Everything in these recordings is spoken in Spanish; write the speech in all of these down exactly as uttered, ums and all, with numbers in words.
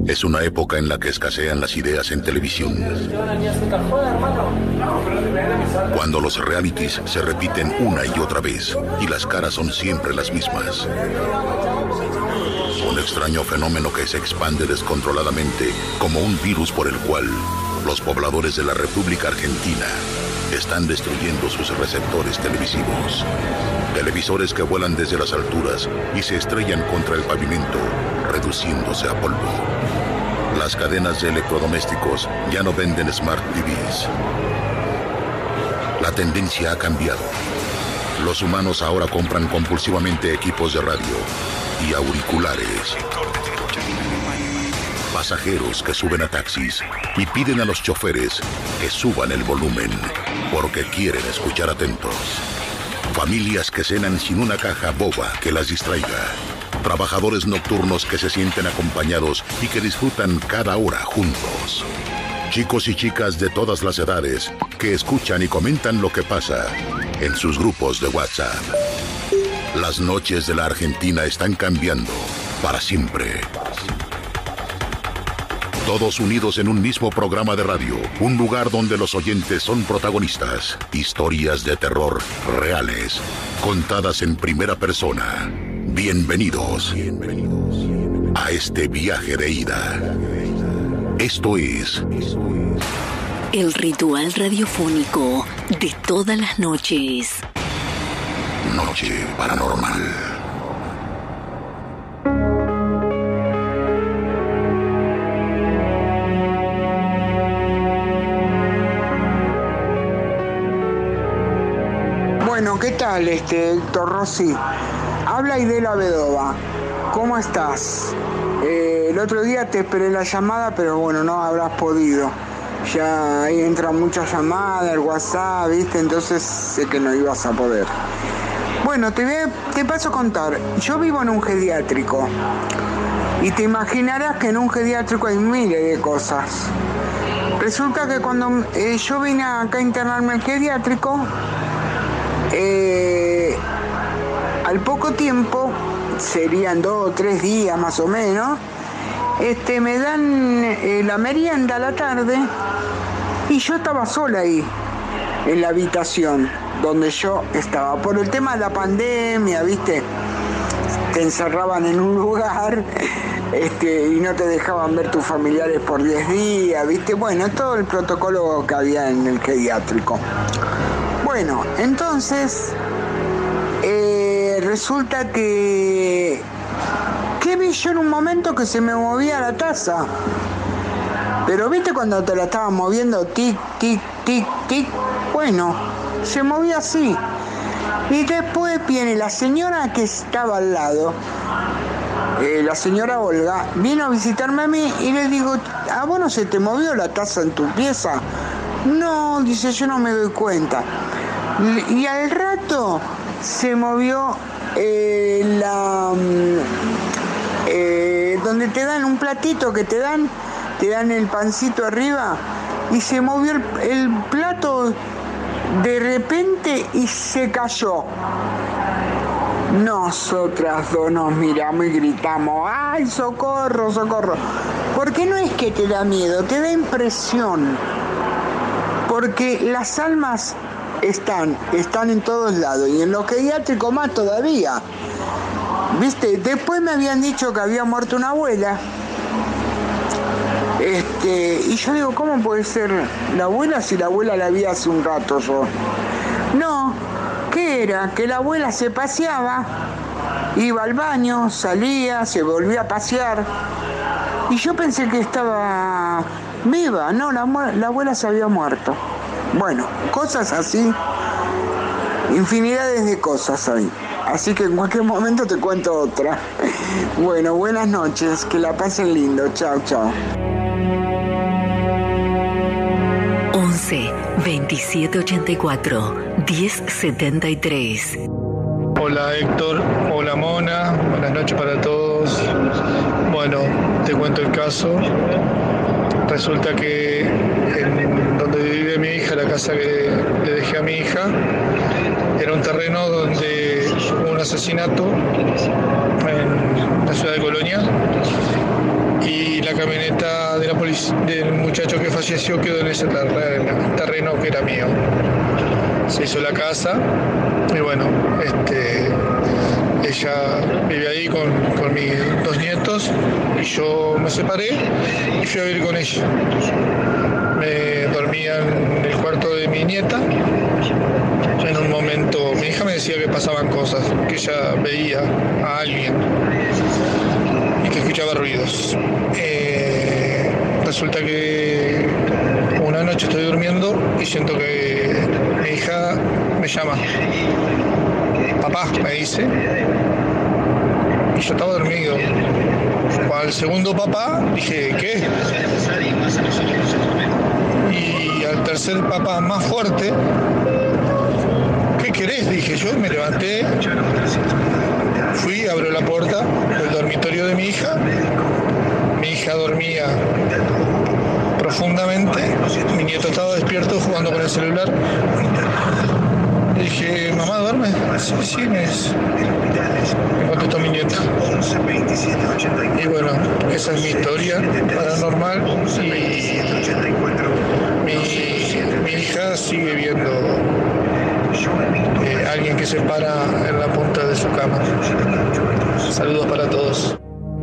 Es una época en la que escasean las ideas en televisión. Cuando los realities se repiten una y otra vez y las caras son siempre las mismas. Un extraño fenómeno que se expande descontroladamente como un virus por el cual los pobladores de la República Argentina están destruyendo sus receptores televisivos. Televisores que vuelan desde las alturas y se estrellan contra el pavimento, reduciéndose a polvo. Las cadenas de electrodomésticos ya no venden Smart T Vs. La tendencia ha cambiado. Los humanos ahora compran compulsivamente equipos de radio y auriculares. Pasajeros que suben a taxis y piden a los choferes que suban el volumen porque quieren escuchar atentos. Familias que cenan sin una caja boba que las distraiga. Trabajadores nocturnos que se sienten acompañados y que disfrutan cada hora juntos. Chicos y chicas de todas las edades que escuchan y comentan lo que pasa en sus grupos de WhatsApp. Las noches de la Argentina están cambiando para siempre. Todos unidos en un mismo programa de radio, un lugar donde los oyentes son protagonistas. Historias de terror reales, contadas en primera persona. Bienvenidos a este viaje de ida. Esto es el ritual radiofónico de todas las noches. Noche Paranormal. Bueno, ¿qué tal, este Héctor Rossi? Habla Idela Bedova. ¿Cómo estás? Eh, el otro día te esperé la llamada, pero bueno, no habrás podido. Ya ahí entran muchas llamadas, el WhatsApp, ¿viste? Entonces sé que no ibas a poder. Bueno, te, voy a, te paso a contar. Yo vivo en un geriátrico. Y te imaginarás que en un geriátrico hay miles de cosas. Resulta que cuando eh, yo vine acá a internarme al geriátrico, Eh, al poco tiempo, serían dos o tres días más o menos, este, me dan eh, la merienda a la tarde y yo estaba sola ahí, en la habitación donde yo estaba. Por el tema de la pandemia, ¿viste? Te encerraban en un lugar este, y no te dejaban ver tus familiares por diez días, ¿viste? Bueno, todo el protocolo que había en el geriátrico. Bueno, entonces, eh, resulta que, que vi yo en un momento que se me movía la taza. Pero viste cuando te la estaban moviendo, tic, tic, tic, tic. Bueno, se movía así. Y después viene la señora que estaba al lado, eh, la señora Olga, vino a visitarme a mí y le digo, ¿a vos no se te movió la taza en tu pieza? No, dice, yo no me doy cuenta. Y al rato se movió eh, la eh, donde te dan un platito que te dan, te dan el pancito arriba, y se movió el, el plato de repente y se cayó. Nosotras dos nos miramos y gritamos, ¡ay, socorro, socorro! Porque no es que te da miedo, te da impresión. Porque las almas están, están en todos lados, y en los geriátricos más todavía. ¿Viste? Después me habían dicho que había muerto una abuela. Este, y yo digo, ¿cómo puede ser la abuela si la abuela la vi hace un rato yo? No, ¿qué era? Que la abuela se paseaba, iba al baño, salía, se volvía a pasear. Y yo pensé que estaba viva. No, la, la abuela se había muerto. Bueno, cosas así, infinidades de cosas hay. Así que en cualquier momento te cuento otra. Bueno, buenas noches, que la pasen lindo. Chao, chao. once, veintisiete ochenta y cuatro, diez setenta y tres. Hola Héctor, hola Mona, buenas noches para todos. Bueno, te cuento el caso. Resulta que en donde vive mi hija, la casa que le dejé a mi hija, era un terreno donde hubo un asesinato en la ciudad de Colonia, y la camioneta del muchacho que falleció quedó en ese terreno, terreno que era mío. Se hizo la casa y bueno, este, ella vive ahí con, con mis dos nietos y yo me separé y fui a vivir con ella. Me dormía en el cuarto de mi nieta. En un momento mi hija me decía que pasaban cosas, que ella veía a alguien y que escuchaba ruidos. Eh, resulta que una noche estoy durmiendo y siento que mi hija me llama. Papá, me dice. Y yo estaba dormido. Al segundo papá dije, ¿qué? Y al tercer papá más fuerte, ¿qué querés? Dije yo, me levanté, fui, abro la puerta del dormitorio de mi hija. Mi hija dormía profundamente, mi nieto estaba despierto jugando con el celular. Le dije, mamá, ¿duerme? Sí, sí, me, me contestó mi nieto. Y bueno, esa es mi historia paranormal y mi, mi hija sigue viendo eh, alguien que se para en la punta de su cama. Saludos para todos.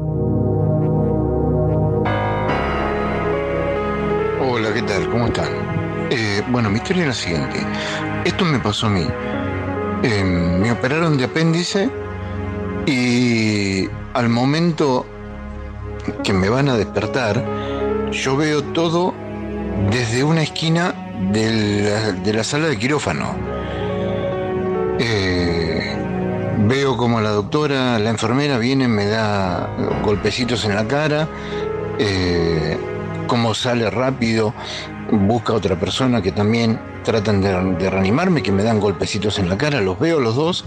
Hola, ¿qué tal? ¿Cómo están? Eh, bueno, mi historia es la siguiente. Esto me pasó a mí. Eh, me operaron de apéndice y al momento que me van a despertar, yo veo todo desde una esquina de la, de la sala de quirófano. Eh, veo como la doctora, la enfermera viene, me da golpecitos en la cara, eh, como sale rápido, busca a otra persona que también tratan de, de reanimarme, que me dan golpecitos en la cara, los veo los dos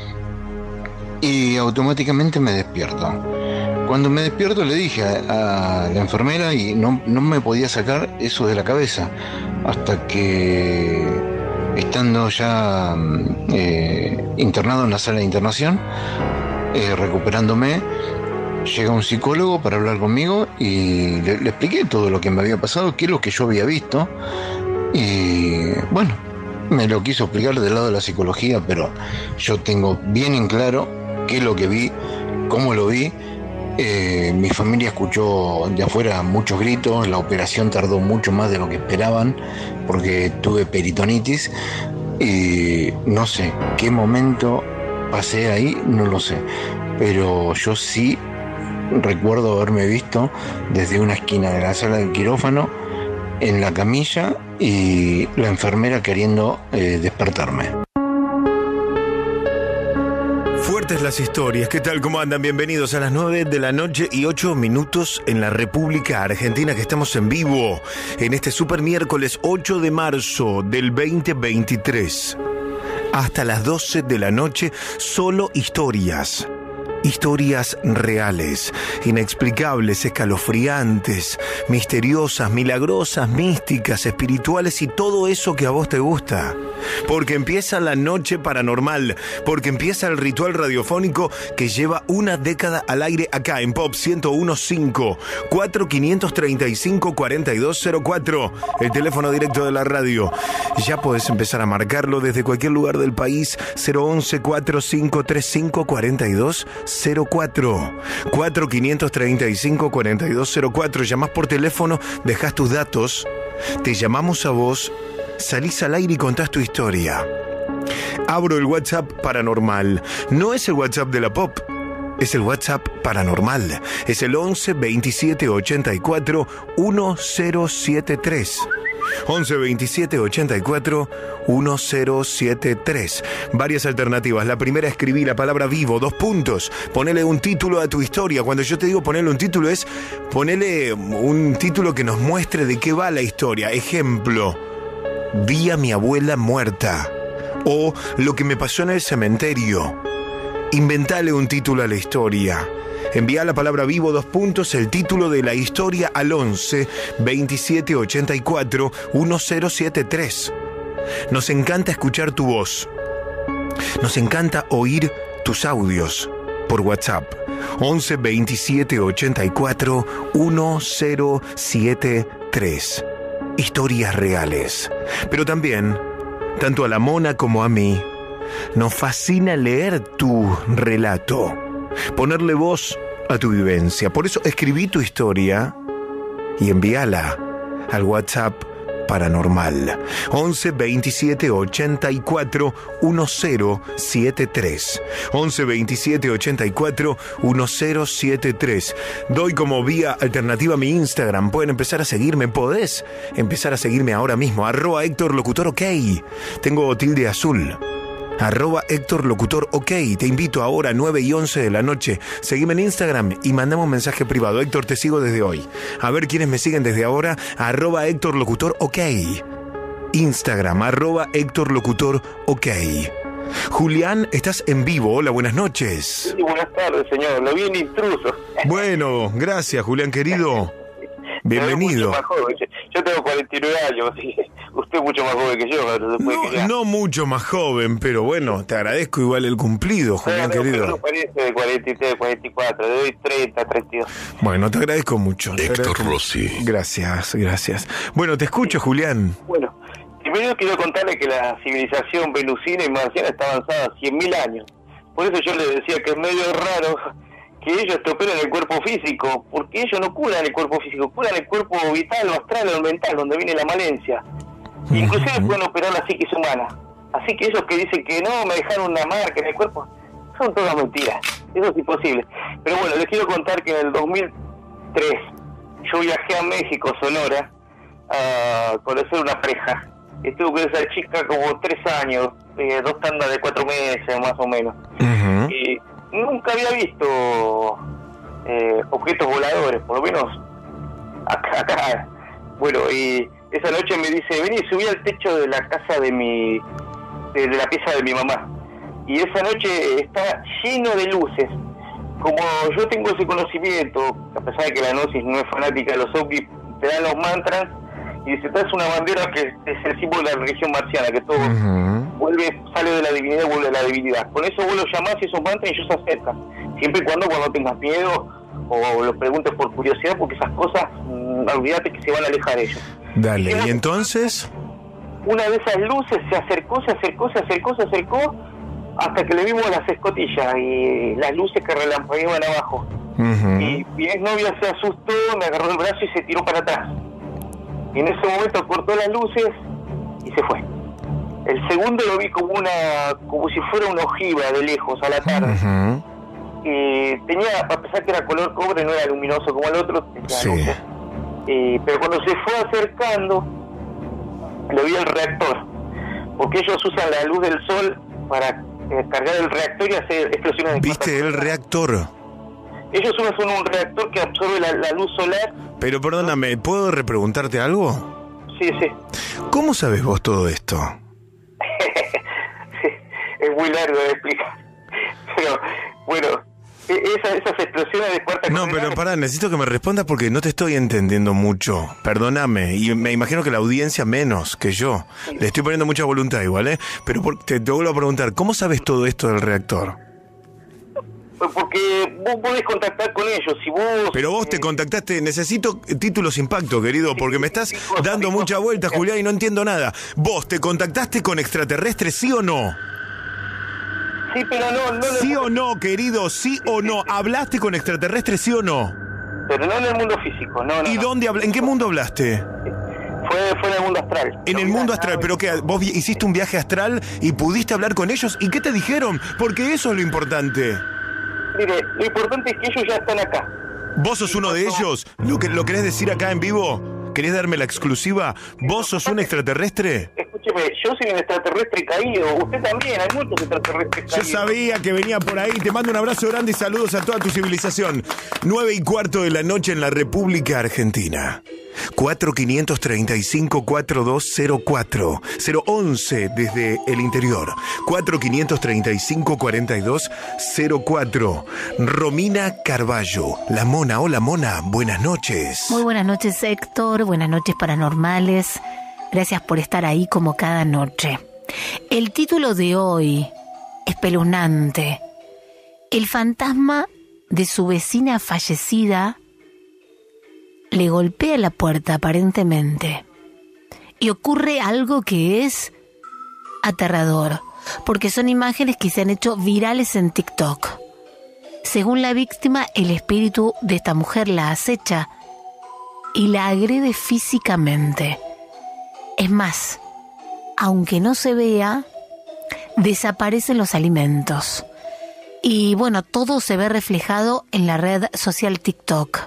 y automáticamente me despierto. Cuando me despierto le dije a, a la enfermera y no, no me podía sacar eso de la cabeza, hasta que estando ya eh, internado en la sala de internación, eh, recuperándome, llega un psicólogo para hablar conmigo y le, le expliqué todo lo que me había pasado, qué es lo que yo había visto. Y bueno, me lo quiso explicar del lado de la psicología, pero yo tengo bien en claro qué es lo que vi, cómo lo vi. Eh, mi familia escuchó de afuera muchos gritos, la operación tardó mucho más de lo que esperaban porque tuve peritonitis y no sé qué momento pasé ahí, no lo sé, pero yo sí recuerdo haberme visto desde una esquina de la sala del quirófano en la camilla y la enfermera queriendo eh, despertarme. Fuertes las historias, ¿qué tal? ¿Cómo andan? Bienvenidos a las nueve de la noche y ocho minutos en la República Argentina, que estamos en vivo en este super miércoles ocho de marzo del veinte veintitrés. Hasta las doce de la noche, solo historias. Historias reales, inexplicables, escalofriantes, misteriosas, milagrosas, místicas, espirituales y todo eso que a vos te gusta. Porque empieza la noche paranormal, porque empieza el ritual radiofónico que lleva una década al aire acá en Pop ciento uno punto cinco, cuatro cinco tres cinco, cuatro dos cero cuatro, el teléfono directo de la radio. Ya podés empezar a marcarlo desde cualquier lugar del país, cero once, cuatro cinco tres cinco, cuatro dos cero cuatro, cuatro cinco tres cinco, cuatro dos cero cuatro. Llamás por teléfono, dejás tus datos, te llamamos a vos, salís al aire y contás tu historia. Abro el WhatsApp paranormal. No es el WhatsApp de la Pop, es el WhatsApp paranormal. Es el once veintisiete ochenta y cuatro mil setenta y tres. once veintisiete ochenta y cuatro mil setenta y tres. Varias alternativas. La primera, escribí la palabra vivo, dos puntos. Ponele un título a tu historia. Cuando yo te digo ponerle un título, es ponele un título que nos muestre de qué va la historia. Ejemplo: vi a mi abuela muerta. O lo que me pasó en el cementerio. Inventale un título a la historia. Envía la palabra vivo, dos puntos, el título de la historia al once veintisiete ochenta y cuatro mil setenta y tres. Nos encanta escuchar tu voz. Nos encanta oír tus audios. por WhatsApp. once veintisiete ochenta y cuatro mil setenta y tres. Historias reales. Pero también, tanto a la Mona como a mí, nos fascina leer tu relato, ponerle voz a tu vivencia. Por eso escribí tu historia y envíala al WhatsApp Paranormal once veintisiete ochenta y cuatro mil setenta y tres. once veintisiete ochenta y cuatro mil setenta y tres. Doy como vía alternativa mi Instagram. Pueden empezar a seguirme. Podés empezar a seguirme ahora mismo. Arroba Héctor Locutor OK. Tengo tilde azul. Arroba Héctor Locutor OK. Te invito ahora, nueve y once de la noche. Seguime en Instagram y mandame un mensaje privado. Héctor, te sigo desde hoy. A ver quiénes me siguen desde ahora. Arroba Héctor Locutor OK. Instagram, arroba Héctor Locutor OK. Julián, estás en vivo. Hola, buenas noches. Sí, buenas tardes, señor. Lo vi en intruso. Bueno, gracias, Julián, querido. Bienvenido. Mucho más joven. Yo tengo cuarenta y nueve años, y usted es mucho más joven que yo. No, no, no mucho más joven, pero bueno, te agradezco igual el cumplido, Julián, no, no, querido. No parece de cuarenta y tres, cuarenta y cuatro, le doy treinta, treinta y dos. Bueno, te agradezco mucho. Héctor agradezco. Rossi. Gracias, gracias. Bueno, te escucho, Julián. Bueno, primero quiero contarle que la civilización venusina y marciana está avanzada cien mil años. Por eso yo le decía que es medio raro que ellos te operen el cuerpo físico, porque ellos no curan el cuerpo físico, curan el cuerpo vital, o astral o mental, donde viene la malencia. Uh-huh. Inclusive pueden operar la psiquis humana. Así que ellos que dicen que no, me dejaron una marca en el cuerpo, son todas mentiras. Eso es imposible. Pero bueno, les quiero contar que en el dos mil tres yo viajé a México, Sonora, a conocer una pareja. Estuve con esa chica como tres años, eh, dos tandas de cuatro meses más o menos. Uh-huh. Y nunca había visto eh, objetos voladores, por lo menos acá, acá. Bueno, y esa noche me dice, vení, subí al techo de la casa de mi, de, de la pieza de mi mamá. Y esa noche estaba lleno de luces. Como yo tengo ese conocimiento, a pesar de que la gnosis no es fanática de los ovnis, te dan los mantras y dice, es una bandera que es el símbolo de la religión marciana, que todo uh-huh. vuelve, sale de la divinidad, vuelve a la divinidad. Con eso vos lo llamás y esos mantras y ellos se acercan. Siempre y cuando, cuando tengas miedo o lo preguntes por curiosidad, porque esas cosas, mmm, olvídate que se van a alejar ellos. Dale, y, ¿y entonces? Una de esas luces se acercó, se acercó, se acercó, se acercó, hasta que le vimos las escotillas y las luces que relampagueaban abajo. Uh-huh. Y mi exnovia se asustó, me agarró el brazo y se tiró para atrás. Y en ese momento cortó las luces y se fue. El segundo lo vi como una, como si fuera una ojiva de lejos a la tarde. Uh-huh. Y tenía, a pesar que era color cobre, no era luminoso como el otro, tenía sí. luces. Y, pero cuando se fue acercando, lo vi el reactor, porque ellos usan la luz del sol para eh, cargar el reactor y hacer explosiones de ¿Viste el reactor? Ellos usan un reactor que absorbe la, la luz solar. Pero perdóname, ¿puedo repreguntarte algo? Sí, sí. ¿Cómo sabes vos todo esto? Sí, es muy largo de explicar. Pero, bueno, esa, esas explosiones de cuarta... No, pero pará, necesito que me respondas porque no te estoy entendiendo mucho. Perdóname, y me imagino que la audiencia menos que yo. Sí. Le estoy poniendo mucha voluntad igual, ¿eh? Pero por, te, te vuelvo a preguntar, ¿cómo sabes todo esto del reactor? Porque vos podés contactar con ellos, si vos... Pero vos te contactaste, necesito títulos impacto, querido, porque me estás dando mucha vuelta, Julián, y no entiendo nada. ¿Vos te contactaste con extraterrestres, sí o no? Sí, pero no... no ¿Sí o no, querido? ¿Sí o no? ¿Hablaste con extraterrestres, sí o no? Pero no en el mundo físico, no, no. ¿Y no. dónde habl- ¿En qué mundo hablaste? Fue, fue en el mundo astral. En el mundo astral, pero ¿qué? ¿Vos hiciste un viaje astral y pudiste hablar con ellos? ¿Y qué te dijeron? Porque eso es lo importante. Mire, lo importante es que ellos ya están acá. ¿Vos sos uno de ellos? ¿Lo, que, ¿Lo querés decir acá en vivo? ¿Querés darme la exclusiva? ¿Vos sos un extraterrestre? Escúcheme, yo soy un extraterrestre caído. Usted también, hay muchos extraterrestres caídos. Yo sabía que venía por ahí. Te mando un abrazo grande y saludos a toda tu civilización. Nueve y cuarto de la noche en la República Argentina. cuatro quinientos treinta y cinco cuarenta y dos cero cuatro cero once desde el interior. cuatro quinientos treinta y cinco cuarenta y dos cero cuatro. Romina Carballo, la Mona. Hola, Mona, buenas noches. Muy buenas noches, Héctor. Buenas noches, paranormales. Gracias por estar ahí como cada noche. El título de hoy, espeluznante. El fantasma de su vecina fallecida le golpea la puerta aparentemente y ocurre algo que es aterrador, porque son imágenes que se han hecho virales en TikTok. Según la víctima, el espíritu de esta mujer la acecha y la agrede físicamente. Es más, aunque no se vea, desaparecen los alimentos. Y bueno, todo se ve reflejado en la red social TikTok.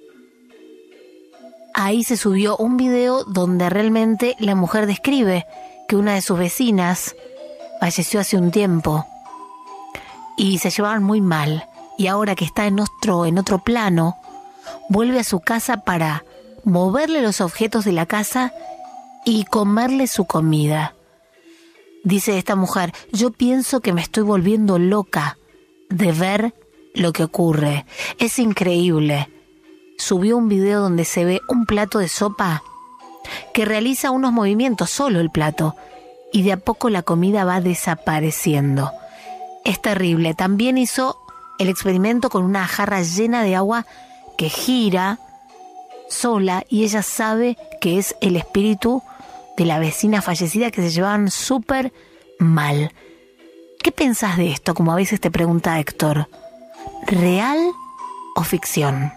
Ahí se subió un video donde realmente la mujer describe que una de sus vecinas falleció hace un tiempo y se llevaban muy mal. Y ahora que está en otro, en otro plano, vuelve a su casa para moverle los objetos de la casa y comerle su comida. Dice esta mujer, yo pienso que me estoy volviendo loca de ver lo que ocurre. Es increíble. Subió un video donde se ve un plato de sopa que realiza unos movimientos, solo el plato, y de a poco la comida va desapareciendo. Es terrible. También hizo el experimento con una jarra llena de agua que gira sola y ella sabe que es el espíritu de la vecina fallecida, que se llevaban súper mal. ¿Qué pensás de esto? Como a veces te pregunta Héctor. ¿Real o ficción?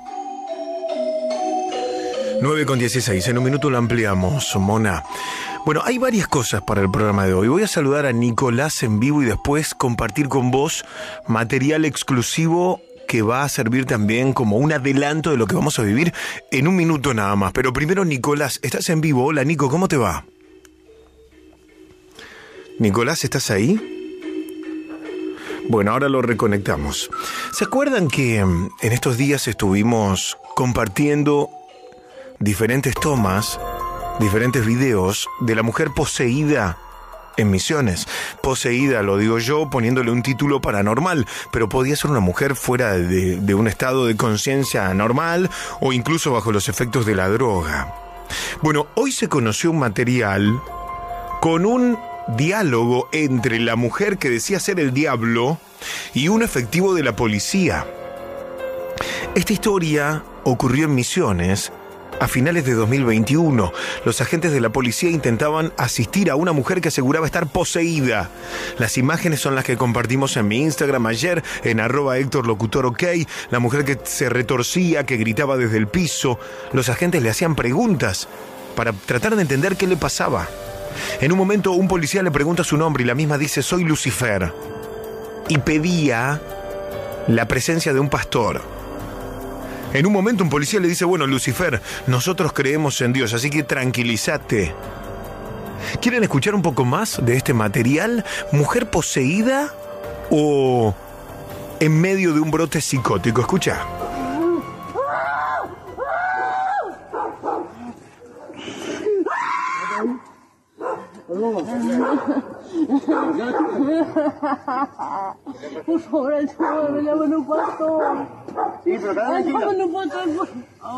nueve con dieciséis, en un minuto lo ampliamos, Mona. Bueno, hay varias cosas para el programa de hoy. Voy a saludar a Nicolás en vivo y después compartir con vos material exclusivo que va a servir también como un adelanto de lo que vamos a vivir en un minuto nada más. Pero primero, Nicolás, ¿estás en vivo? Hola, Nico, ¿cómo te va? Nicolás, ¿estás ahí? Bueno, ahora lo reconectamos. ¿Se acuerdan que en estos días estuvimos compartiendo diferentes tomas, diferentes videos de la mujer poseída en Misiones? Poseída, lo digo yo, poniéndole un título paranormal, pero podía ser una mujer fuera de, de un estado de conciencia normal o incluso bajo los efectos de la droga. Bueno, hoy se conoció un material con un diálogo entre la mujer que decía ser el diablo y un efectivo de la policía. Esta historia ocurrió en Misiones a finales de dos mil veintiuno. Los agentes de la policía intentaban asistir a una mujer que aseguraba estar poseída. Las imágenes son las que compartimos en mi Instagram ayer, en arroba Héctor Locutor OK. La mujer que se retorcía, que gritaba desde el piso. Los agentes le hacían preguntas para tratar de entender qué le pasaba. En un momento un policía le pregunta su nombre y la misma dice: soy Lucifer. Y pedía la presencia de un pastor. En un momento un policía le dice: bueno, Lucifer, nosotros creemos en Dios, así que tranquilízate. ¿Quieren escuchar un poco más de este material? ¿Mujer poseída o en medio de un brote psicótico? Escucha. Por favor, ayúdame, llaman un pastor. Sí, pero cada vez llaman un pastor.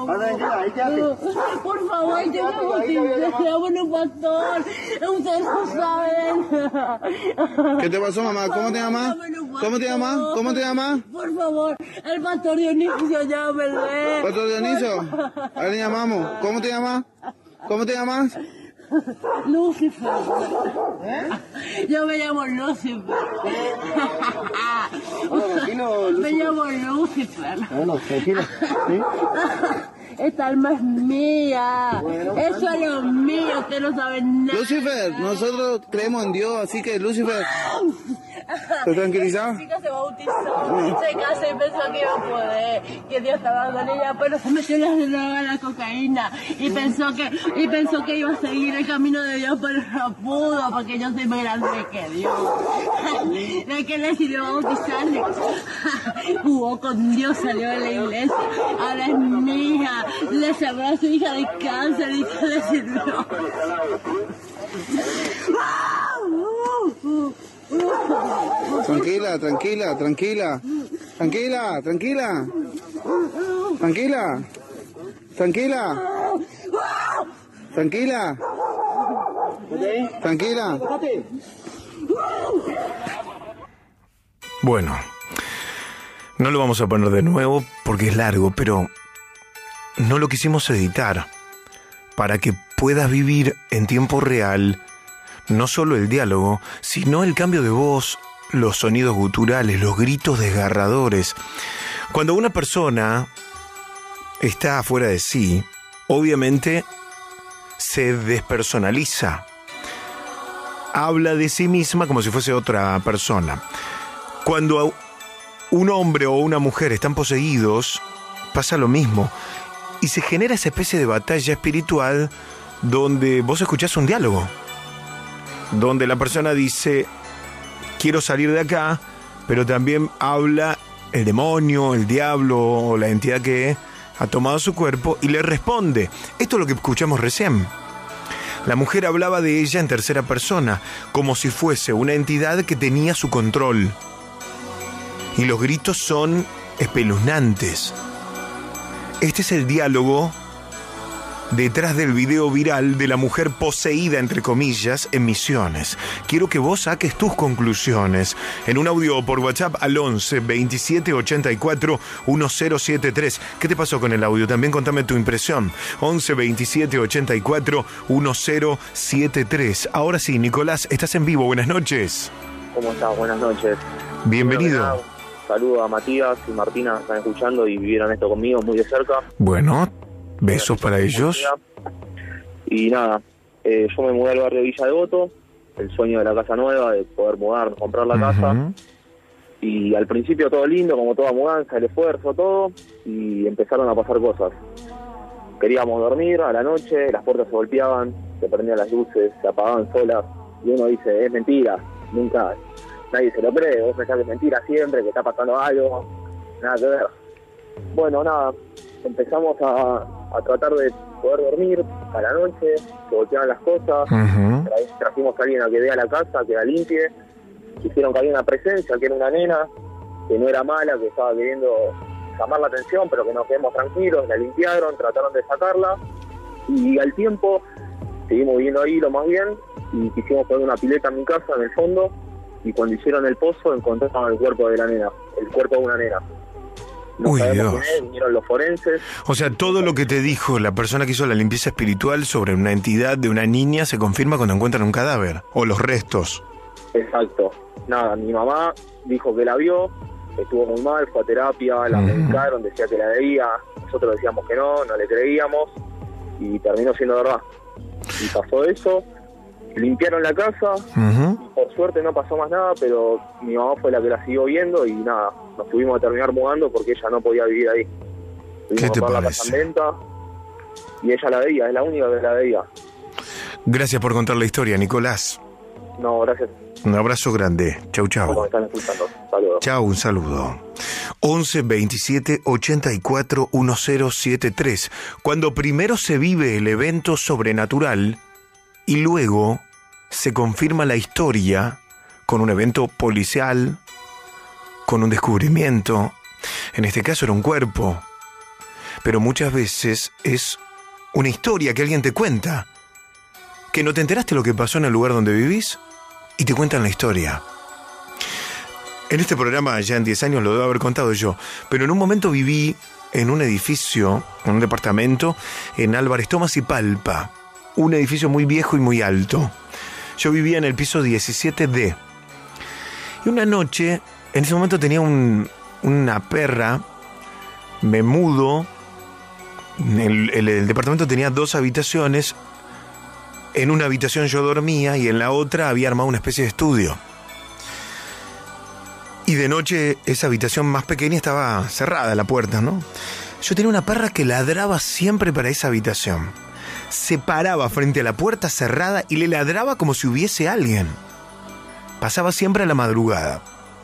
Por favor, llaman un pastor. Ustedes no saben. ¿Qué te pasó, mamá? ¿Cómo te llamas? ¿Cómo te llamas? ¿Cómo te llamas? Por favor, el pastor Dionisio, llámenle. ¿Pastor Dionisio? Ahora le llamamos. ¿Cómo te llamas? ¿Cómo te llamas? Lucifer. ¿Eh? Yo me llamo Lucifer. Me llamo Lucifer. Bueno, tranquilo. ¿Sí? Esta alma es mía. Bueno, eso es lo mío, ustedes no saben nada. Lucifer, nosotros creemos en Dios, así que Lucifer. ¿Te tranquilizas? La chica se bautizó, se casó y pensó que iba a poder, que Dios estaba con ella, pero se metió la droga, la cocaína, y pensó que y pensó que iba a seguir el camino de Dios, pero no pudo, porque yo soy más grande que Dios. La que decidió bautizarle, jugó con Dios, salió de la iglesia, ahora es mi hija, le salvó a su hija de cáncer y que le sirvió. Tranquila, tranquila, tranquila. Tranquila, tranquila. Tranquila. Tranquila. Tranquila. Tranquila. Bueno, No lo vamos a poner de nuevo porque es largo, pero no lo quisimos editar para que puedas vivir en tiempo real no solo el diálogo, sino el cambio de voz, los sonidos guturales, los gritos desgarradores. Cuando una persona está fuera de sí, obviamente se despersonaliza. Habla de sí misma como si fuese otra persona. Cuando un hombre o una mujer están poseídos, pasa lo mismo. Y se genera esa especie de batalla espiritual donde vos escuchás un diálogo. Donde la persona dice, quiero salir de acá, pero también habla el demonio, el diablo o la entidad que ha tomado su cuerpo y le responde. Esto es lo que escuchamos recién. La mujer hablaba de ella en tercera persona, como si fuese una entidad que tenía su control. Y los gritos son espeluznantes. Este es el diálogo detrás del video viral de la mujer poseída, entre comillas, en Misiones. Quiero que vos saques tus conclusiones en un audio por WhatsApp al once veintisiete ochenta y cuatro mil setenta y tres. ¿Qué te pasó con el audio? También contame tu impresión. once veintisiete ochenta y cuatro mil setenta y tres. Ahora sí, Nicolás, estás en vivo. Buenas noches. ¿Cómo estás? Buenas noches. Bienvenido. Saludos a Matías y Martina, están escuchando y vivieron esto conmigo muy de cerca. Bueno, besos para ellos. Y nada, eh, yo me mudé al barrio Villa Devoto, el sueño de la casa nueva, de poder mudarnos, comprar la uh-huh. casa. Y al principio todo lindo, como toda mudanza, el esfuerzo, todo, y empezaron a pasar cosas. Queríamos dormir a la noche, las puertas se golpeaban, se prendían las luces, se apagaban solas, y uno dice, es mentira, nunca, nadie se lo cree, vos pensás que es mentira siempre, que está pasando algo, nada que ver. Bueno, nada, empezamos a, a tratar de poder dormir a la noche, se volteaban las cosas, uh-huh. Tra- trajimos a alguien a que vea la casa, que la limpie, hicieron que había una presencia, que era una nena, que no era mala, que estaba queriendo llamar la atención, pero que nos quedemos tranquilos, la limpiaron, trataron de sacarla, y al tiempo seguimos viviendo ahí lo más bien, y quisimos poner una pileta en mi casa, en el fondo, y cuando hicieron el pozo encontraron el cuerpo de la nena, el cuerpo de una nena. No Uy, Dios. Es, vinieron los forenses. O sea, todo lo que te dijo la persona que hizo la limpieza espiritual sobre una entidad de una niña se confirma cuando encuentran un cadáver, o los restos. Exacto. Nada, mi mamá dijo que la vio, estuvo muy mal, fue a terapia, la uh-huh. medicaron, decía que la debía, nosotros decíamos que no, no le creíamos, y terminó siendo verdad. Y pasó eso, limpiaron la casa, uh-huh. y por suerte no pasó más nada, pero mi mamá fue la que la siguió viendo y nada, nos tuvimos que terminar mudando porque ella no podía vivir ahí. ¿Qué te parece? La casa en venta y ella la veía, es la única que la veía. Gracias por contar la historia, Nicolás. No, gracias. Un abrazo grande. Chau, chau. Como me están escuchando. Saludos. Chau, un saludo. once veintisiete ochenta y cuatro mil setenta y tres. Cuando primero se vive el evento sobrenatural y luego se confirma la historia con un evento policial, con un descubrimiento. En este caso era un cuerpo, pero muchas veces es una historia que alguien te cuenta, que no te enteraste lo que pasó en el lugar donde vivís y te cuentan la historia. En este programa ya en diez años lo debo haber contado yo, pero en un momento viví en un edificio, en un departamento en Álvarez Thomas y Palpa, un edificio muy viejo y muy alto. Yo vivía en el piso diecisiete D. Y una noche, en ese momento tenía un, una perra, me mudo, el, el, el departamento tenía dos habitaciones, en una habitación yo dormía y en la otra había armado una especie de estudio. Y de noche esa habitación más pequeña estaba cerrada, la puerta, ¿no? Yo tenía una perra que ladraba siempre para esa habitación. Se paraba frente a la puerta cerrada y le ladraba como si hubiese alguien. Pasaba siempre a la madrugada.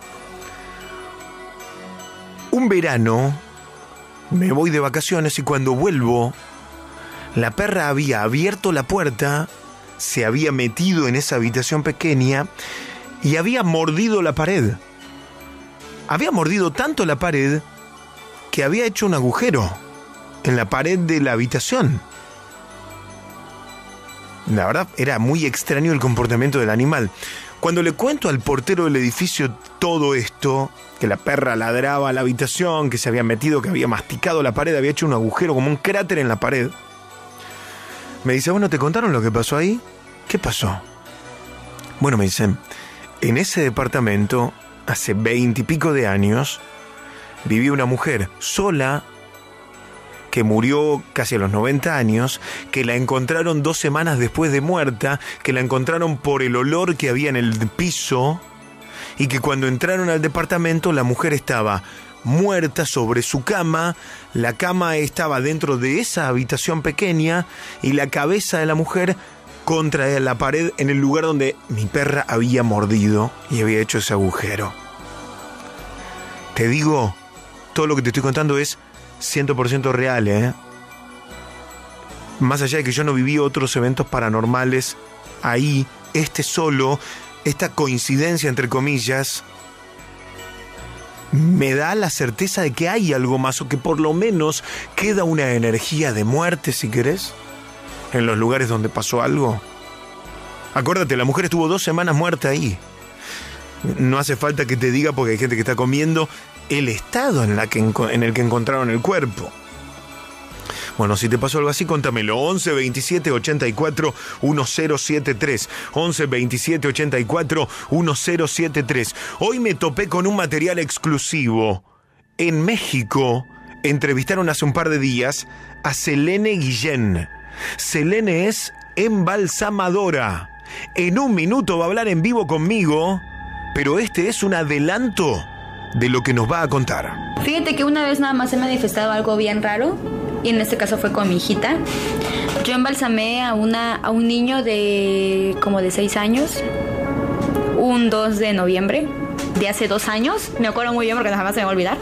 Un verano me voy de vacaciones y cuando vuelvo, la perra había abierto la puerta, se había metido en esa habitación pequeña y había mordido la pared. Había mordido tanto la pared que había hecho un agujero en la pared de la habitación. La verdad, era muy extraño el comportamiento del animal. Cuando le cuento al portero del edificio todo esto, que la perra ladraba a la habitación, que se había metido, que había masticado la pared, había hecho un agujero como un cráter en la pared, me dice, bueno, ¿te contaron lo que pasó ahí? ¿Qué pasó? Bueno, me dicen, en ese departamento, hace veintipico de años, vivía una mujer sola, que murió casi a los noventa años, que la encontraron dos semanas después de muerta, que la encontraron por el olor que había en el piso, y que cuando entraron al departamento la mujer estaba muerta sobre su cama, la cama estaba dentro de esa habitación pequeña y la cabeza de la mujer contra la pared en el lugar donde mi perra había mordido y había hecho ese agujero. Te digo, todo lo que te estoy contando es cien por ciento real, ¿eh? Más allá de que yo no viví otros eventos paranormales ahí, este solo, esta coincidencia entre comillas, me da la certeza de que hay algo más, o que por lo menos queda una energía de muerte, si querés, en los lugares donde pasó algo. Acuérdate, la mujer estuvo dos semanas muerta ahí. No hace falta que te diga, porque hay gente que está comiendo, el estado en, la que, en el que encontraron el cuerpo. Bueno, si te pasó algo así, contámelo. once veintisiete ochenta y cuatro diez setenta y tres. once veintisiete ochenta y cuatro diez setenta y tres. Hoy me topé con un material exclusivo. En México entrevistaron hace un par de días a Selene Guillén. Selene es embalsamadora. En un minuto va a hablar en vivo conmigo, pero este es un adelanto de lo que nos va a contar. Fíjate que una vez nada más he manifestado algo bien raro, y en este caso fue con mi hijita. Yo embalsamé a, una, a un niño de como de seis años, un dos de noviembre, de hace dos años, me acuerdo muy bien porque jamás se me va a olvidar.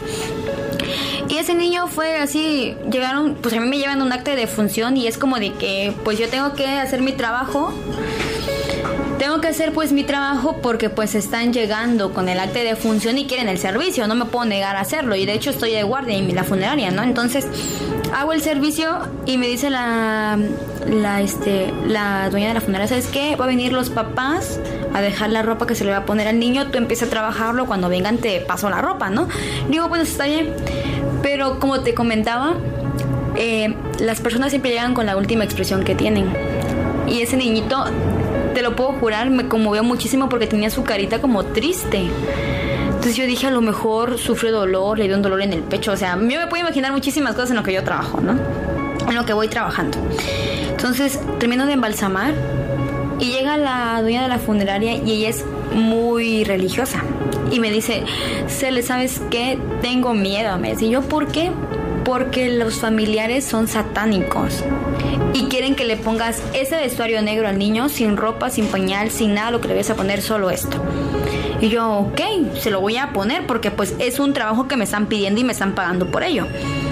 Y ese niño fue así, llegaron, pues a mí me llevan un acta de defunción y es como de que pues yo tengo que hacer mi trabajo. Tengo que hacer pues mi trabajo porque pues están llegando con el acta de defunción y quieren el servicio, no me puedo negar a hacerlo, y de hecho estoy de guardia en la funeraria, ¿no? Entonces hago el servicio y me dice la la este la dueña de la funeraria, ¿sabes qué? Va a venir los papás a dejar la ropa que se le va a poner al niño, tú empieza a trabajarlo, cuando vengan te paso la ropa, ¿no? Digo, pues está bien, pero como te comentaba, eh, las personas siempre llegan con la última expresión que tienen, y ese niñito, te lo puedo jurar, me conmovió muchísimo porque tenía su carita como triste. Entonces yo dije, a lo mejor sufre dolor, le dio un dolor en el pecho. O sea, yo me puedo imaginar muchísimas cosas en lo que yo trabajo, ¿no? En lo que voy trabajando. Entonces termino de embalsamar y llega la dueña de la funeraria y ella es muy religiosa. Y me dice, Cele, ¿sabes qué? Tengo miedo. Me dice, ¿yo por qué? Porque los familiares son satánicos y quieren que le pongas ese vestuario negro al niño, sin ropa, sin pañal, sin nada, lo que le vas a poner, solo esto. Y yo, ok, se lo voy a poner porque pues es un trabajo que me están pidiendo y me están pagando por ello.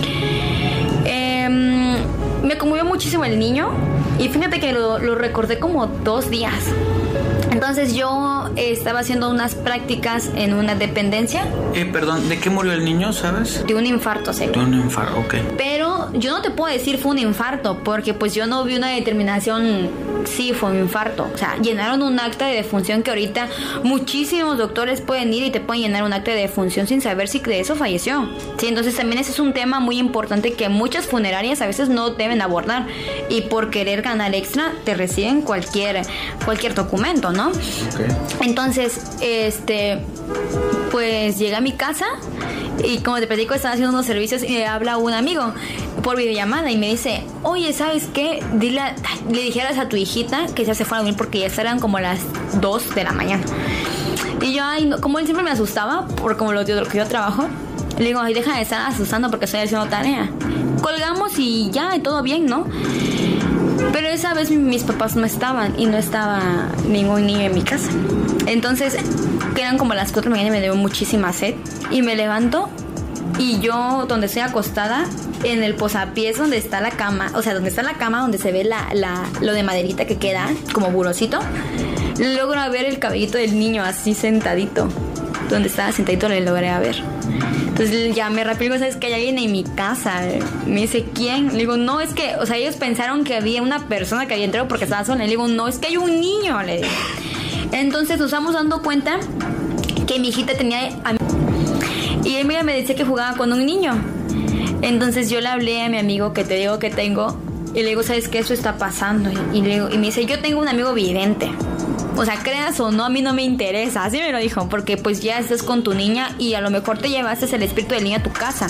Eh, me conmovió muchísimo el niño y fíjate que lo, lo recordé como dos días. Entonces yo eh, estaba haciendo unas prácticas en una dependencia. Eh, perdón, ¿de qué murió el niño, sabes? De un infarto, seguro. De un infarto, ok. Pero yo no te puedo decir fue un infarto, porque pues yo no vi una determinación, sí, fue un infarto. O sea, llenaron un acta de defunción que ahorita muchísimos doctores pueden ir y te pueden llenar un acta de defunción sin saber si de eso falleció. Sí, entonces también ese es un tema muy importante que muchas funerarias a veces no deben abordar. Y por querer ganar extra, te reciben cualquier, cualquier documento, ¿no? Okay. Entonces, este, pues llegué a mi casa y como te platico, estaba haciendo unos servicios y me habla un amigo por videollamada y me dice, oye, ¿sabes qué? Dile, le dijeras a tu hijita que ya se fuera a dormir porque ya eran como las dos de la mañana. Y yo, ay, no, como él siempre me asustaba por como lo, lo que yo trabajo, le digo, ay, deja de estar asustando porque estoy haciendo tarea. Colgamos y ya, y todo bien, ¿no? Pero esa vez mis papás no estaban y no estaba ningún niño en mi casa. Entonces, que eran como las cuatro de la mañana y me dio muchísima sed. Y me levanto y yo, donde estoy acostada, en el posapiés donde está la cama, o sea, donde está la cama, donde se ve la, la, lo de maderita que queda, como burocito, logro ver el cabellito del niño así sentadito. Donde estaba sentadito le logré ver. Entonces llamé rápido, ¿sabes que hay alguien en mi casa? Me dice, ¿quién? Le digo, no, es que, o sea, ellos pensaron que había una persona que había entrado porque estaba sola. Le digo, no, es que hay un niño, le digo. Entonces nos vamos dando cuenta que mi hijita tenía a... y Emilia me decía que jugaba con un niño. Entonces yo le hablé a mi amigo que te digo que tengo y le digo, ¿sabes qué? Eso está pasando. Y, le digo, y me dice, yo tengo un amigo vidente. O sea, creas o no, a mí no me interesa. Así me lo dijo, porque pues ya estás con tu niña y a lo mejor te llevaste el espíritu del niño a tu casa.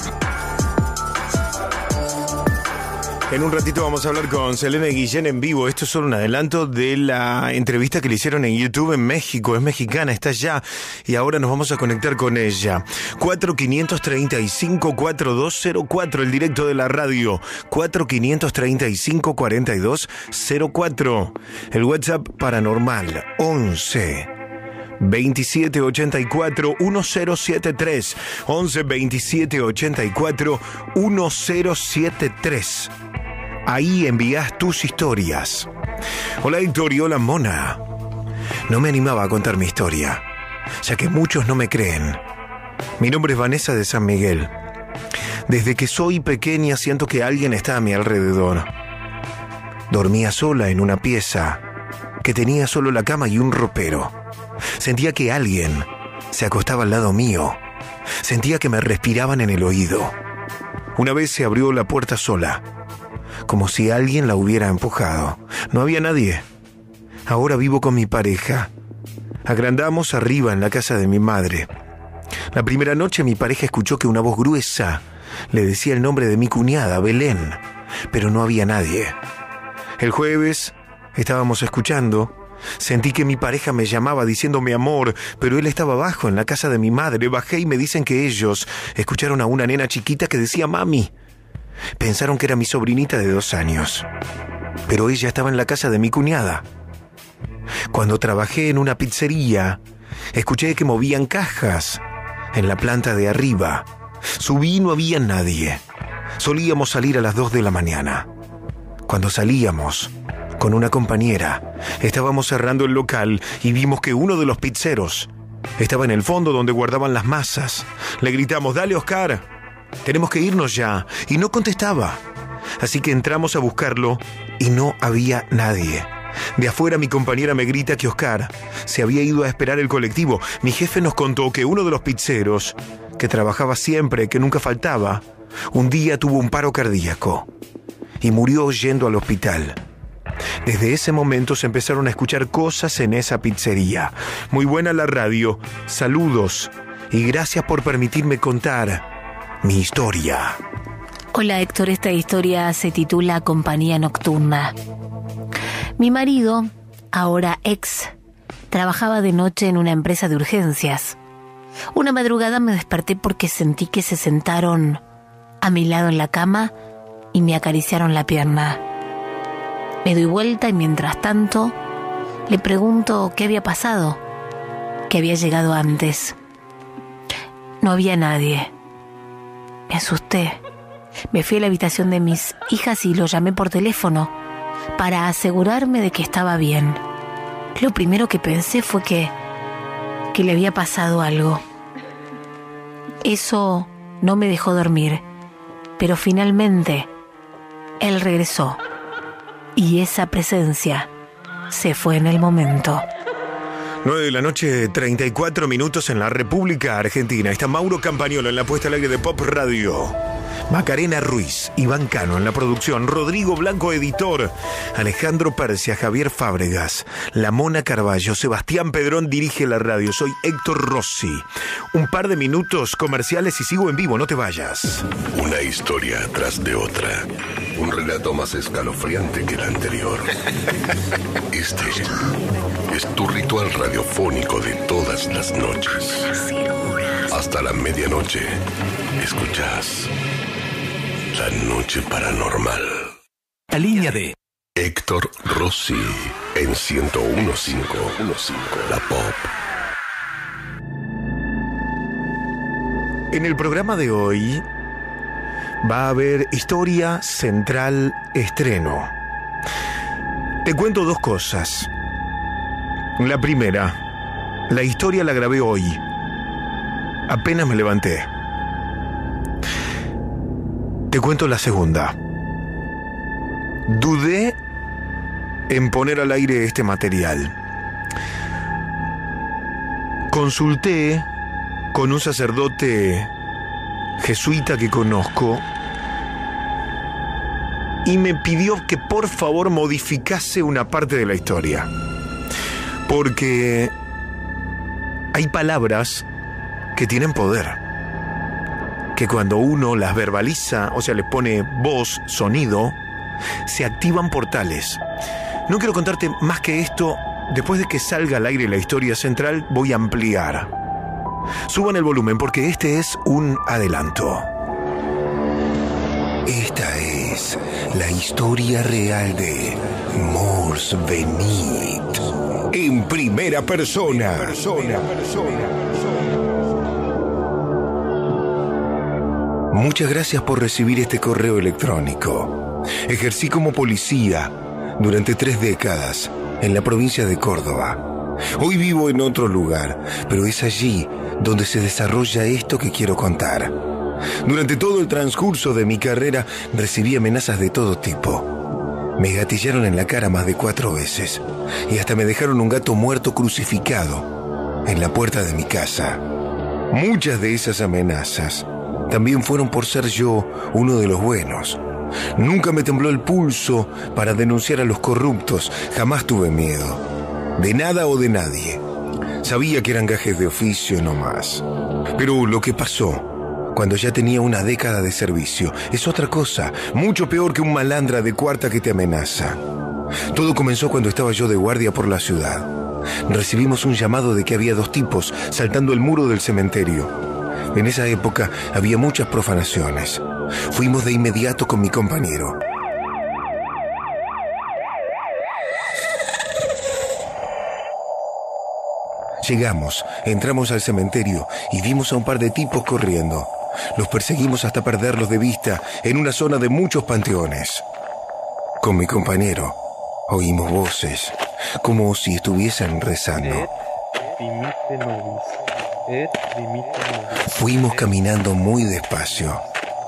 En un ratito vamos a hablar con Selena Guillén en vivo. Esto es solo un adelanto de la entrevista que le hicieron en YouTube en México. Es mexicana, está allá. Y ahora nos vamos a conectar con ella. cuatro cinco tres cinco, cuatro dos cero cuatro, el directo de la radio. cuatro cinco tres cinco, cuatro dos cero cuatro. El WhatsApp paranormal. once veintisiete ochenta y cuatro mil setenta y tres. once veintisiete ochenta y cuatro mil setenta y tres. Ahí envías tus historias. Hola Héctor y hola Mona. No me animaba a contar mi historia, ya que muchos no me creen. Mi nombre es Vanessa de San Miguel. Desde que soy pequeña siento que alguien está a mi alrededor. Dormía sola en una pieza que tenía solo la cama y un ropero. Sentía que alguien se acostaba al lado mío. Sentía que me respiraban en el oído. Una vez se abrió la puerta sola, como si alguien la hubiera empujado. No había nadie. Ahora vivo con mi pareja. Agrandamos arriba en la casa de mi madre. La primera noche mi pareja escuchó que una voz gruesa le decía el nombre de mi cuñada, Belén, pero no había nadie. El jueves estábamos escuchando. Sentí que mi pareja me llamaba diciéndome amor, pero él estaba abajo en la casa de mi madre. Bajé y me dicen que ellos escucharon a una nena chiquita que decía mami. Pensaron que era mi sobrinita de dos años, pero ella estaba en la casa de mi cuñada. Cuando trabajé en una pizzería, escuché que movían cajas en la planta de arriba. Subí y no había nadie. Solíamos salir a las dos de la mañana. Cuando salíamos con una compañera, estábamos cerrando el local y vimos que uno de los pizzeros estaba en el fondo donde guardaban las masas. Le gritamos, dale Oscar, tenemos que irnos ya, y no contestaba. Así que entramos a buscarlo y no había nadie. De afuera mi compañera me grita que Oscar se había ido a esperar el colectivo. Mi jefe nos contó que uno de los pizzeros, que trabajaba siempre, que nunca faltaba, un día tuvo un paro cardíaco y murió yendo al hospital. Desde ese momento se empezaron a escuchar cosas en esa pizzería. Muy buena la radio, saludos y gracias por permitirme contar mi historia. Hola Héctor, esta historia se titula Compañía Nocturna. Mi marido, ahora ex, trabajaba de noche en una empresa de urgencias. Una madrugada me desperté porque sentí que se sentaron a mi lado en la cama y me acariciaron la pierna. Me doy vuelta y mientras tanto le pregunto qué había pasado, que había llegado antes. No había nadie. Me asusté. Me fui a la habitación de mis hijas y lo llamé por teléfono para asegurarme de que estaba bien. Lo primero que pensé fue que, que le había pasado algo. Eso no me dejó dormir, pero finalmente él regresó y esa presencia se fue en el momento. nueve de la noche, treinta y cuatro minutos en la República Argentina. Está Mauro Campagnolo en la puesta al aire de Pop Radio. Macarena Ruiz, Iván Cano en la producción, Rodrigo Blanco editor, Alejandro Persia, Javier Fábregas, La Mona Carballo, Sebastián Pedrón dirige la radio. Soy Héctor Rossi. Un par de minutos comerciales y sigo en vivo, no te vayas. Una historia tras de otra. Un relato más escalofriante que el anterior. Este es tu ritual radiofónico de todas las noches. Hasta la medianoche, escuchás La Noche Paranormal. La línea de Héctor Rossi en ciento uno punto cinco, La Pop. En el programa de hoy va a haber historia central estreno. Te cuento dos cosas. La primera, la historia la grabé hoy. Apenas me levanté. Te cuento la segunda. Dudé en poner al aire este material. consulté con un sacerdote jesuita que conozco y me pidió que por favor modificase una parte de la historia. Porque hay palabras que tienen poder, que cuando uno las verbaliza, o sea, le pone voz, sonido, se activan portales. No quiero contarte más que esto. Después de que salga al aire la historia central, voy a ampliar. Suban el volumen porque este es un adelanto. Esta es la historia real de Mors Benit. En primera persona. Muchas gracias por recibir este correo electrónico. Ejercí como policía durante tres décadas en la provincia de Córdoba. Hoy vivo en otro lugar, pero es allí donde se desarrolla esto que quiero contar. Durante todo el transcurso de mi carrera recibí amenazas de todo tipo. Me gatillaron en la cara más de cuatro veces y hasta me dejaron un gato muerto crucificado en la puerta de mi casa. Muchas de esas amenazas también fueron por ser yo uno de los buenos. Nunca me tembló el pulso para denunciar a los corruptos, jamás tuve miedo. De nada o de nadie. Sabía que eran gajes de oficio no más. Pero lo que pasó cuando ya tenía una década de servicio es otra cosa, mucho peor que un malandra de cuarta que te amenaza. Todo comenzó cuando estaba yo de guardia por la ciudad. Recibimos un llamado de que había dos tipos saltando el muro del cementerio. En esa época había muchas profanaciones. Fuimos de inmediato con mi compañero. Llegamos, entramos al cementerio y vimos a un par de tipos corriendo. Los perseguimos hasta perderlos de vista en una zona de muchos panteones. Con mi compañero oímos voces, como si estuviesen rezando. Fuimos caminando muy despacio.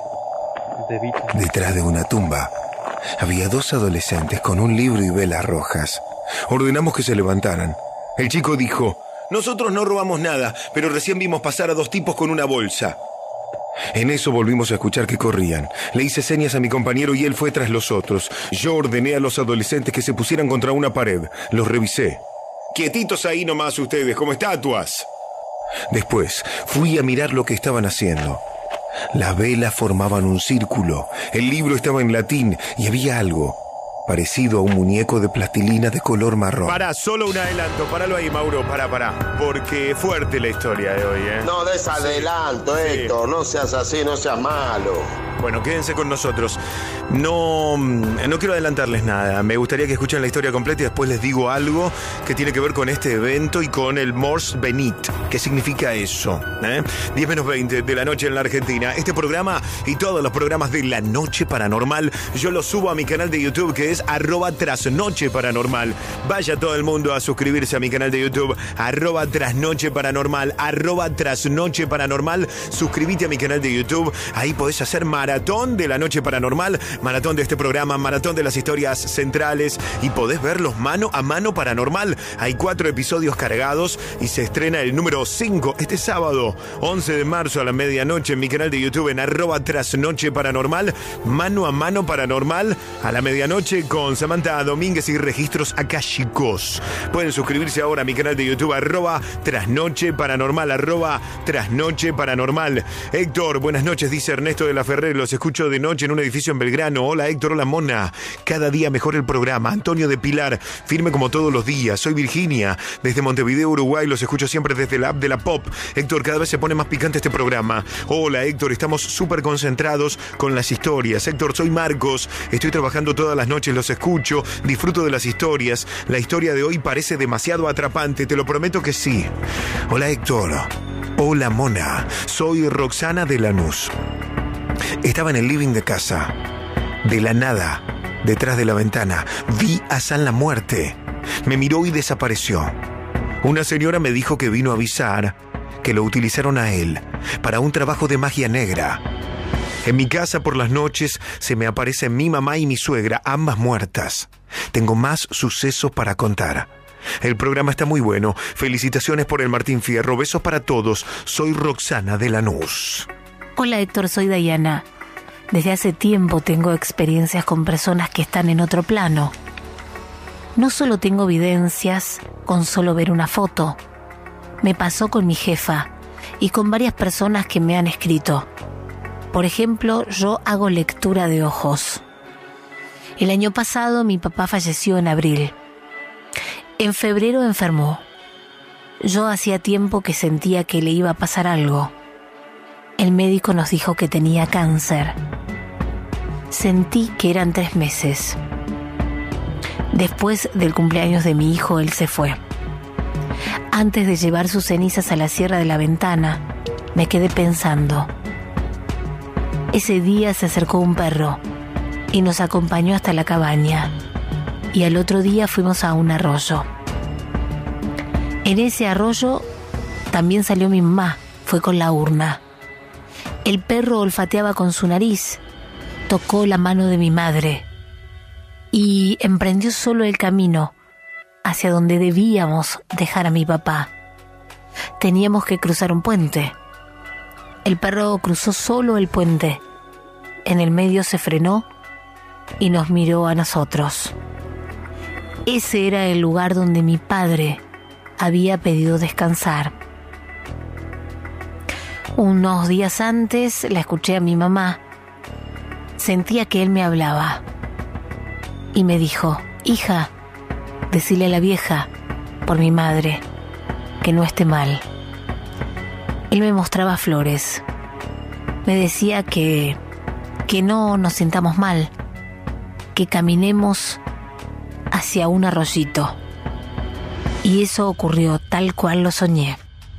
Detrás de una tumba había dos adolescentes con un libro y velas rojas. Ordenamos que se levantaran. El chico dijo: nosotros no robamos nada, pero recién vimos pasar a dos tipos con una bolsa. En eso volvimos a escuchar que corrían. Le hice señas a mi compañero y él fue tras los otros. Yo ordené a los adolescentes que se pusieran contra una pared. Los revisé. Quietitos ahí nomás ustedes, como estatuas. Después fui a mirar lo que estaban haciendo. Las velas formaban un círculo. El libro estaba en latín y había algo parecido a un muñeco de plastilina de color marrón. Pará, solo un adelanto. Paralo ahí, Mauro. Pará, pará. Porque fuerte la historia de hoy, ¿eh? No des adelanto, sí. Héctor. No seas así, no seas malo. Bueno, quédense con nosotros. No, no quiero adelantarles nada. Me gustaría que escuchen la historia completa y después les digo algo que tiene que ver con este evento y con el Mors Benit. ¿Qué significa eso? ¿Eh? diez menos veinte de la noche en la Argentina. Este programa y todos los programas de La Noche Paranormal yo los subo a mi canal de YouTube, que es arroba trasnoche paranormal. Vaya todo el mundo a suscribirse a mi canal de YouTube, arroba trasnoche paranormal, arroba trasnoche paranormal. Suscríbete a mi canal de YouTube. Ahí podés hacer maratón de La Noche Paranormal, maratón de este programa, maratón de las historias centrales y podés verlos mano a mano paranormal. Hay cuatro episodios cargados y se estrena el número cinco este sábado, once de marzo a la medianoche en mi canal de YouTube en arroba trasnoche paranormal, mano a mano paranormal a la medianoche con Samantha Domínguez y registros akáshicos. Pueden suscribirse ahora a mi canal de YouTube arroba trasnoche paranormal, arroba trasnoche paranormal. Héctor, buenas noches, dice Ernesto de la Ferrer. Los escucho de noche en un edificio en Belgrano. Hola Héctor, hola Mona. Cada día mejor el programa. Antonio de Pilar, firme como todos los días. Soy Virginia, desde Montevideo, Uruguay. Los escucho siempre desde la app de la Pop. Héctor, cada vez se pone más picante este programa. Hola Héctor, estamos súper concentrados con las historias. Héctor, soy Marcos. Estoy trabajando todas las noches, los escucho. Disfruto de las historias. La historia de hoy parece demasiado atrapante. Te lo prometo que sí. Hola Héctor. Hola Mona. Soy Roxana de Lanús. Estaba en el living de casa. De la nada, detrás de la ventana, vi a San la Muerte. Me miró y desapareció. Una señora me dijo que vino a avisar que lo utilizaron a él para un trabajo de magia negra. En mi casa por las noches se me aparecen mi mamá y mi suegra, ambas muertas. Tengo más sucesos para contar. El programa está muy bueno. Felicitaciones por el Martín Fierro. Besos para todos. Soy Roxana de Lanús. Hola Héctor, soy Dayana. Desde hace tiempo tengo experiencias con personas que están en otro plano. No solo tengo evidencias con solo ver una foto. Me pasó con mi jefa y con varias personas que me han escrito. Por ejemplo, yo hago lectura de ojos. El año pasado mi papá falleció en abril. En febrero enfermó. Yo hacía tiempo que sentía que le iba a pasar algo. El médico nos dijo que tenía cáncer. Sentí que eran tres meses. Después del cumpleaños de mi hijo, él se fue. Antes de llevar sus cenizas a la Sierra de la Ventana, me quedé pensando. Ese día se acercó un perro y nos acompañó hasta la cabaña. Y al otro día fuimos a un arroyo. En ese arroyo también salió mi mamá, fue con la urna. El perro olfateaba con su nariz, tocó la mano de mi madre y emprendió solo el camino hacia donde debíamos dejar a mi papá. Teníamos que cruzar un puente. El perro cruzó solo el puente. En el medio se frenó y nos miró a nosotros. Ese era el lugar donde mi padre había pedido descansar. Unos días antes la escuché a mi mamá. Sentía que él me hablaba. Y me dijo, hija, decile a la vieja, por mi madre, que no esté mal. Él me mostraba flores. Me decía que, que no nos sintamos mal, que caminemos hacia un arroyito. Y eso ocurrió tal cual lo soñé.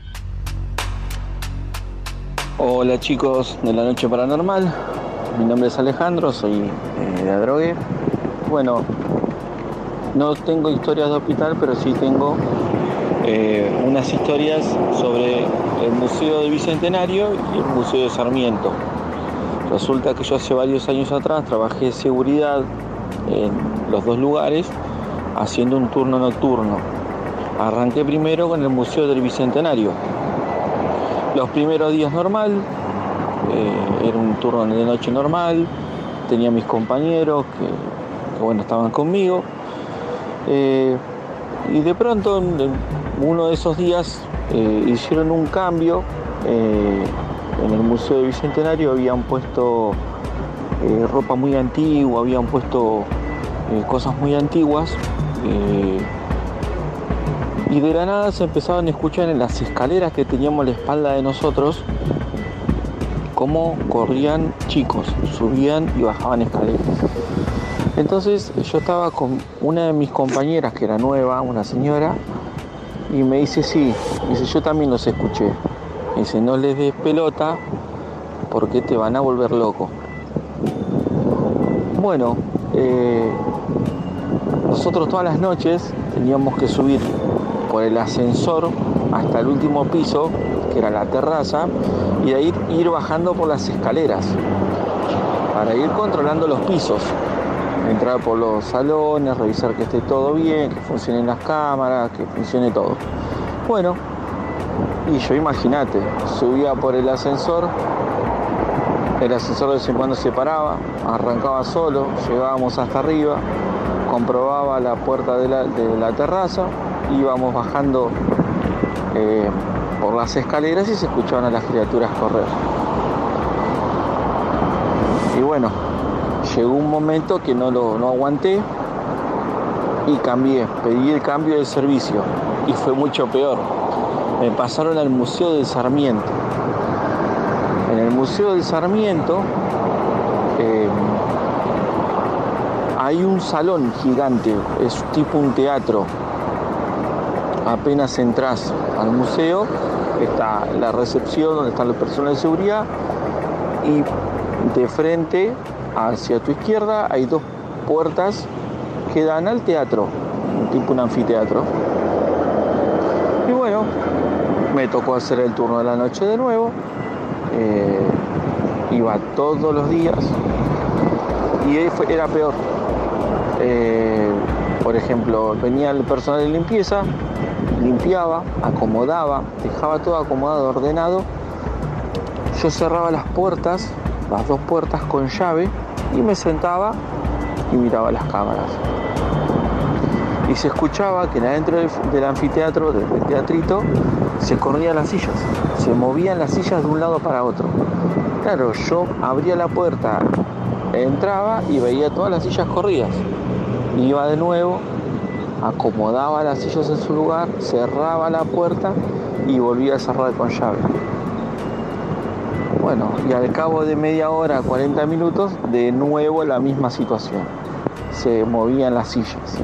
Hola chicos de la Noche Paranormal, mi nombre es Alejandro, soy eh, de Adrogué. Bueno, no tengo historias de hospital, pero sí tengo eh, unas historias sobre el Museo del Bicentenario y el Museo de Sarmiento. Resulta que yo hace varios años atrás trabajé de seguridad en los dos lugares haciendo un turno nocturno. Arranqué primero con el Museo del Bicentenario. Los primeros días normal, eh, era un turno de noche normal, tenía mis compañeros que, que bueno, estaban conmigo. Eh, y de pronto, en uno de esos días, eh, hicieron un cambio. Eh, en el Museo del Bicentenario habían puesto eh, ropa muy antigua, habían puesto eh, cosas muy antiguas. Eh, Y de la nada se empezaban a escuchar en las escaleras que teníamos a la espalda de nosotros cómo corrían chicos, subían y bajaban escaleras. Entonces yo estaba con una de mis compañeras que era nueva, una señora, y me dice sí, me dice yo también los escuché. Me dice no les des pelota porque te van a volver loco. Bueno, eh, nosotros todas las noches teníamos que subir por el ascensor hasta el último piso, que era la terraza, y de ahí ir bajando por las escaleras para ir controlando los pisos, entrar por los salones, revisar que esté todo bien, que funcionen las cámaras, que funcione todo. Bueno, y yo imagínate, subía por el ascensor, el ascensor de vez en cuando se paraba, arrancaba solo, llegábamos hasta arriba, comprobaba la puerta de la, de la terraza, íbamos bajando eh, por las escaleras y se escuchaban a las criaturas correr. Y bueno, llegó un momento que no lo no aguanté y cambié, pedí el cambio de servicio y fue mucho peor. Me pasaron al Museo del Sarmiento. En el Museo del Sarmiento eh, hay un salón gigante, es tipo un teatro. Apenas entras al museo, está la recepción donde están las personas de seguridad y de frente hacia tu izquierda hay dos puertas que dan al teatro, tipo un anfiteatro. Y bueno, me tocó hacer el turno de la noche de nuevo, eh, iba todos los días y era peor. Eh, Por ejemplo, venía el personal de limpieza, limpiaba, acomodaba, dejaba todo acomodado, ordenado. Yo cerraba las puertas, las dos puertas con llave, y me sentaba y miraba las cámaras. Y se escuchaba que adentro del, del anfiteatro, del, del teatrito, se corrían las sillas, se movían las sillas de un lado para otro. Claro, yo abría la puerta, entraba y veía todas las sillas corridas. Iba de nuevo, acomodaba las sillas en su lugar, cerraba la puerta y volvía a cerrar con llave. Bueno, y al cabo de media hora, cuarenta minutos, de nuevo la misma situación. Se movían las sillas.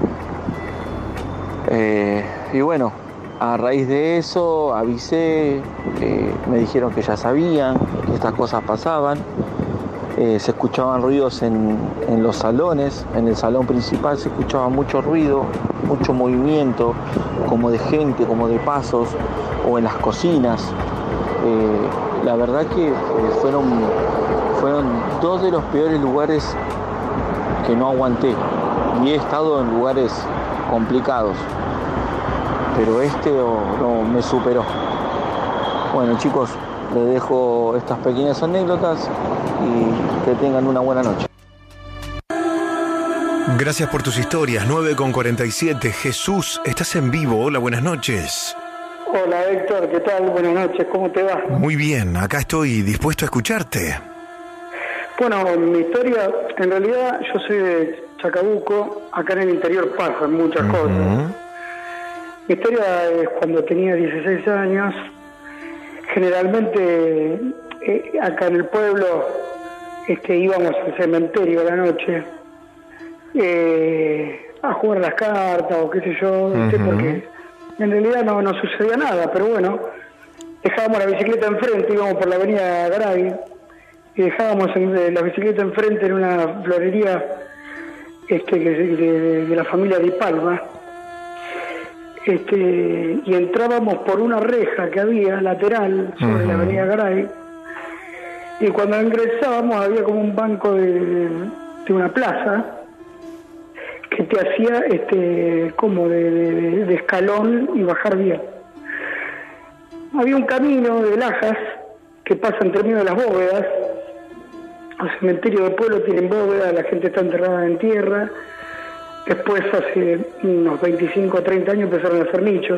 Eh, y bueno, a raíz de eso avisé, eh, me dijeron que ya sabían que estas cosas pasaban. Eh, se escuchaban ruidos en, en los salones, en el salón principal se escuchaba mucho ruido, mucho movimiento, como de gente, como de pasos, o en las cocinas. Eh, la verdad que eh, fueron, fueron dos de los peores lugares que no aguanté, y he estado en lugares complicados, pero este oh, no, me superó. Bueno, chicos, les dejo estas pequeñas anécdotas y que tengan una buena noche. Gracias por tus historias. nueve con cuarenta y siete. Jesús, estás en vivo. Hola, buenas noches. Hola Héctor, ¿qué tal? Buenas noches, ¿cómo te va? Muy bien, acá estoy dispuesto a escucharte. Bueno, mi historia, en realidad yo soy de Chacabuco, acá en el interior pasan muchas uh-huh. cosas. Mi historia es cuando tenía dieciséis años, generalmente eh, acá en el pueblo este, íbamos al cementerio a la noche eh, a jugar las cartas o qué sé yo, uh-huh. ¿sí? Porque en realidad no, no sucedía nada, pero bueno, dejábamos la bicicleta enfrente, íbamos por la avenida Garay, y dejábamos en, la bicicleta enfrente en una florería este, de, de, de la familia Di Palma, este, y entrábamos por una reja que había lateral sobre uh-huh. la avenida Garay, y cuando ingresábamos había como un banco de, de, de una plaza que te hacía este como de, de, de escalón y bajar bien. Había un camino de lajas que pasa entre medio de las bóvedas. Los cementerios del pueblo tienen bóvedas, la gente está enterrada en tierra. Después, hace unos veinticinco o treinta años, empezaron a hacer nichos.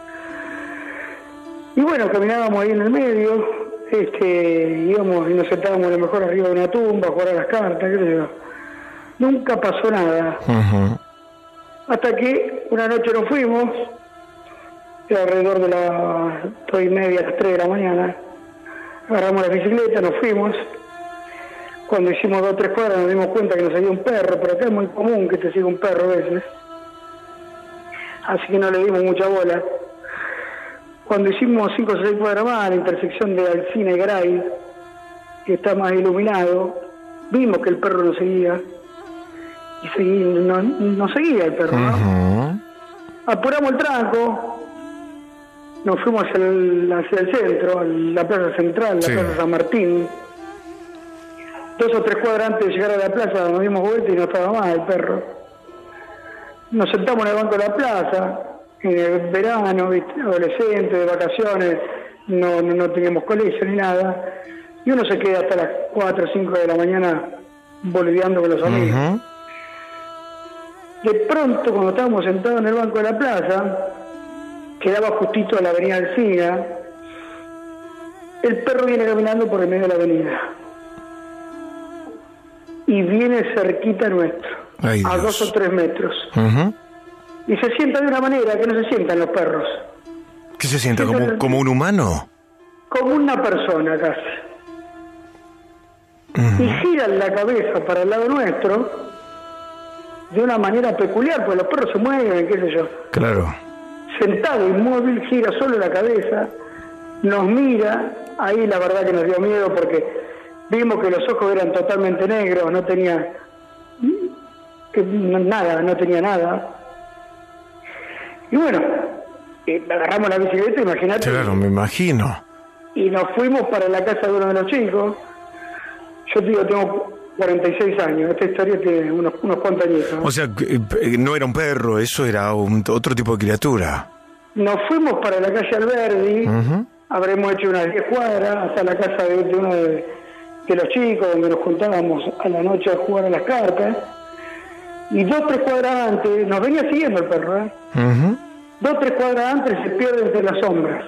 Y bueno, caminábamos ahí en el medio, este, íbamos y nos sentábamos a lo mejor arriba de una tumba, a jugar a las cartas, qué sé yo. Nunca pasó nada. Uh-huh. Hasta que una noche nos fuimos, era alrededor de las dos y media, a las tres de la mañana. Agarramos la bicicleta, nos fuimos. Cuando hicimos dos o tres cuadras nos dimos cuenta que nos seguía un perro, pero acá es muy común que te siga un perro a veces. Así que no le dimos mucha bola. Cuando hicimos cinco o seis cuadras más, a la intersección de Alsina y Garay, que está más iluminado, vimos que el perro nos seguía. Y seguí, no, no seguía el perro, ¿no? Uh-huh. Apuramos el tranco, nos fuimos hacia el, hacia el centro, a la plaza central, la sí. plaza San Martín. Dos o tres cuadras antes de llegar a la plaza nos dimos vuelta y no estaba más el perro. Nos sentamos en el banco de la plaza, en el verano, ¿viste? Adolescentes, de vacaciones, no, no, no teníamos colegio ni nada. Y uno se queda hasta las cuatro o cinco de la mañana boliviando con los amigos. Uh-huh. De pronto, cuando estábamos sentados en el banco de la plaza, quedaba justito a la avenida Alsina, el perro viene caminando por el medio de la avenida. Y viene cerquita nuestro, Ay, a dos o tres metros. Uh-huh. Y se sienta de una manera que no se sientan los perros. ¿Qué se sienta? ¿Como, el... como un humano? Como una persona casi. Uh-huh. Y giran la cabeza para el lado nuestro de una manera peculiar, porque los perros se mueven, qué sé yo. Claro. Sentado, inmóvil, gira solo la cabeza, nos mira. Ahí la verdad que nos dio miedo porque vimos que los ojos eran totalmente negros, no tenía que, nada, no tenía nada. Y bueno, eh, agarramos la bicicleta, imagínate. Claro, me imagino. Y nos fuimos para la casa de uno de los chicos. Yo te digo, tengo cuarenta y seis años. Esta historia tiene unos, unos cuantos años. O sea, eh, no era un perro, eso era un, otro tipo de criatura. Nos fuimos para la calle Alberdi, uh-huh. habremos hecho unas diez cuadras hasta la casa de, de uno de, de los chicos, donde nos juntábamos a la noche a jugar a las cartas. Y dos, tres cuadras antes, nos venía siguiendo el perro, ¿eh? Uh-huh. Dos, tres cuadras antes se pierde entre las sombras.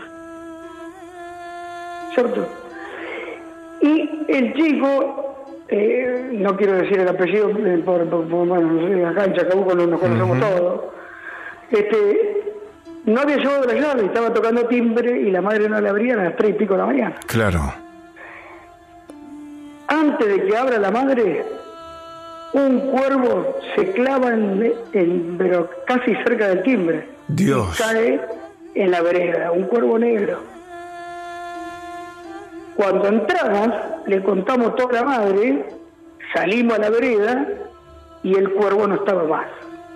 ¿Cierto? Y el chico, eh, no quiero decir el apellido, eh, por, por, por, bueno, no sé, acá en Chacabuco nos conocemos uh-huh. todos, este, no había llevado la llave, estaba tocando timbre y la madre no le abría a las tres y pico de la mañana. Claro. Antes de que abra la madre, un cuervo se clava en, en, pero casi cerca del timbre. Dios. Y cae en la vereda, un cuervo negro. Cuando entramos, le contamos toda la madre, salimos a la vereda y el cuervo no estaba más.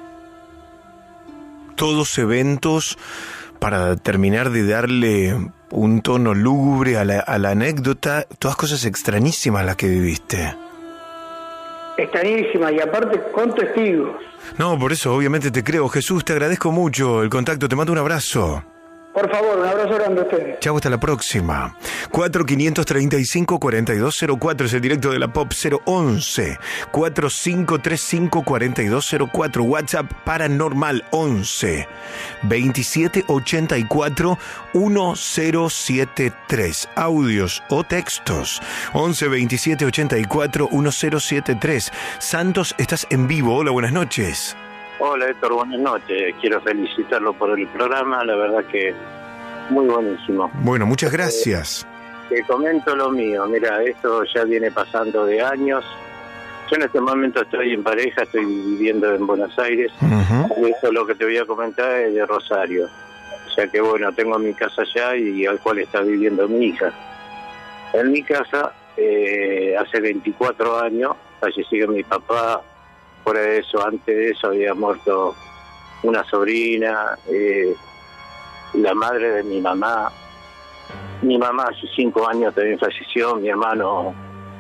Todos eventos para terminar de darle un tono lúgubre a la, a la anécdota, todas cosas extrañísimas las que viviste. Extrañísimas y aparte con testigos. No, por eso obviamente te creo. Jesús, te agradezco mucho el contacto, te mando un abrazo. Por favor, un abrazo grande a ustedes. Chau, hasta la próxima. cuatro cinco tres cinco, cuatro dos cero cuatro es el directo de la Pop. Cero once, cuatro cinco tres cinco, cuatro dos cero cuatro. WhatsApp Paranormal once, veintisiete ochenta y cuatro, diez setenta y tres. Audios o textos once, veintisiete ochenta y cuatro, diez setenta y tres. Santos, estás en vivo. Hola, buenas noches. Hola Héctor, buenas noches. Quiero felicitarlo por el programa, la verdad que muy buenísimo. Bueno, muchas gracias. Eh, te comento lo mío, mira, esto ya viene pasando de años. Yo en este momento estoy en pareja, estoy viviendo en Buenos Aires. Uh-huh. Y eso lo que te voy a comentar es de Rosario. O sea que bueno, tengo mi casa allá y al cual está viviendo mi hija. En mi casa, eh, hace veinticuatro años, falleció mi papá. Fuera de eso, antes de eso había muerto una sobrina, eh, la madre de mi mamá. Mi mamá hace cinco años también falleció, mi hermano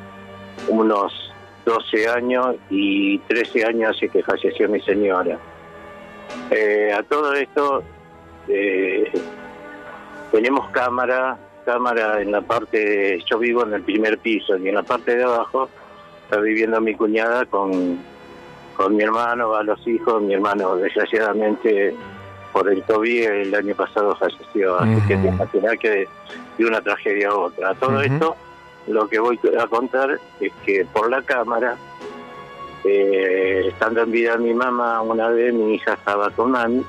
unos doce años y trece años hace que falleció mi señora. Eh, a todo esto eh, tenemos cámara, cámara en la parte de, yo vivo en el primer piso y en la parte de abajo está viviendo mi cuñada con con mi hermano, a los hijos. Mi hermano desgraciadamente por el COVID el año pasado falleció, así uh-huh. que te imaginas que de una tragedia a otra. Todo uh-huh. esto, lo que voy a contar es que por la cámara, eh, estando en vida mi mamá, una vez mi hija estaba con mami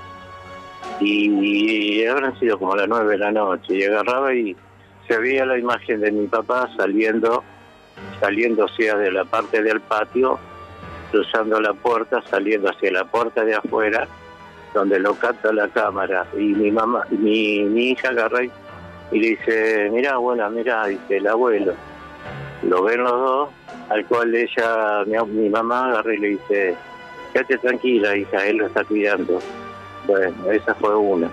y, y habrán sido como las nueve de la noche y agarraba y se veía la imagen de mi papá saliendo, saliendo sea de la parte del patio, cruzando la puerta, saliendo hacia la puerta de afuera, donde lo capta la cámara, y mi mamá, mi, mi hija agarra y, y le dice, mirá abuela, mirá, dice el abuelo. Lo ven los dos, al cual ella, mi, mi mamá agarra y le dice, quédate tranquila hija, él lo está cuidando. Bueno, esa fue una.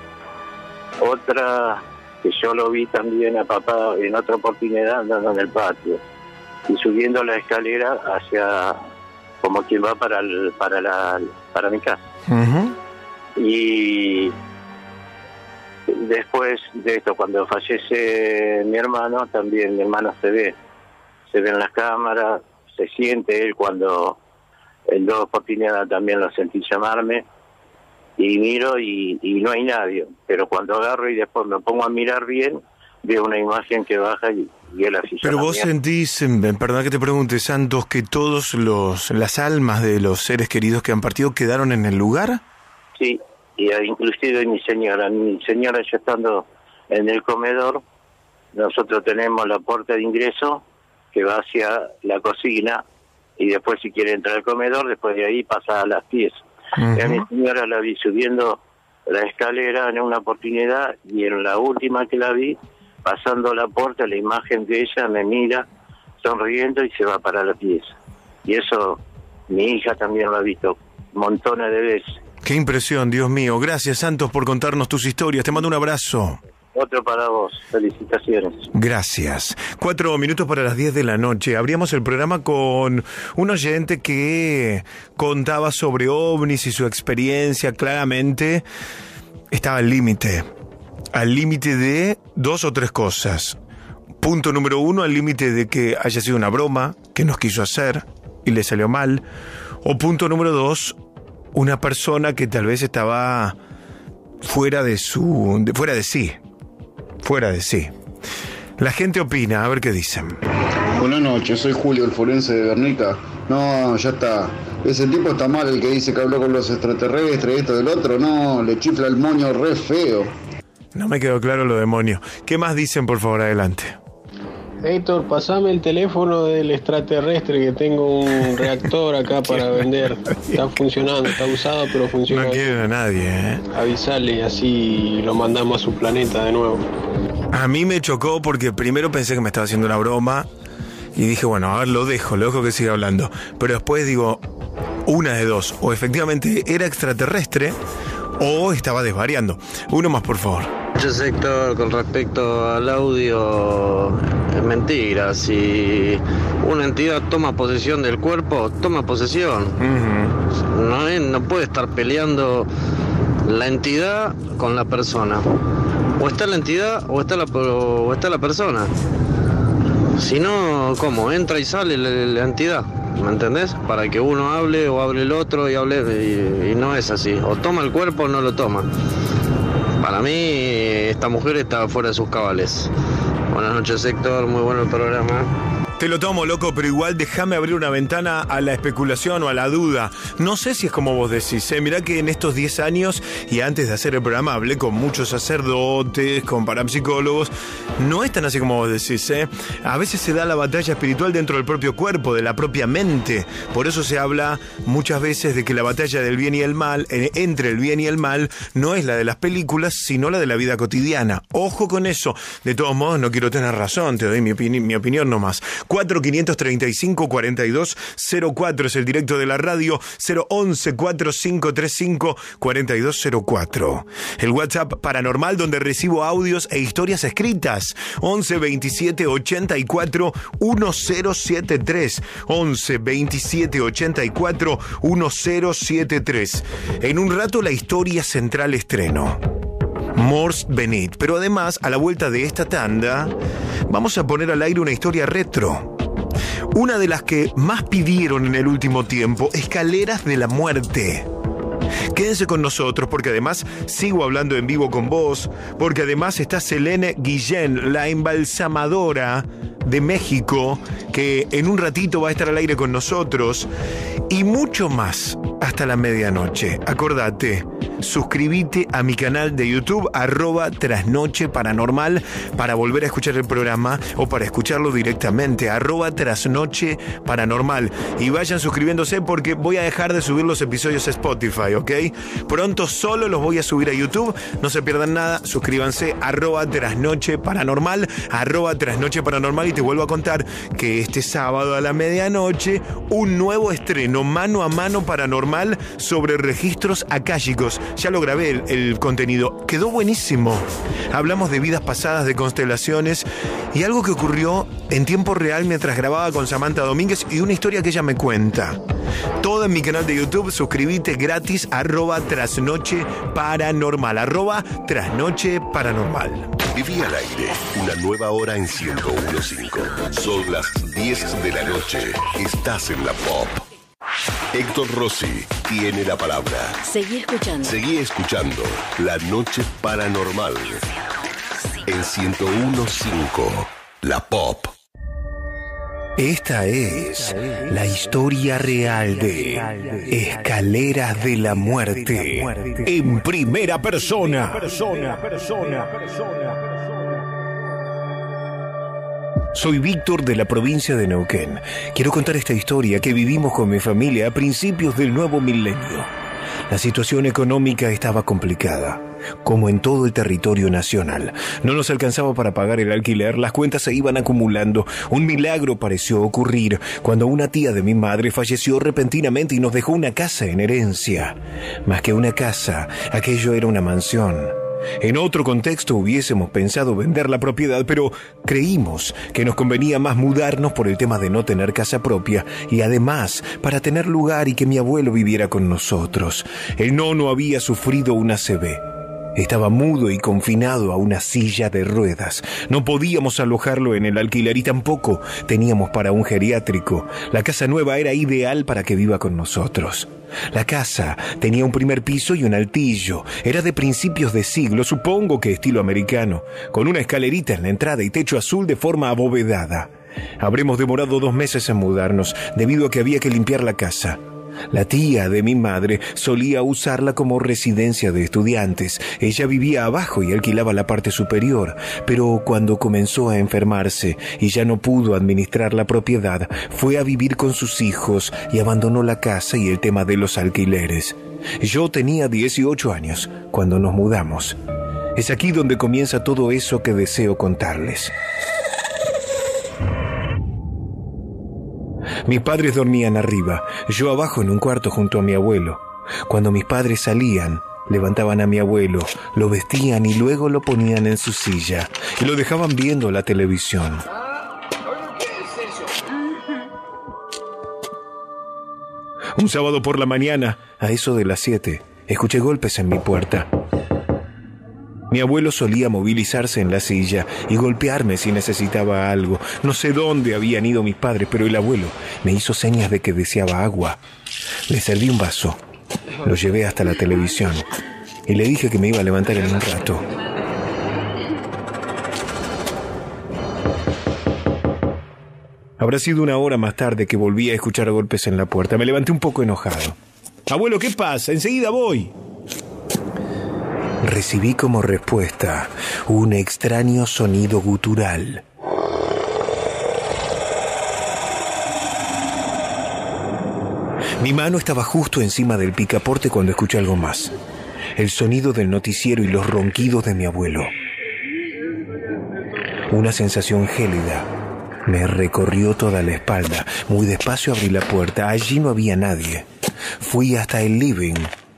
Otra, que yo lo vi también a papá en otra oportunidad andando en el patio, y subiendo la escalera hacia, como quien va para el, para la para mi casa. Uh-huh. Y después de esto, cuando fallece mi hermano, también mi hermano se ve, se ve en las cámaras, se siente él cuando en dos oportunidades también lo sentí llamarme, y miro y, y no hay nadie, pero cuando agarro y después me pongo a mirar bien, veo una imagen que baja y, y él así. Pero vos sentís, perdón que te pregunte, Santos, que todos los las almas de los seres queridos que han partido quedaron en el lugar. Sí, y inclusive mi señora, mi señora yo estando en el comedor, nosotros tenemos la puerta de ingreso que va hacia la cocina y después si quiere entrar al comedor, después de ahí pasa a las piezas. Uh-huh. Y a mi señora la vi subiendo la escalera en una oportunidad y en la última que la vi, pasando la puerta, la imagen de ella me mira sonriendo y se va para la pieza. Y eso mi hija también lo ha visto montones de veces. Qué impresión, Dios mío. Gracias, Santos, por contarnos tus historias. Te mando un abrazo. Otro para vos. Felicitaciones. Gracias. Cuatro minutos para las diez de la noche. Abríamos el programa con un oyente que contaba sobre ovnis y su experiencia. Claramente estaba al límite. Al límite de dos o tres cosas. Punto número uno, al límite de que haya sido una broma que nos quiso hacer y le salió mal. O punto número dos, una persona que tal vez estaba fuera de su... De, fuera de sí. Fuera de sí. La gente opina, a ver qué dicen. Buenas noches, soy Julio, el forense de Guernica. No, ya está. Ese tipo está mal, el que dice que habló con los extraterrestres, esto del otro. No, le chifla el moño re feo. No me quedó claro lo demonio. ¿Qué más dicen, por favor, adelante? Héctor, pasame el teléfono del extraterrestre, que tengo un reactor acá para vender. Está funcionando, está usado, pero funciona. No quieren a nadie, ¿eh? Avisale, así lo mandamos a su planeta de nuevo. A mí me chocó porque primero pensé que me estaba haciendo una broma y dije, bueno, a ver, lo dejo, lo dejo que siga hablando. Pero después digo, una de dos, o efectivamente era extraterrestre o estaba desvariando. Uno más, por favor. Yo sé, Héctor, con respecto al audio, es mentira. Si una entidad toma posesión del cuerpo, toma posesión. Uh-huh. No, es, no puede estar peleando la entidad con la persona. O está la entidad o está la, o está la persona. Si no, ¿cómo? Entra y sale la, la entidad, ¿me entendés? Para que uno hable o hable el otro y hable, y, y no es así. O toma el cuerpo o no lo toma. Para mí, esta mujer está fuera de sus cabales. Buenas noches, Héctor. Muy bueno el programa. Te lo tomo, loco, pero igual déjame abrir una ventana a la especulación o a la duda. No sé si es como vos decís, ¿eh? Mirá que en estos diez años y antes de hacer el programa hablé con muchos sacerdotes, con parapsicólogos. No es tan así como vos decís, ¿eh? A veces se da la batalla espiritual dentro del propio cuerpo, de la propia mente. Por eso se habla muchas veces de que la batalla del bien y el mal, eh, entre el bien y el mal, no es la de las películas, sino la de la vida cotidiana. Ojo con eso. De todos modos, no quiero tener razón, te doy mi, opini- mi opinión nomás. cuatro quinientos treinta y cinco cuarenta y dos cero cuatro es el directo de la radio. Cero once cuarenta y cinco treinta y cinco cuarenta y dos cero cuatro. El WhatsApp paranormal donde recibo audios e historias escritas. once veintisiete ochenta y cuatro diez setenta y tres. once veintisiete ochenta y cuatro diez setenta y tres. En un rato la historia central estreno. Mors Venit. Pero además, a la vuelta de esta tanda, vamos a poner al aire una historia retro. Una de las que más pidieron en el último tiempo, Escaleras de la Muerte. Quédense con nosotros porque además sigo hablando en vivo con vos, porque además está Selene Guillén, la embalsamadora de México, que en un ratito va a estar al aire con nosotros, y mucho más hasta la medianoche. Acordate, suscríbete a mi canal de YouTube, arroba Trasnoche Paranormal, para volver a escuchar el programa o para escucharlo directamente, arroba Trasnoche Paranormal. Y vayan suscribiéndose porque voy a dejar de subir los episodios a Spotify, ¿ok? Pronto solo los voy a subir a YouTube, no se pierdan nada, suscríbanse, arroba Trasnoche Paranormal, arroba Trasnoche Paranormal, y te vuelvo a contar que este sábado a la medianoche, un nuevo estreno, Mano a Mano Paranormal, sobre registros akáshicos. Ya lo grabé el, el contenido, quedó buenísimo. Hablamos de vidas pasadas, de constelaciones y algo que ocurrió en tiempo real mientras grababa con Samantha Domínguez y una historia que ella me cuenta. Todo en mi canal de YouTube, suscríbete gratis, arroba Trasnoche Paranormal, arroba Trasnoche Paranormal. Viví al aire, una nueva hora en ciento uno punto cinco. Son las diez de la noche, estás en la Pop. Héctor Rossi tiene la palabra. Seguí escuchando. Seguí escuchando La Noche Paranormal en ciento uno punto cinco, La Pop. Esta es la historia real de Escaleras de la Muerte en primera persona. Soy Víctor de la provincia de Neuquén. Quiero contar esta historia que vivimos con mi familia a principios del nuevo milenio. La situación económica estaba complicada, como en todo el territorio nacional. No nos alcanzaba para pagar el alquiler, las cuentas se iban acumulando. Un milagro pareció ocurrir cuando una tía de mi madre falleció repentinamente y nos dejó una casa en herencia. Más que una casa, aquello era una mansión. En otro contexto hubiésemos pensado vender la propiedad, pero creímos que nos convenía más mudarnos por el tema de no tener casa propia y además para tener lugar y que mi abuelo viviera con nosotros. El nono había sufrido una A C V. Estaba mudo y confinado a una silla de ruedas. No podíamos alojarlo en el alquiler y tampoco teníamos para un geriátrico. La casa nueva era ideal para que viva con nosotros. La casa tenía un primer piso y un altillo. Era de principios de siglo, supongo que estilo americano, con una escalerita en la entrada y techo azul de forma abovedada. Habremos demorado dos meses en mudarnos, debido a que había que limpiar la casa. La tía de mi madre solía usarla como residencia de estudiantes. Ella vivía abajo y alquilaba la parte superior, pero cuando comenzó a enfermarse y ya no pudo administrar la propiedad, fue a vivir con sus hijos y abandonó la casa y el tema de los alquileres. Yo tenía dieciocho años cuando nos mudamos. Es aquí donde comienza todo eso que deseo contarles. Mis padres dormían arriba, yo abajo en un cuarto junto a mi abuelo. Cuando mis padres salían, levantaban a mi abuelo, lo vestían y luego lo ponían en su silla y lo dejaban viendo la televisión. Un sábado por la mañana, a eso de las siete, escuché golpes en mi puerta. Mi abuelo solía movilizarse en la silla y golpearme si necesitaba algo. No sé dónde habían ido mis padres, pero el abuelo me hizo señas de que deseaba agua. Le serví un vaso, lo llevé hasta la televisión y le dije que me iba a levantar en un rato. Habrá sido una hora más tarde que volví a escuchar golpes en la puerta. Me levanté un poco enojado. Abuelo, ¿qué pasa? Enseguida voy. Recibí como respuesta un extraño sonido gutural. Mi mano estaba justo encima del picaporte cuando escuché algo más. El sonido del noticiero y los ronquidos de mi abuelo. Una sensación gélida me recorrió toda la espalda. Muy despacio abrí la puerta. Allí no había nadie. Fui hasta el living.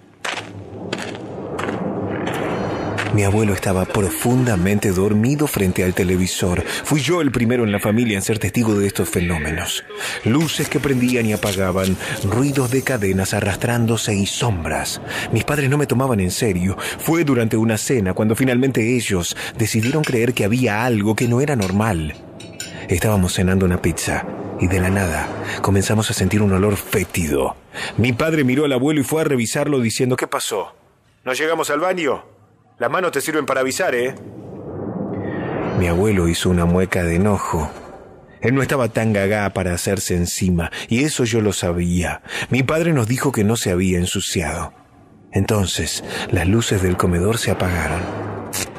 Mi abuelo estaba profundamente dormido frente al televisor. Fui yo el primero en la familia en ser testigo de estos fenómenos. Luces que prendían y apagaban, ruidos de cadenas arrastrándose y sombras. Mis padres no me tomaban en serio. Fue durante una cena cuando finalmente ellos decidieron creer que había algo que no era normal. Estábamos cenando una pizza y de la nada comenzamos a sentir un olor fétido. Mi padre miró al abuelo y fue a revisarlo diciendo: ¿qué pasó? ¿No llegamos al baño? Las manos te sirven para avisar, ¿eh? Mi abuelo hizo una mueca de enojo. Él no estaba tan gagá para hacerse encima, y eso yo lo sabía. Mi padre nos dijo que no se había ensuciado. Entonces, las luces del comedor se apagaron.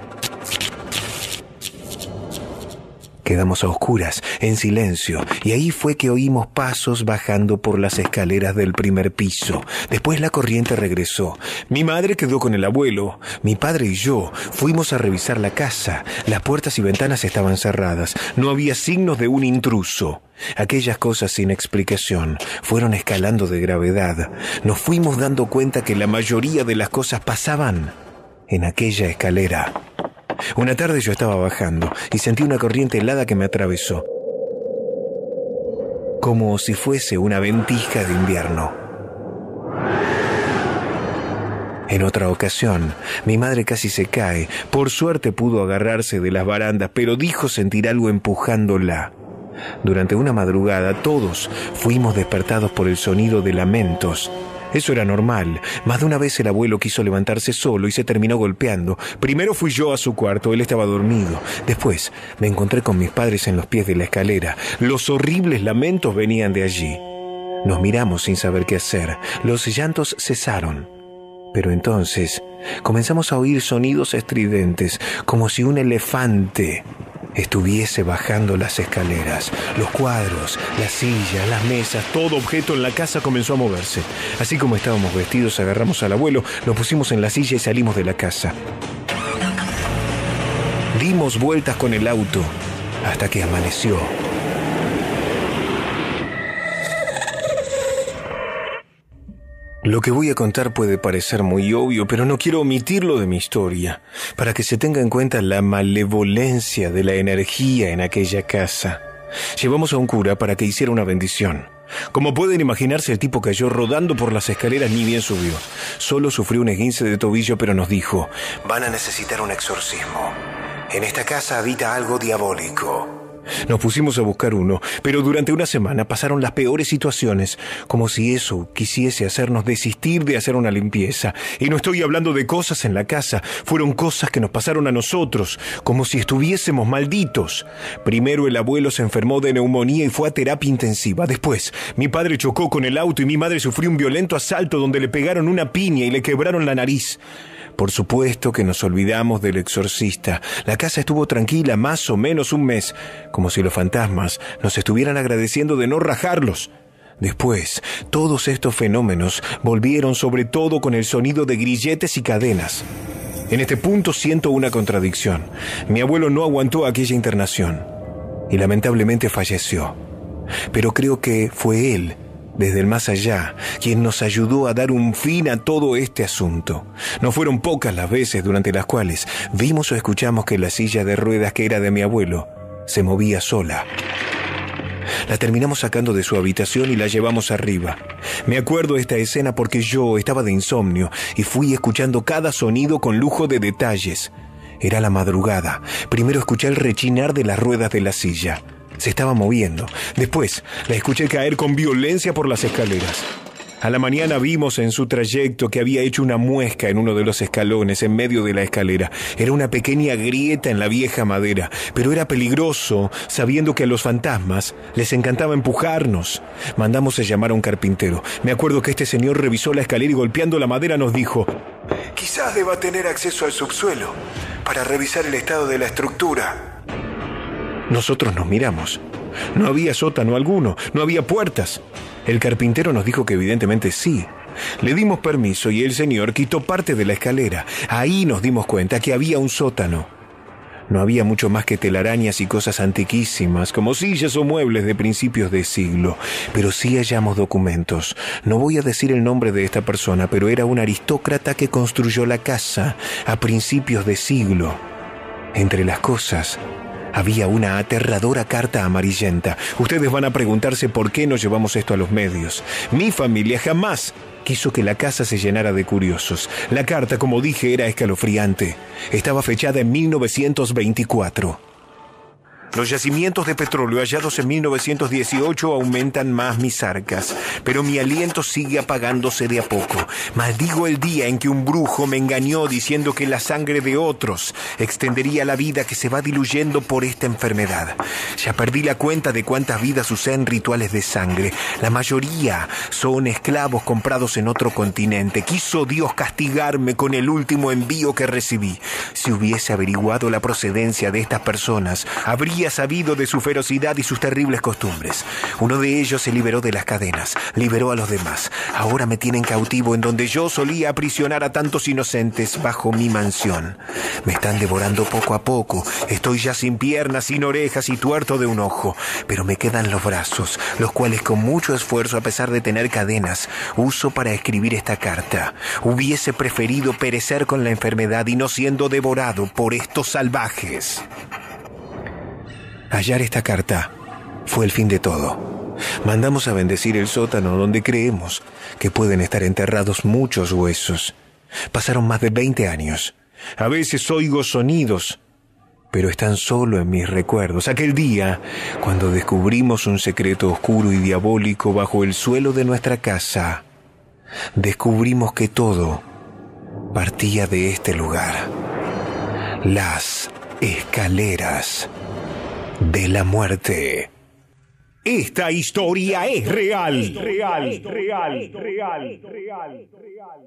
Quedamos a oscuras, en silencio, y ahí fue que oímos pasos bajando por las escaleras del primer piso. Después la corriente regresó. Mi madre quedó con el abuelo. Mi padre y yo fuimos a revisar la casa. Las puertas y ventanas estaban cerradas. No había signos de un intruso. Aquellas cosas sin explicación fueron escalando de gravedad. Nos fuimos dando cuenta que la mayoría de las cosas pasaban en aquella escalera. Una tarde yo estaba bajando y sentí una corriente helada que me atravesó, como si fuese una ventisca de invierno. En otra ocasión, mi madre casi se cae. Por suerte pudo agarrarse de las barandas, pero dijo sentir algo empujándola. Durante una madrugada, todos fuimos despertados por el sonido de lamentos. Eso era normal. Más de una vez el abuelo quiso levantarse solo y se terminó golpeando. Primero fui yo a su cuarto, él estaba dormido. Después me encontré con mis padres en los pies de la escalera. Los horribles lamentos venían de allí. Nos miramos sin saber qué hacer. Los llantos cesaron. Pero entonces comenzamos a oír sonidos estridentes, como si un elefante estuviese bajando las escaleras. Los cuadros, las sillas, las mesas, todo objeto en la casa comenzó a moverse. Así como estábamos vestidos, agarramos al abuelo, lo pusimos en la silla y salimos de la casa. Dimos vueltas con el auto hasta que amaneció. Lo que voy a contar puede parecer muy obvio, pero no quiero omitirlo de mi historia, para que se tenga en cuenta la malevolencia de la energía en aquella casa. Llevamos a un cura para que hiciera una bendición. Como pueden imaginarse, el tipo cayó rodando por las escaleras, ni bien subió. Solo sufrió un esguince de tobillo, pero nos dijo: van a necesitar un exorcismo. En esta casa habita algo diabólico. Nos pusimos a buscar uno, pero durante una semana pasaron las peores situaciones, como si eso quisiese hacernos desistir de hacer una limpieza. Y no estoy hablando de cosas en la casa, fueron cosas que nos pasaron a nosotros, como si estuviésemos malditos. Primero el abuelo se enfermó de neumonía y fue a terapia intensiva. Después, mi padre chocó con el auto y mi madre sufrió un violento asalto donde le pegaron una piña y le quebraron la nariz. Por supuesto que nos olvidamos del exorcista. La casa estuvo tranquila más o menos un mes, como si los fantasmas nos estuvieran agradeciendo de no rajarlos. Después, todos estos fenómenos volvieron, sobre todo con el sonido de grilletes y cadenas. En este punto siento una contradicción. Mi abuelo no aguantó aquella internación y lamentablemente falleció. Pero creo que fue él, desde el más allá, quien nos ayudó a dar un fin a todo este asunto. No fueron pocas las veces durante las cuales vimos o escuchamos que la silla de ruedas que era de mi abuelo se movía sola. La terminamos sacando de su habitación y la llevamos arriba. Me acuerdo de esta escena porque yo estaba de insomnio y fui escuchando cada sonido con lujo de detalles. Era la madrugada. Primero escuché el rechinar de las ruedas de la silla. Se estaba moviendo. Después la escuché caer con violencia por las escaleras. A la mañana vimos en su trayecto que había hecho una muesca en uno de los escalones en medio de la escalera. Era una pequeña grieta en la vieja madera, pero era peligroso, sabiendo que a los fantasmas les encantaba empujarnos. Mandamos a llamar a un carpintero. Me acuerdo que este señor revisó la escalera y golpeando la madera nos dijo: quizás deba tener acceso al subsuelo para revisar el estado de la estructura. Nosotros nos miramos. No había sótano alguno, no había puertas. El carpintero nos dijo que evidentemente sí. Le dimos permiso y el señor quitó parte de la escalera. Ahí nos dimos cuenta que había un sótano. No había mucho más que telarañas y cosas antiquísimas, como sillas o muebles de principios de siglo. Pero sí hallamos documentos. No voy a decir el nombre de esta persona, pero era un aristócrata que construyó la casa a principios de siglo. Entre las cosas había una aterradora carta amarillenta. Ustedes van a preguntarse por qué no llevamos esto a los medios. Mi familia jamás quiso que la casa se llenara de curiosos. La carta, como dije, era escalofriante. Estaba fechada en mil novecientos veinticuatro. Los yacimientos de petróleo hallados en mil novecientos dieciocho aumentan más mis arcas, pero mi aliento sigue apagándose de a poco. Maldigo el día en que un brujo me engañó diciendo que la sangre de otros extendería la vida que se va diluyendo por esta enfermedad. Ya perdí la cuenta de cuántas vidas usé en rituales de sangre. La mayoría son esclavos comprados en otro continente. Quiso Dios castigarme con el último envío que recibí. Si hubiese averiguado la procedencia de estas personas, habría sabido de su ferocidad y sus terribles costumbres. Uno de ellos se liberó de las cadenas, liberó a los demás. Ahora me tienen cautivo en donde yo solía aprisionar a tantos inocentes bajo mi mansión. Me están devorando poco a poco. Estoy ya sin piernas, sin orejas y tuerto de un ojo. Pero me quedan los brazos, los cuales con mucho esfuerzo, a pesar de tener cadenas, uso para escribir esta carta. Hubiese preferido perecer con la enfermedad y no siendo devorado por estos salvajes. Hallar esta carta fue el fin de todo. Mandamos a bendecir el sótano donde creemos que pueden estar enterrados muchos huesos. Pasaron más de veinte años. A veces oigo sonidos, pero están solo en mis recuerdos. Aquel día, cuando descubrimos un secreto oscuro y diabólico bajo el suelo de nuestra casa, descubrimos que todo partía de este lugar. Las escaleras de la muerte. Esta historia es real. Real, real, real, real, real.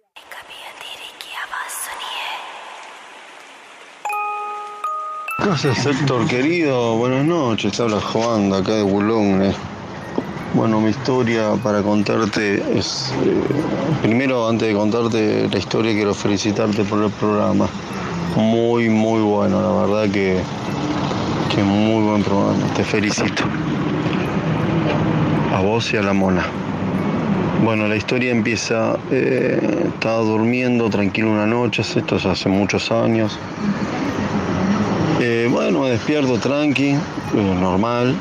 Gracias, Héctor, querido. Buenas noches. Habla Juan, de acá de Boulogne. Bueno, mi historia para contarte es... Eh, primero, antes de contarte la historia, quiero felicitarte por el programa. Muy, muy bueno. La verdad que... que muy buen programa, te felicito. A vos y a la mona. Bueno, la historia empieza, eh, estaba durmiendo tranquilo una noche, esto es hace muchos años. Eh, bueno, me despierto tranqui, eh, normal.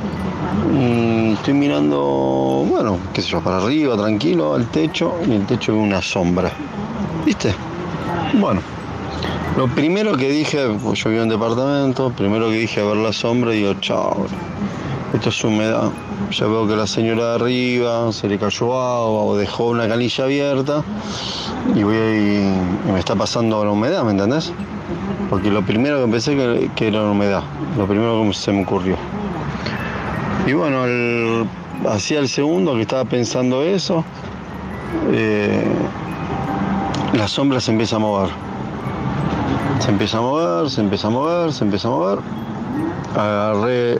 Y estoy mirando, bueno, qué sé yo, para arriba, tranquilo, al techo, y el techo ve una sombra. ¿Viste? Bueno, lo primero que dije, pues yo vivo en departamento, primero que dije a ver la sombra, digo, chao, esto es humedad. Ya veo que la señora de arriba se le cayó agua o dejó una canilla abierta y voy ahí, y me está pasando la humedad, ¿me entendés? Porque lo primero que pensé que, que era la humedad, lo primero que se me ocurrió. Y bueno, el, hacía el segundo que estaba pensando eso, eh, la sombra se empieza a mover. Se empieza a mover, se empieza a mover, se empieza a mover. Agarré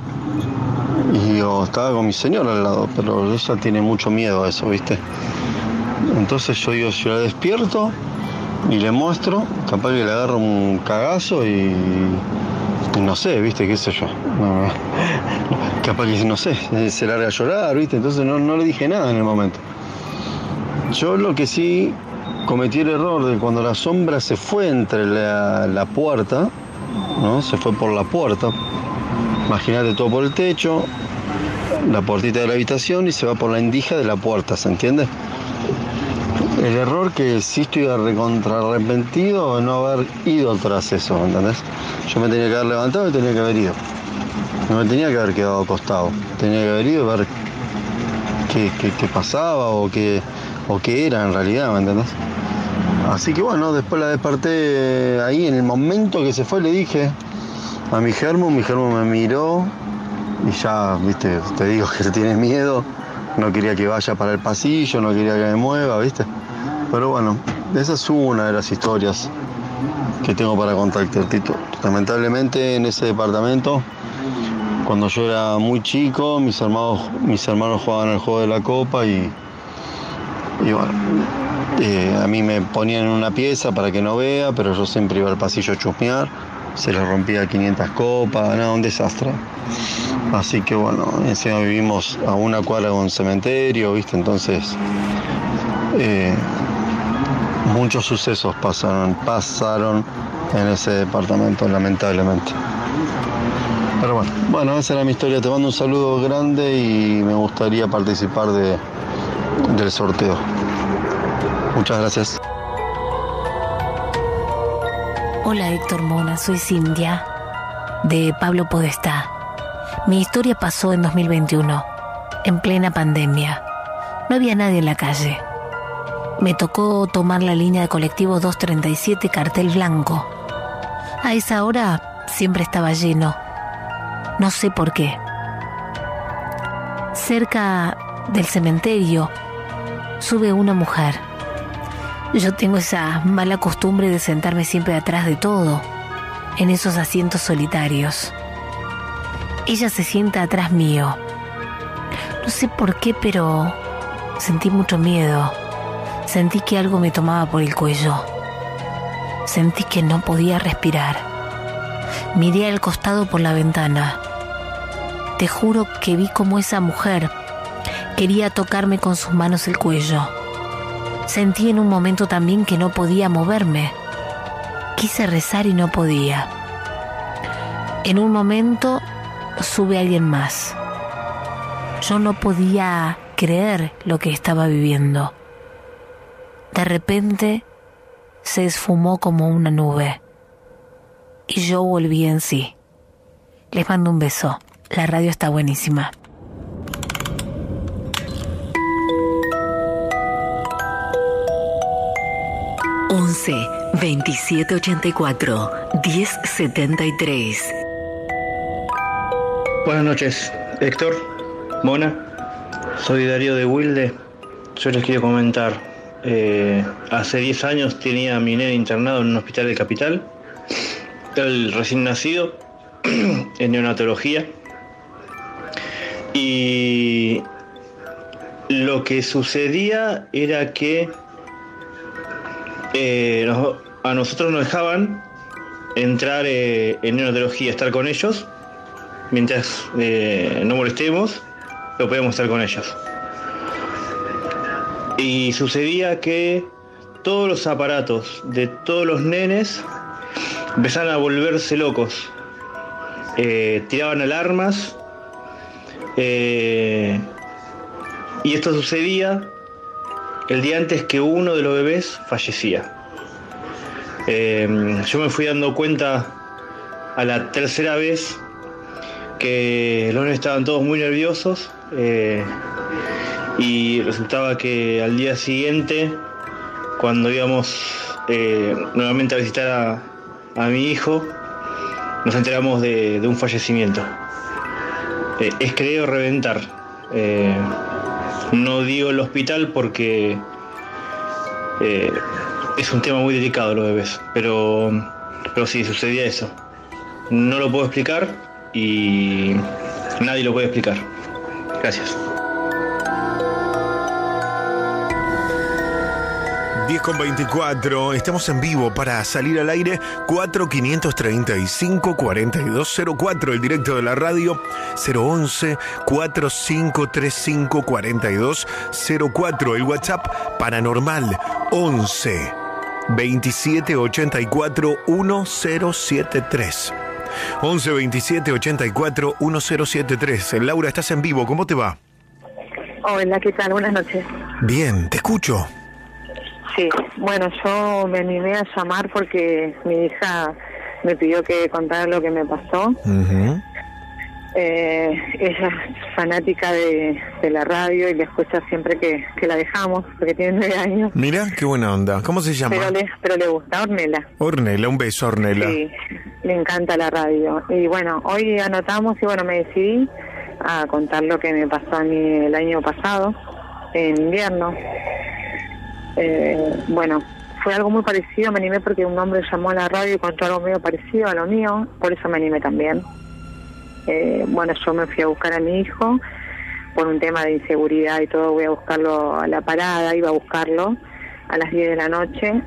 y yo estaba con mi señora al lado, pero ella tiene mucho miedo a eso, ¿viste? Entonces yo digo, si la despierto y le muestro, capaz que le agarro un cagazo y, y no sé, ¿viste? ¿Qué sé yo? No, capaz que, no sé, se larga a llorar, ¿viste? Entonces no, no le dije nada en el momento. Yo lo que sí cometí el error de cuando la sombra se fue entre la, la puerta, ¿no? Se fue por la puerta. Imagínate todo por el techo, la puertita de la habitación y se va por la endija de la puerta, ¿se entiende? El error que sí estoy recontra arrepentido de no haber ido tras eso, ¿entendés? Yo me tenía que haber levantado y tenía que haber ido. No me tenía que haber quedado acostado. Tenía que haber ido a ver qué, qué, qué pasaba o qué, o qué era en realidad, ¿me entendés? Así que bueno, después la desperté ahí, en el momento que se fue le dije a mi germo, mi germo me miró y ya, viste, te digo que tiene miedo, no quería que vaya para el pasillo, no quería que me mueva, viste. Pero bueno, esa es una de las historias que tengo para contarte, Tito. Lamentablemente en ese departamento, cuando yo era muy chico, mis hermanos, mis hermanos jugaban al juego de la copa y, y bueno, eh, a mí me ponían en una pieza para que no vea, pero yo siempre iba al pasillo a chusmear. Se le rompía quinientas copas, nada, un desastre. Así que bueno, encima vivimos a una cuadra de un cementerio, ¿viste? Entonces, eh, muchos sucesos pasaron, pasaron en ese departamento, lamentablemente. Pero bueno, bueno, esa era mi historia. Te mando un saludo grande y me gustaría participar de, del sorteo. Muchas gracias. Hola Héctor Mona, soy Cintia, de Pablo Podestá. Mi historia pasó en dos mil veintiuno, en plena pandemia. No había nadie en la calle. Me tocó tomar la línea de colectivo doscientos treinta y siete Cartel Blanco. A esa hora siempre estaba lleno. No sé por qué. Cerca del cementerio sube una mujer. Yo tengo esa mala costumbre de sentarme siempre atrás de todo, en esos asientos solitarios. Ella se sienta atrás mío. No sé por qué, pero sentí mucho miedo. Sentí que algo me tomaba por el cuello. Sentí que no podía respirar. Miré al costado por la ventana. Te juro que vi como esa mujer quería tocarme con sus manos el cuello. Sentí en un momento también que no podía moverme. Quise rezar y no podía. En un momento sube alguien más. Yo no podía creer lo que estaba viviendo. De repente se esfumó como una nube y yo volví en sí. Les mando un beso. La radio está buenísima. once, veintisiete ochenta y cuatro, diez setenta y tres. Buenas noches, Héctor, Mona. Soy Darío de Wilde. Yo les quiero comentar. Eh, hace diez años tenía a mi nene internado en un hospital de Capital. El recién nacido, en neonatología. Y lo que sucedía era que Eh, nos, a nosotros nos dejaban entrar eh, en neonatología, estar con ellos, mientras eh, no molestemos, pero podíamos estar con ellos. Y sucedía que todos los aparatos de todos los nenes empezaban a volverse locos. Eh, tiraban alarmas. Eh, y esto sucedía el día antes que uno de los bebés fallecía. Eh, yo me fui dando cuenta a la tercera vez que los nenes estaban todos muy nerviosos. Eh, y resultaba que al día siguiente, cuando íbamos eh, nuevamente a visitar a, a mi hijo, nos enteramos de, de un fallecimiento. Eh, es creer o reventar. Eh, no digo el hospital porque eh, es un tema muy delicado los bebés, pero, pero sí, sucedía eso. No lo puedo explicar y nadie lo puede explicar. Gracias. diez con veinticuatro, estamos en vivo para salir al aire. Cuatro quinientos treinta y cinco cuarenta y dos cero cuatro, el directo de la radio. Cero once cuarenta y cinco treinta y cinco cuarenta y dos cero cuatro, el WhatsApp paranormal once veintisiete ochenta y cuatro mil setenta y tres. once veintisiete ochenta y cuatro mil setenta y tres. Laura, estás en vivo, ¿cómo te va? Hola, ¿qué tal? Buenas noches. Bien, te escucho. Sí, bueno, yo me animé a llamar porque mi hija me pidió que contara lo que me pasó. Uh-huh. Eh, ella es fanática de, de la radio y le escucha siempre que, que la dejamos, porque tiene nueve años. Mira, qué buena onda. ¿Cómo se llama? Pero le, pero le gusta, Ornella. Ornella, un beso, Ornella. Sí, le encanta la radio. Y bueno, hoy anotamos y bueno, me decidí a contar lo que me pasó a mí el año pasado, en invierno. Eh, bueno, fue algo muy parecido, me animé porque un hombre llamó a la radio y contó algo medio parecido a lo mío, por eso me animé también. Eh, bueno, yo me fui a buscar a mi hijo por un tema de inseguridad y todo, voy a buscarlo a la parada, iba a buscarlo a las diez de la noche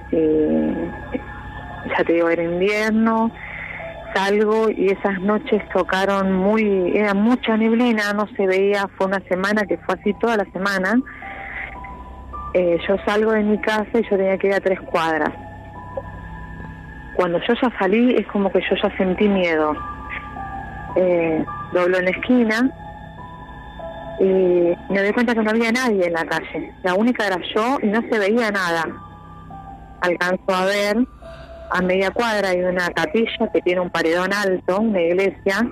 y ya te digo, era invierno, salgo y esas noches tocaron muy, era mucha neblina, no se veía, fue una semana que fue así toda la semana. Eh, yo salgo de mi casa y yo tenía que ir a tres cuadras. Cuando yo ya salí es como que yo ya sentí miedo. Eh, doblo en la esquina y me doy cuenta que no había nadie en la calle. La única era yo y no se veía nada. Alcanzo a ver, a media cuadra hay una capilla que tiene un paredón alto, una iglesia,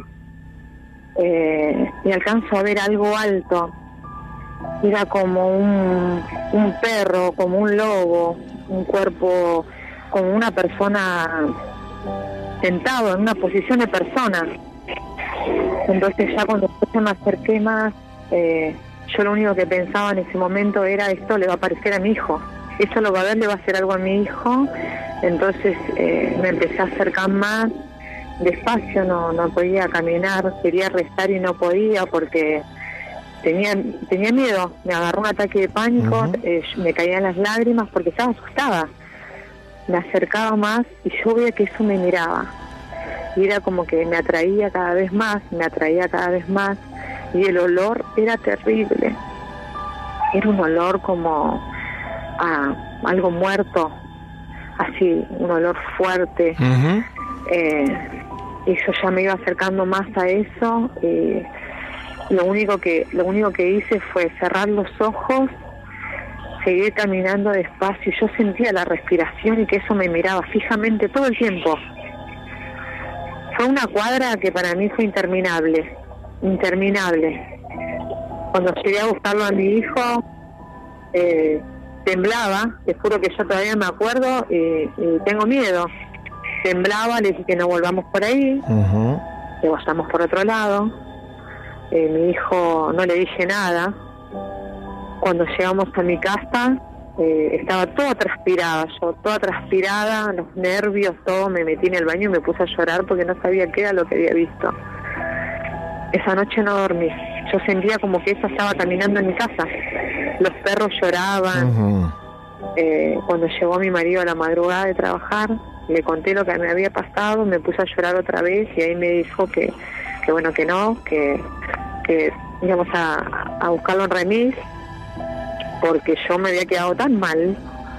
eh, y alcanzo a ver algo alto. Era como un, un perro, como un lobo, un cuerpo, como una persona sentado en una posición de persona. Entonces ya cuando yo me acerqué más, eh, yo lo único que pensaba en ese momento era, esto le va a parecer a mi hijo, esto lo va a ver, le va a hacer algo a mi hijo. Entonces eh, me empecé a acercar más, despacio, no, no podía caminar, quería rezar y no podía porque tenía tenía miedo, me agarró un ataque de pánico, uh-huh. eh, me caían las lágrimas porque estaba asustada. Me acercaba más y yo veía que eso me miraba. Y era como que me atraía cada vez más, me atraía cada vez más. Y el olor era terrible. Era un olor como a algo muerto, así, un olor fuerte. Uh-huh. eh, y yo ya me iba acercando más a eso. Y lo único que lo único que hice fue cerrar los ojos, seguir caminando despacio. Yo sentía la respiración y que eso me miraba fijamente todo el tiempo. Fue una cuadra que para mí fue interminable, interminable. Cuando llegué a buscarlo a mi hijo, eh, temblaba, te juro que yo todavía me acuerdo y, y tengo miedo. Temblaba, le dije que no volvamos por ahí, uh-huh. que vayamos por otro lado. Eh, mi hijo no le dije nada. Cuando llegamos a mi casa, eh, estaba toda transpirada, yo toda transpirada, los nervios, todo, me metí en el baño y me puse a llorar porque no sabía qué era lo que había visto. Esa noche no dormí, yo sentía como que eso estaba caminando en mi casa. Los perros lloraban. Uh-huh. Eh, cuando llegó mi marido a la madrugada de trabajar, le conté lo que me había pasado, me puse a llorar otra vez y ahí me dijo que, que bueno, que no, que, que íbamos a, a buscarlo en remis. porque yo me había quedado tan mal,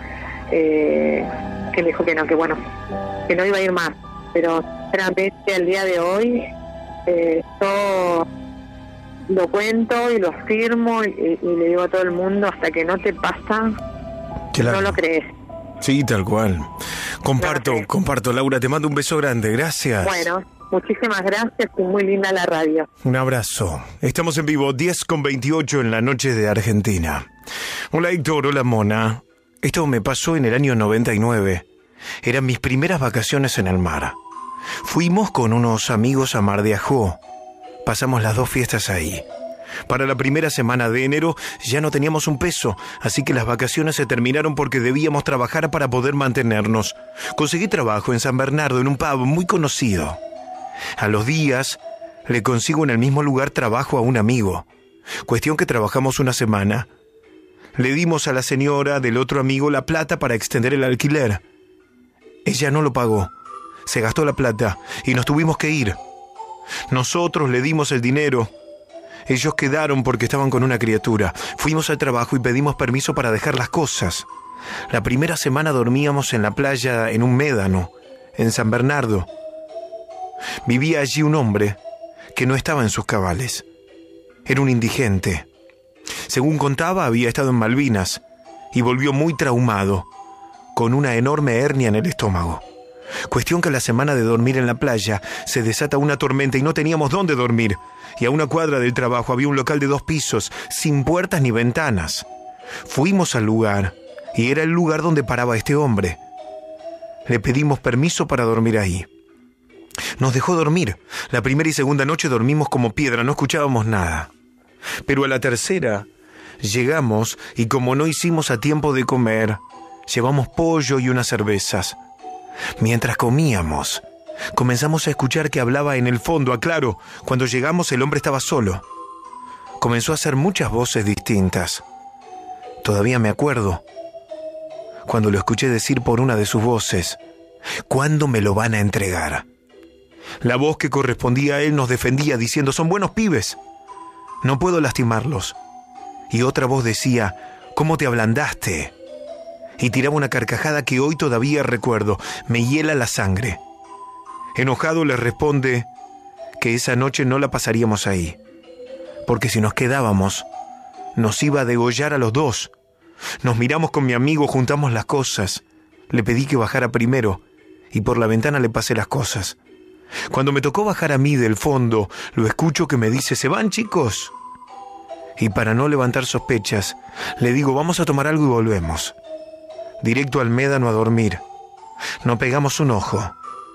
eh, que me dijo que no, que bueno, que no iba a ir más. Pero sinceramente al día de hoy eh, yo lo cuento y lo firmo y, y le digo a todo el mundo, hasta que no te pasa, claro, no lo crees. Sí, tal cual. Comparto, no comparto, Laura, te mando un beso grande, gracias. Bueno, muchísimas gracias y muy linda la radio. Un abrazo. Estamos en vivo, diez con veintiocho en la noche de Argentina. Hola Héctor, hola Mona. Esto me pasó en el año noventa y nueve. Eran mis primeras vacaciones en el mar. Fuimos con unos amigos a Mar de Ajó. Pasamos las dos fiestas ahí. Para la primera semana de enero ya no teníamos un peso, así que las vacaciones se terminaron porque debíamos trabajar para poder mantenernos. Conseguí trabajo en San Bernardo, en un pub muy conocido. A los días le consigo en el mismo lugar trabajo a un amigo. Cuestión que trabajamos una semana. Le dimos a la señora del otro amigo la plata para extender el alquiler. Ella no lo pagó. Se gastó la plata y nos tuvimos que ir. Nosotros le dimos el dinero. Ellos quedaron porque estaban con una criatura. Fuimos al trabajo y pedimos permiso para dejar las cosas. La primera semana dormíamos en la playa en un médano, en San Bernardo. Vivía allí un hombre que no estaba en sus cabales. Era un indigente. Según contaba, había estado en Malvinas y volvió muy traumado, con una enorme hernia en el estómago. Cuestión que a la semana de dormir en la playa se desata una tormenta y no teníamos dónde dormir. Y a una cuadra del trabajo había un local de dos pisos, sin puertas ni ventanas. Fuimos al lugar y era el lugar donde paraba este hombre. Le pedimos permiso para dormir ahí. Nos dejó dormir. La primera y segunda noche dormimos como piedra, no escuchábamos nada. Pero a la tercera llegamos y como no hicimos a tiempo de comer, llevamos pollo y unas cervezas. Mientras comíamos, comenzamos a escuchar que hablaba en el fondo. Aclaro, cuando llegamos el hombre estaba solo. Comenzó a hacer muchas voces distintas. Todavía me acuerdo cuando lo escuché decir por una de sus voces: ¿cuándo me lo van a entregar? La voz que correspondía a él nos defendía diciendo: son buenos pibes, no puedo lastimarlos. Y otra voz decía: ¿cómo te ablandaste? Y tiraba una carcajada que hoy todavía recuerdo. Me hiela la sangre. Enojado le responde que esa noche no la pasaríamos ahí, porque si nos quedábamos, nos iba a degollar a los dos. Nos miramos con mi amigo, juntamos las cosas. Le pedí que bajara primero y por la ventana le pasé las cosas. Cuando me tocó bajar a mí del fondo, lo escucho que me dice: ¿se van, chicos? Y para no levantar sospechas, le digo: vamos a tomar algo y volvemos. Directo al médano a dormir. No pegamos un ojo.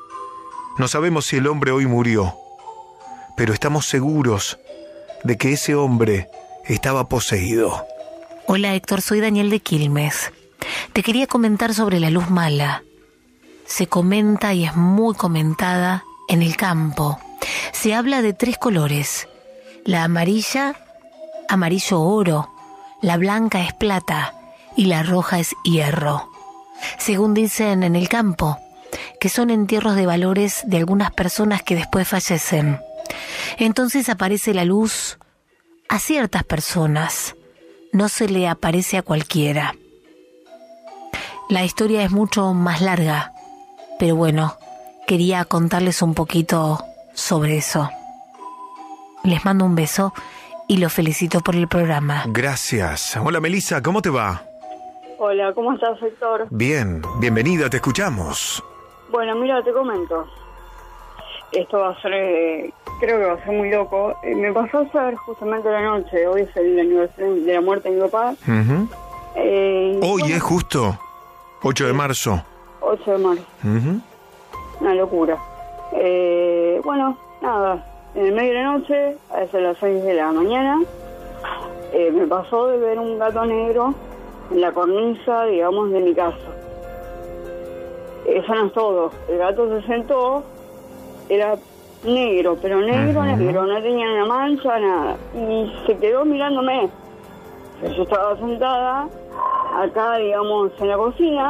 No sabemos si el hombre hoy murió, pero estamos seguros de que ese hombre estaba poseído. Hola Héctor, soy Daniel de Quilmes. Te quería comentar sobre la luz mala. Se comenta y es muy comentada en el campo. Se habla de tres colores. La amarilla, amarillo oro, la blanca es plata y la roja es hierro. Según dicen en el campo, que son entierros de valores de algunas personas que después fallecen. Entonces aparece la luz a ciertas personas, no se le aparece a cualquiera. La historia es mucho más larga, pero bueno, quería contarles un poquito sobre eso. Les mando un beso y los felicito por el programa. Gracias. Hola Melissa, ¿cómo te va? Hola, ¿cómo estás, Héctor? Bien, bienvenida, te escuchamos. Bueno, mira, te comento. Esto va a ser, eh, creo que va a ser muy loco. Eh, me pasó a ser justamente la noche, hoy es el aniversario de la muerte de mi papá. Uh-huh. Eh, hoy bueno, es justo, ocho de marzo. ocho de marzo. Uh-huh. Una locura. Eh, bueno, nada, en el medio de la noche, a eso a las seis de la mañana, eh, me pasó de ver un gato negro en la cornisa, digamos, de mi casa. Eso no es todo. El gato se sentó, era negro, pero negro, uh-huh. negro, no tenía una mancha, nada. Y se quedó mirándome. Yo estaba sentada acá, digamos, en la cocina,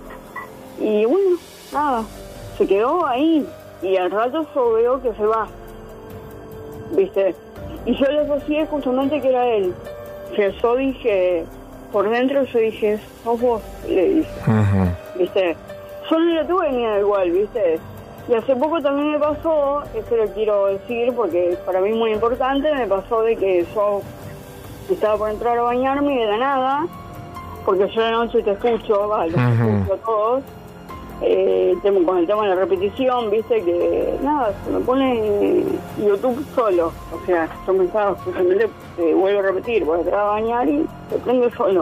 y bueno, nada, se quedó ahí. Y al rato yo veo que se va, ¿viste? Y yo le asocié justamente que era él. Que yo dije, por dentro yo dije, sos vos, le dije, Ujú. ¿viste? Yo no le tuve miedo igual, ¿viste? Y hace poco también me pasó, esto lo quiero decir porque para mí es muy importante, me pasó de que yo estaba por entrar a bañarme y de la nada, porque yo de noche te escucho, vale, los Ujú. escucho a todos, eh, tema- con el tema de la repetición, viste que nada, se me pone YouTube solo, o sea, yo me estaba justamente, eh, vuelvo a repetir, voy a entrar a bañar y se prende solo.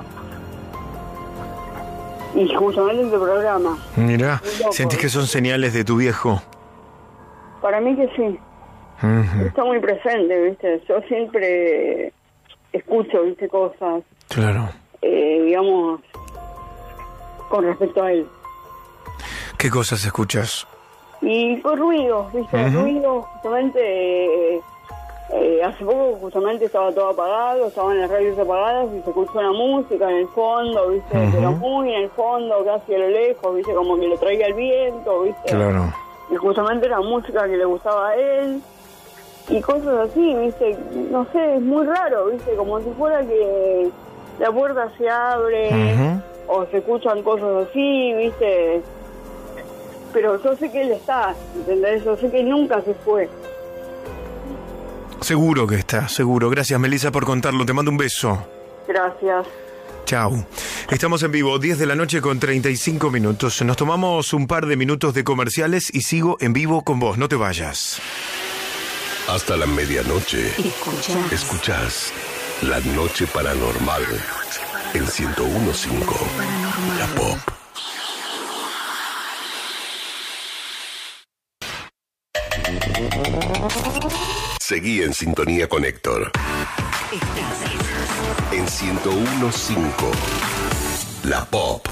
Y justamente en tu programa. Mirá, Muy loco, ¿sentís que son señales de tu viejo? Para mí que sí, Ujú. está muy presente, viste, yo siempre escucho, viste, cosas, Claro. eh, digamos, con respecto a él. ¿Qué cosas escuchas? Y por ruidos, viste, Ujú. ruidos, justamente, eh, eh, hace poco justamente estaba todo apagado, estaban las radios apagadas y se escuchó una música en el fondo, viste, Ujú. pero muy en el fondo, casi a lo lejos, viste, como que lo traía el viento, viste. Claro. Y justamente era música que le gustaba a él y cosas así, viste, no sé, es muy raro, viste, como si fuera que la puerta se abre Ujú. o se escuchan cosas así, viste, pero yo sé que él está, ¿entendés? Yo sé que nunca se fue. Seguro que está, seguro. Gracias, Melissa, por contarlo. Te mando un beso. Gracias. Chau. Estamos en vivo, diez de la noche con treinta y cinco minutos. Nos tomamos un par de minutos de comerciales y sigo en vivo con vos. No te vayas. Hasta la medianoche. Escuchás. Escuchás La Noche Paranormal en ciento uno punto cinco. La Pop. Seguí en sintonía con Héctor. En ciento uno punto cinco. La Pop.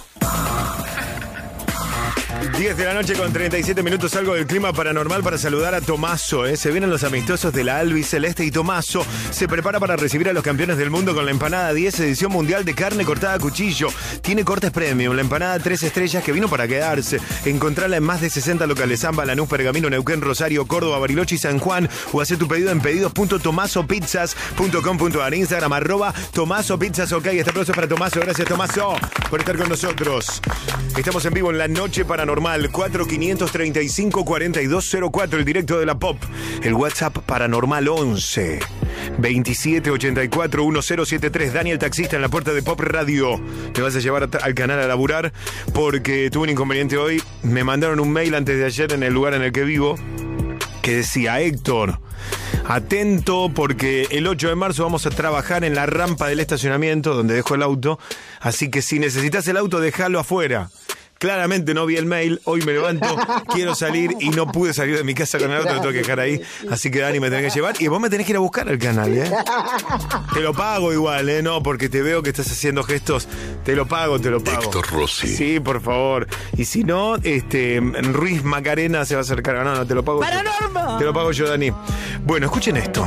diez de la noche con treinta y siete minutos, algo del clima paranormal para saludar a Tomaso, ¿eh? Se vienen los amistosos de la Albi Celeste y Tomaso se prepara para recibir a los campeones del mundo con la empanada diez, edición mundial de carne cortada a cuchillo. Tiene cortes premium, la empanada tres estrellas que vino para quedarse. Encontrala en más de sesenta locales: Zamba, Lanús, Pergamino, Neuquén, Rosario, Córdoba, Bariloche y San Juan. O hace tu pedido en pedidos punto tomaso pizzas punto com punto ar, Instagram, arroba Tomaso Pizzas. Ok, este aplauso es para Tomaso. Gracias, Tomaso, por estar con nosotros. Estamos en vivo en La Noche Paranormal. cuatro quinientos treinta y cinco cuarenta y dos cero cuatro, el directo de la Pop. El WhatsApp Paranormal once veintisiete ochenta y cuatro diez setenta y tres. Daniel, taxista en la puerta de Pop Radio. Me vas a llevar a- al canal a laburar porque tuve un inconveniente hoy. Me mandaron un mail antes de ayer en el lugar en el que vivo que decía: Héctor, atento porque el ocho de marzo vamos a trabajar en la rampa del estacionamiento donde dejo el auto, así que si necesitas el auto, déjalo afuera. Claramente no vi el mail, hoy me levanto, quiero salir y no pude salir de mi casa con el auto, lo tengo que dejar ahí, así que Dani me tenés que llevar y vos me tenés que ir a buscar al canal, ¿eh? Te lo pago igual, ¿eh? No, porque te veo que estás haciendo gestos, te lo pago, te lo pago. Héctor Rossi. Sí, por favor. Y si no, este, Ruiz Macarena se va a acercar, no, no, te lo pago yo. ¡Paranormal! Te lo pago yo, Dani. Bueno, escuchen esto.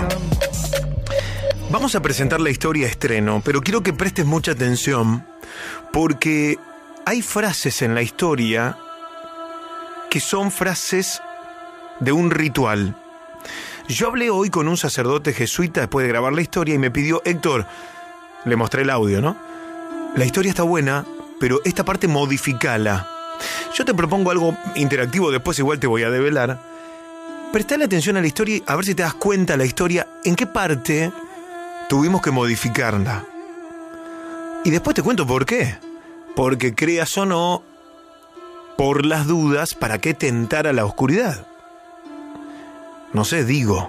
Vamos a presentar la historia estreno, pero quiero que prestes mucha atención porque hay frases en la historia que son frases de un ritual. Yo hablé hoy con un sacerdote jesuita después de grabar la historia y me pidió: Héctor, le mostré el audio, ¿no? La historia está buena, pero esta parte modificala. Yo te propongo algo interactivo, después igual te voy a develar. Prestale atención a la historia y a ver si te das cuenta la historia, en qué parte tuvimos que modificarla. Y después te cuento por qué. Porque creas o no, por las dudas, ¿para qué tentar a la oscuridad? No sé, digo.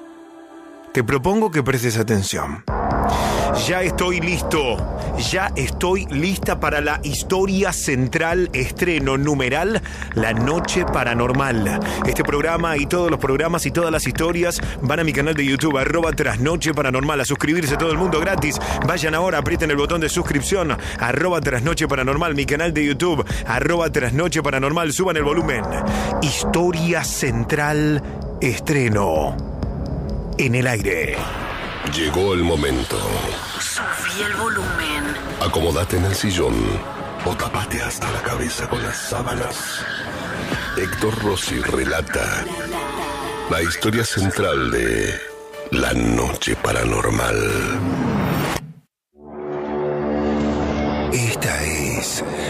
Te propongo que prestes atención. Ya estoy listo. Ya estoy lista para la historia central, estreno numeral, La Noche Paranormal. Este programa y todos los programas y todas las historias van a mi canal de YouTube, arroba Trasnoche Paranormal. A suscribirse todo el mundo gratis. Vayan ahora, aprieten el botón de suscripción, arroba Trasnoche Paranormal, mi canal de YouTube, arroba Trasnoche Paranormal. Suban el volumen. Historia central, estreno. En el aire. Llegó el momento. Subí el volumen. Acomódate en el sillón o tapate hasta la cabeza con las sábanas. Héctor Rossi relata la historia central de La Noche Paranormal.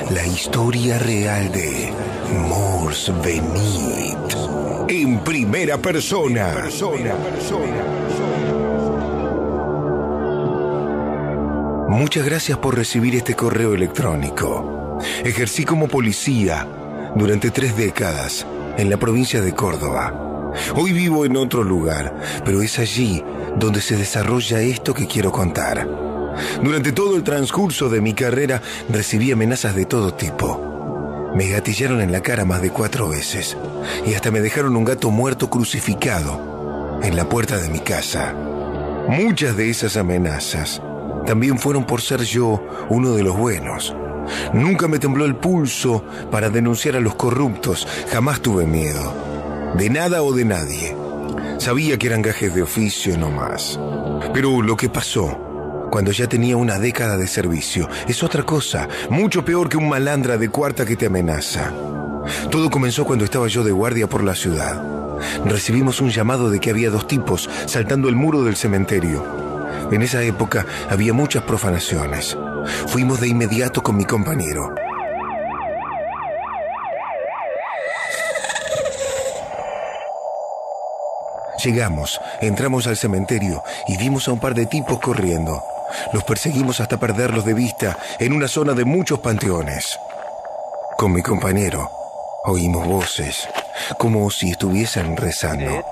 La historia real de Mors Venit. En primera persona. Muchas gracias por recibir este correo electrónico. Ejercí como policía durante tres décadas en la provincia de Córdoba. Hoy vivo en otro lugar, pero es allí donde se desarrolla esto que quiero contar. Durante todo el transcurso de mi carrera recibí amenazas de todo tipo. Me gatillaron en la cara más de cuatro veces y hasta me dejaron un gato muerto crucificado en la puerta de mi casa. Muchas de esas amenazas también fueron por ser yo uno de los buenos. Nunca me tembló el pulso para denunciar a los corruptos, jamás tuve miedo. De nada o de nadie. Sabía que eran gajes de oficio no más. Pero lo que pasó cuando ya tenía una década de servicio es otra cosa, mucho peor que un malandra de cuarta que te amenaza. Todo comenzó cuando estaba yo de guardia por la ciudad. Recibimos un llamado de que había dos tipos saltando el muro del cementerio. En esa época había muchas profanaciones. Fuimos de inmediato con mi compañero. Llegamos, entramos al cementerio y vimos a un par de tipos corriendo. Los perseguimos hasta perderlos de vista en una zona de muchos panteones. Con mi compañero oímos voces, como si estuviesen rezando.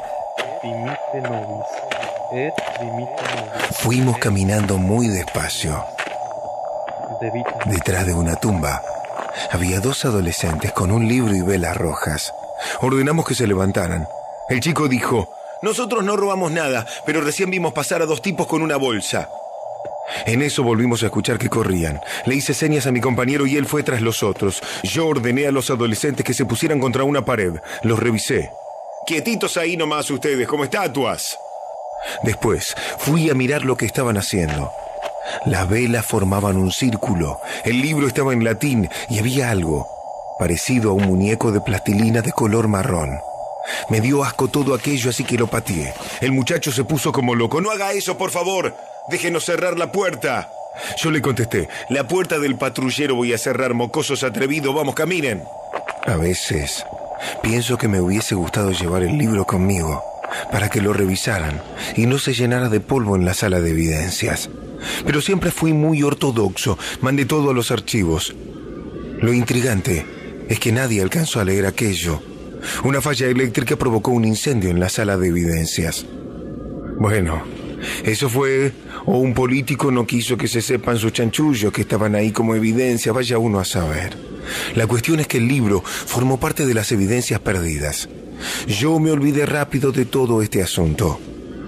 Fuimos caminando muy despacio. Detrás de una tumba había dos adolescentes con un libro y velas rojas. Ordenamos que se levantaran. El chico dijo: nosotros no robamos nada, pero recién vimos pasar a dos tipos con una bolsa. En eso volvimos a escuchar que corrían. Le hice señas a mi compañero y él fue tras los otros. Yo ordené a los adolescentes que se pusieran contra una pared. Los revisé. Quietitos ahí nomás ustedes, como estatuas. Después fui a mirar lo que estaban haciendo. Las velas formaban un círculo. El libro estaba en latín y había algo parecido a un muñeco de plastilina de color marrón. Me dio asco todo aquello, así que lo pateé. El muchacho se puso como loco. ¡No haga eso, por favor! ¡Déjenos cerrar la puerta! Yo le contesté: la puerta del patrullero voy a cerrar, mocosos atrevidos. Vamos, caminen. A veces pienso que me hubiese gustado llevar el libro conmigo para que lo revisaran y no se llenara de polvo en la sala de evidencias. Pero siempre fui muy ortodoxo. Mandé todo a los archivos. Lo intrigante es que nadie alcanzó a leer aquello. Una falla eléctrica provocó un incendio en la sala de evidencias. Bueno, eso fue, o un político no quiso que se sepan sus chanchullos que estaban ahí como evidencia, vaya uno a saber. La cuestión es que el libro formó parte de las evidencias perdidas. Yo me olvidé rápido de todo este asunto.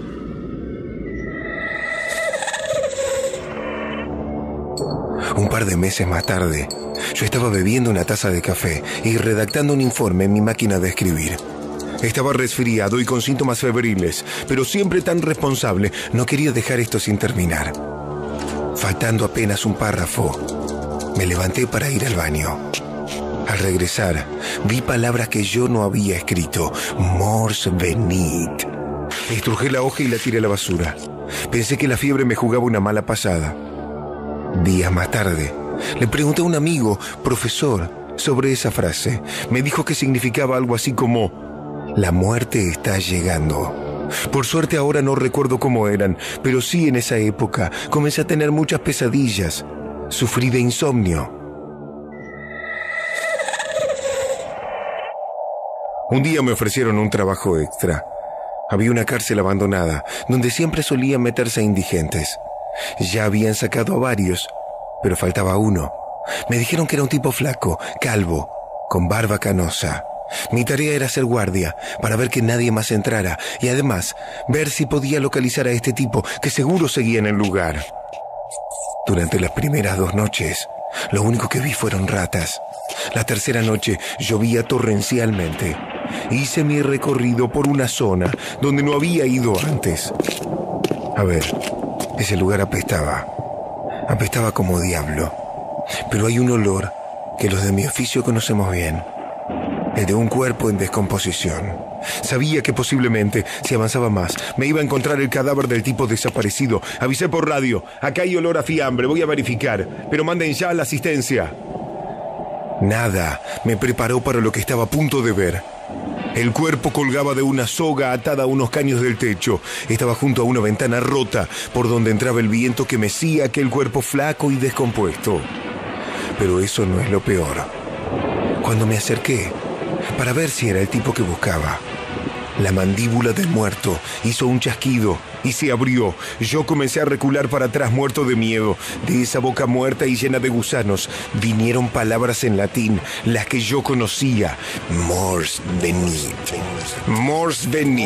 Un par de meses más tarde, yo estaba bebiendo una taza de café y redactando un informe en mi máquina de escribir. Estaba resfriado y con síntomas febriles, pero siempre tan responsable, no quería dejar esto sin terminar. Faltando apenas un párrafo, me levanté para ir al baño. Al regresar, vi palabras que yo no había escrito. Mors Venit. Estrujé la hoja y la tiré a la basura. Pensé que la fiebre me jugaba una mala pasada. Días más tarde, le pregunté a un amigo, profesor, sobre esa frase. Me dijo que significaba algo así como: la muerte está llegando. Por suerte ahora no recuerdo cómo eran, pero sí en esa época comencé a tener muchas pesadillas. Sufrí de insomnio. Un día me ofrecieron un trabajo extra. Había una cárcel abandonada, donde siempre solían meterse indigentes. Ya habían sacado a varios, pero faltaba uno. Me dijeron que era un tipo flaco, calvo, con barba canosa. Mi tarea era ser guardia, para ver que nadie más entrara, y además, ver si podía localizar a este tipo, que seguro seguía en el lugar. Durante las primeras dos noches, lo único que vi fueron ratas. La tercera noche llovía torrencialmente. Hice mi recorrido por una zona donde no había ido antes. A ver, ese lugar apestaba. Apestaba como diablo. Pero hay un olor que los de mi oficio conocemos bien. El de un cuerpo en descomposición. Sabía que posiblemente, si avanzaba más, me iba a encontrar el cadáver del tipo desaparecido. Avisé por radio: acá hay olor a fiambre, voy a verificar, pero manden ya a la asistencia. Nada me preparó para lo que estaba a punto de ver. El cuerpo colgaba de una soga atada a unos caños del techo. Estaba junto a una ventana rota por donde entraba el viento que mecía aquel cuerpo flaco y descompuesto. Pero eso no es lo peor. Cuando me acerqué para ver si era el tipo que buscaba, la mandíbula del muerto hizo un chasquido y se abrió. Yo comencé a recular para atrás, muerto de miedo. De esa boca muerta y llena de gusanos vinieron palabras en latín, las que yo conocía. Mors venit. Mors venit.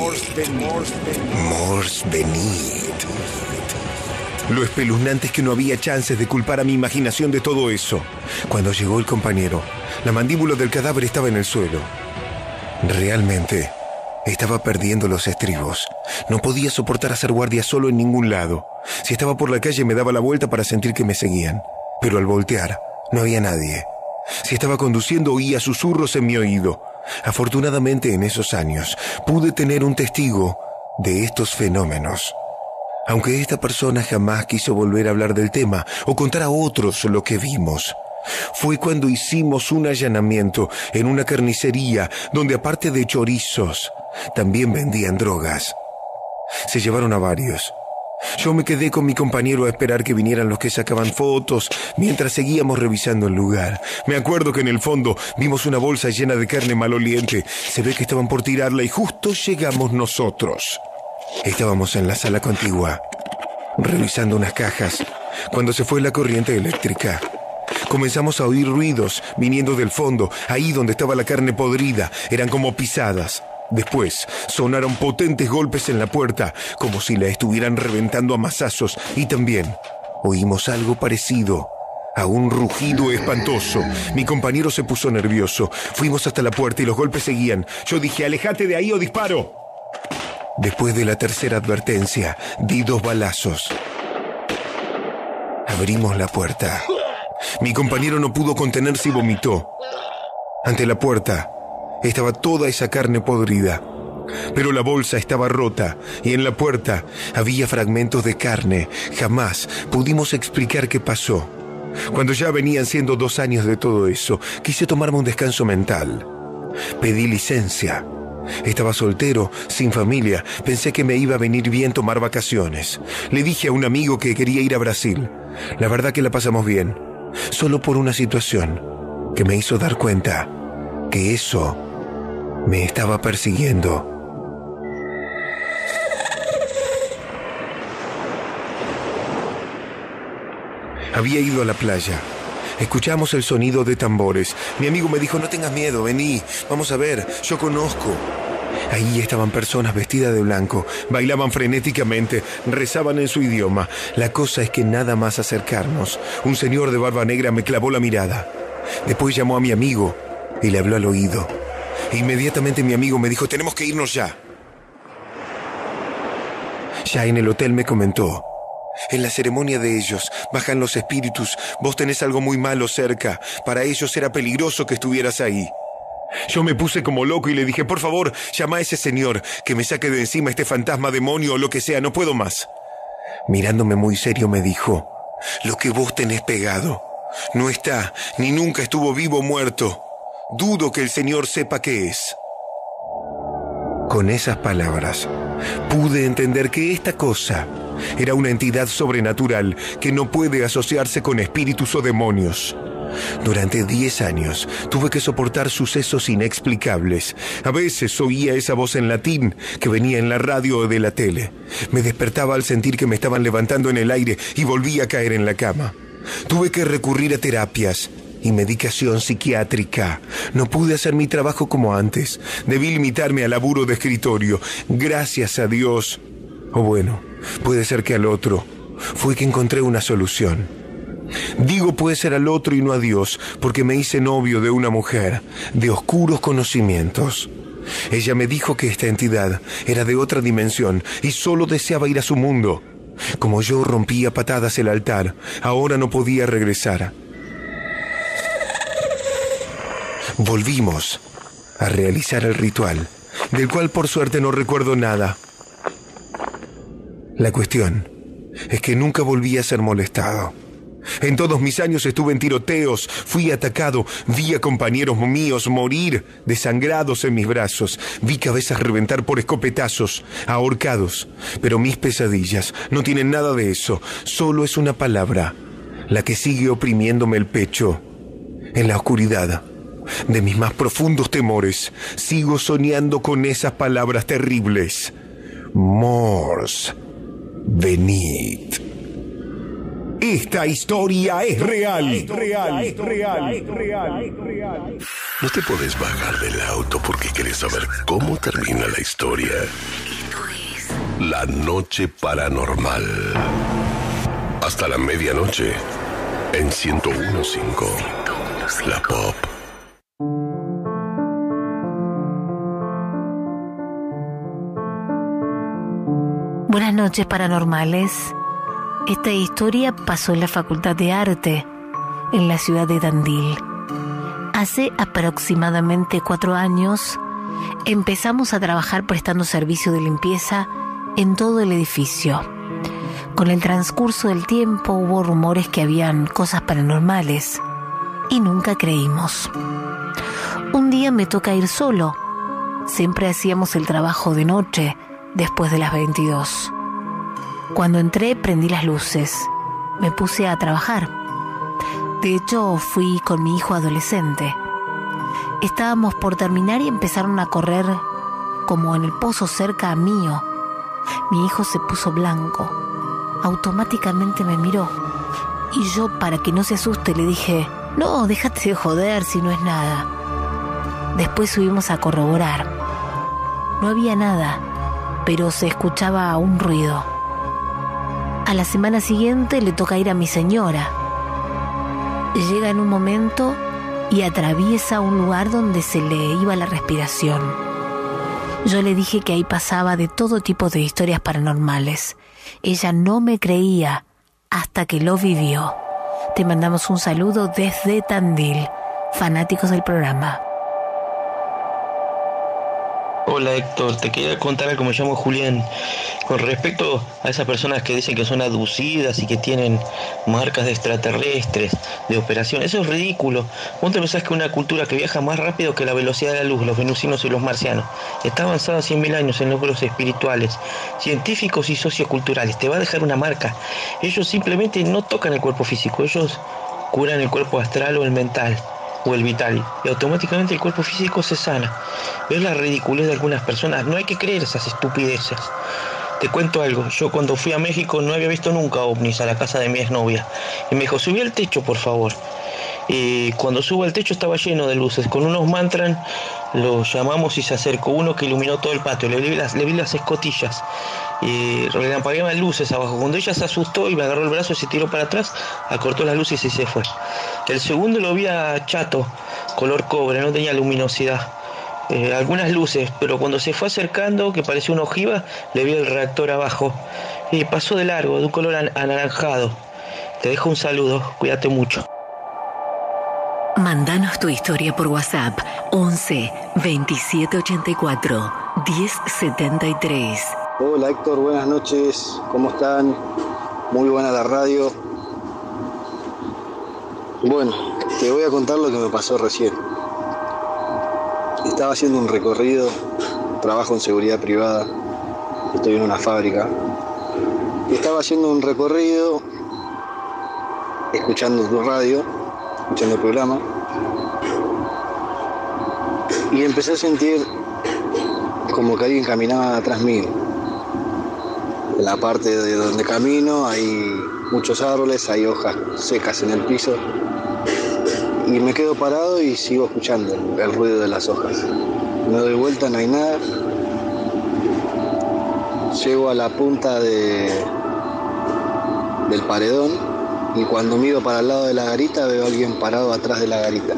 Mors venit. Lo espeluznante es que no había chances de culpar a mi imaginación de todo eso. Cuando llegó el compañero, la mandíbula del cadáver estaba en el suelo. Realmente estaba perdiendo los estribos. No podía soportar hacer guardia solo en ningún lado. Si estaba por la calle me daba la vuelta para sentir que me seguían. Pero al voltear, no había nadie. Si estaba conduciendo oía susurros en mi oído. Afortunadamente en esos años pude tener un testigo de estos fenómenos. Aunque esta persona jamás quiso volver a hablar del tema o contar a otros lo que vimos. Fue cuando hicimos un allanamiento en una carnicería donde aparte de chorizos, también vendían drogas. Se llevaron a varios. Yo me quedé con mi compañero a esperar que vinieran los que sacaban fotos mientras seguíamos revisando el lugar. Me acuerdo que en el fondo vimos una bolsa llena de carne maloliente. Se ve que estaban por tirarla y justo llegamos nosotros. Estábamos en la sala contigua, revisando unas cajas, cuando se fue la corriente eléctrica. Comenzamos a oír ruidos viniendo del fondo, ahí donde estaba la carne podrida. Eran como pisadas. Después sonaron potentes golpes en la puerta, como si la estuvieran reventando a mazazos. Y también oímos algo parecido a un rugido espantoso. Mi compañero se puso nervioso. Fuimos hasta la puerta y los golpes seguían. Yo dije, aléjate de ahí o disparo. Después de la tercera advertencia, di dos balazos. Abrimos la puerta. Mi compañero no pudo contenerse y vomitó. Ante la puerta estaba toda esa carne podrida. Pero la bolsa estaba rota y en la puerta había fragmentos de carne. Jamás pudimos explicar qué pasó. Cuando ya venían siendo dos años de todo eso, quise tomarme un descanso mental. Pedí licencia. Estaba soltero, sin familia. Pensé que me iba a venir bien tomar vacaciones. Le dije a un amigo que quería ir a Brasil. La verdad que la pasamos bien. Solo por una situación que me hizo dar cuenta que eso me estaba persiguiendo. Había ido a la playa. Escuchamos el sonido de tambores. Mi amigo me dijo, no tengas miedo, vení, vamos a ver, yo conozco. Ahí estaban personas vestidas de blanco, bailaban frenéticamente, rezaban en su idioma. La cosa es que nada más acercarnos, un señor de barba negra me clavó la mirada. Después llamó a mi amigo y le habló al oído. E inmediatamente mi amigo me dijo, tenemos que irnos ya. Ya en el hotel me comentó, en la ceremonia de ellos bajan los espíritus, vos tenés algo muy malo cerca, para ellos era peligroso que estuvieras ahí. Yo me puse como loco y le dije, por favor, llama a ese señor, que me saque de encima este fantasma, demonio o lo que sea, no puedo más. Mirándome muy serio me dijo, lo que vos tenés pegado no está, ni nunca estuvo vivo o muerto. Dudo que el señor sepa qué es. Con esas palabras, pude entender que esta cosa era una entidad sobrenatural que no puede asociarse con espíritus o demonios. Durante diez años tuve que soportar sucesos inexplicables. A veces oía esa voz en latín que venía en la radio o de la tele. Me despertaba al sentir que me estaban levantando en el aire y volvía a caer en la cama. Tuve que recurrir a terapias y medicación psiquiátrica. No pude hacer mi trabajo como antes. Debí limitarme al laburo de escritorio. Gracias a Dios, o bueno, puede ser que al otro, fue que encontré una solución. Digo puede ser al otro y no a Dios, porque me hice novio de una mujer de oscuros conocimientos. Ella me dijo que esta entidad era de otra dimensión y solo deseaba ir a su mundo. Como yo rompía a patadas el altar, ahora no podía regresar. Volvimos a realizar el ritual, del cual por suerte no recuerdo nada. La cuestión es que nunca volví a ser molestado. En todos mis años estuve en tiroteos, fui atacado, vi a compañeros míos morir desangrados en mis brazos, vi cabezas reventar por escopetazos, ahorcados. Pero mis pesadillas no tienen nada de eso, solo es una palabra, la que sigue oprimiéndome el pecho. En la oscuridad de mis más profundos temores, sigo soñando con esas palabras terribles. Mors venid. Esta historia es real. Es real, es real, es real, es real. No te puedes bajar del auto porque quieres saber cómo termina la historia. Esto es La Noche Paranormal. Hasta la medianoche en ciento uno punto cinco. La Pop. Buenas noches, paranormales. Esta historia pasó en la Facultad de Arte, en la ciudad de Tandil. Hace aproximadamente cuatro años empezamos a trabajar prestando servicio de limpieza en todo el edificio. Con el transcurso del tiempo hubo rumores que habían cosas paranormales y nunca creímos. Un día me toca ir solo. Siempre hacíamos el trabajo de noche, después de las veintidós. Cuando entré, prendí las luces. Me puse a trabajar. De hecho, fui con mi hijo adolescente. Estábamos por terminar y empezaron a correr como en el pozo cerca a mío. Mi hijo se puso blanco. Automáticamente me miró. Y yo, para que no se asuste, le dije: no, déjate de joder si no es nada. Después subimos a corroborar. No había nada, pero se escuchaba un ruido. A la semana siguiente le toca ir a mi señora. Llega en un momento y atraviesa un lugar donde se le iba la respiración. Yo le dije que ahí pasaba de todo tipo de historias paranormales. Ella no me creía hasta que lo vivió. Te mandamos un saludo desde Tandil, fanáticos del programa. Hola Héctor, te quería contar algo, me llamo Julián. Con respecto a esas personas que dicen que son abducidas y que tienen marcas de extraterrestres, de operación, eso es ridículo. ¿Vos te pensás que una cultura que viaja más rápido que la velocidad de la luz, los venusinos y los marcianos, está avanzada cien mil años en logros espirituales, científicos y socioculturales, te va a dejar una marca? Ellos simplemente no tocan el cuerpo físico, ellos curan el cuerpo astral o el mental o el vital, y automáticamente el cuerpo físico se sana. ¿Ves la ridiculez de algunas personas? No hay que creer esas estupideces. Te cuento algo, yo cuando fui a México no había visto nunca ovnis a la casa de mi exnovia, y me dijo: subí al techo por favor. Y cuando subo al techo estaba lleno de luces, con unos mantras lo llamamos y se acercó uno que iluminó todo el patio, le vi las, le vi las escotillas y relampagueaban luces abajo. Cuando ella se asustó y me agarró el brazo y se tiró para atrás, acortó las luces y se fue. El segundo lo vi a chato, color cobre, no tenía luminosidad, eh, algunas luces, pero cuando se fue acercando, que parecía una ojiva, le vi el reactor abajo y pasó de largo, de un color an- anaranjado. Te dejo un saludo, cuídate mucho. Mándanos tu historia por WhatsApp once veintisiete ochenta y cuatro diez setenta y tres. Hola Héctor, buenas noches, ¿cómo están? Muy buena la radio. Bueno, te voy a contar lo que me pasó recién. Estaba haciendo un recorrido, trabajo en seguridad privada, estoy en una fábrica. Estaba haciendo un recorrido, escuchando tu radio, escuchando el programa, y empecé a sentir como que alguien caminaba atrás mío. En la parte de donde camino hay muchos árboles, hay hojas secas en el piso, y me quedo parado y sigo escuchando el ruido de las hojas. Me doy vuelta, no hay nada. Llego a la punta de, del paredón, y cuando miro para el lado de la garita veo a alguien parado atrás de la garita.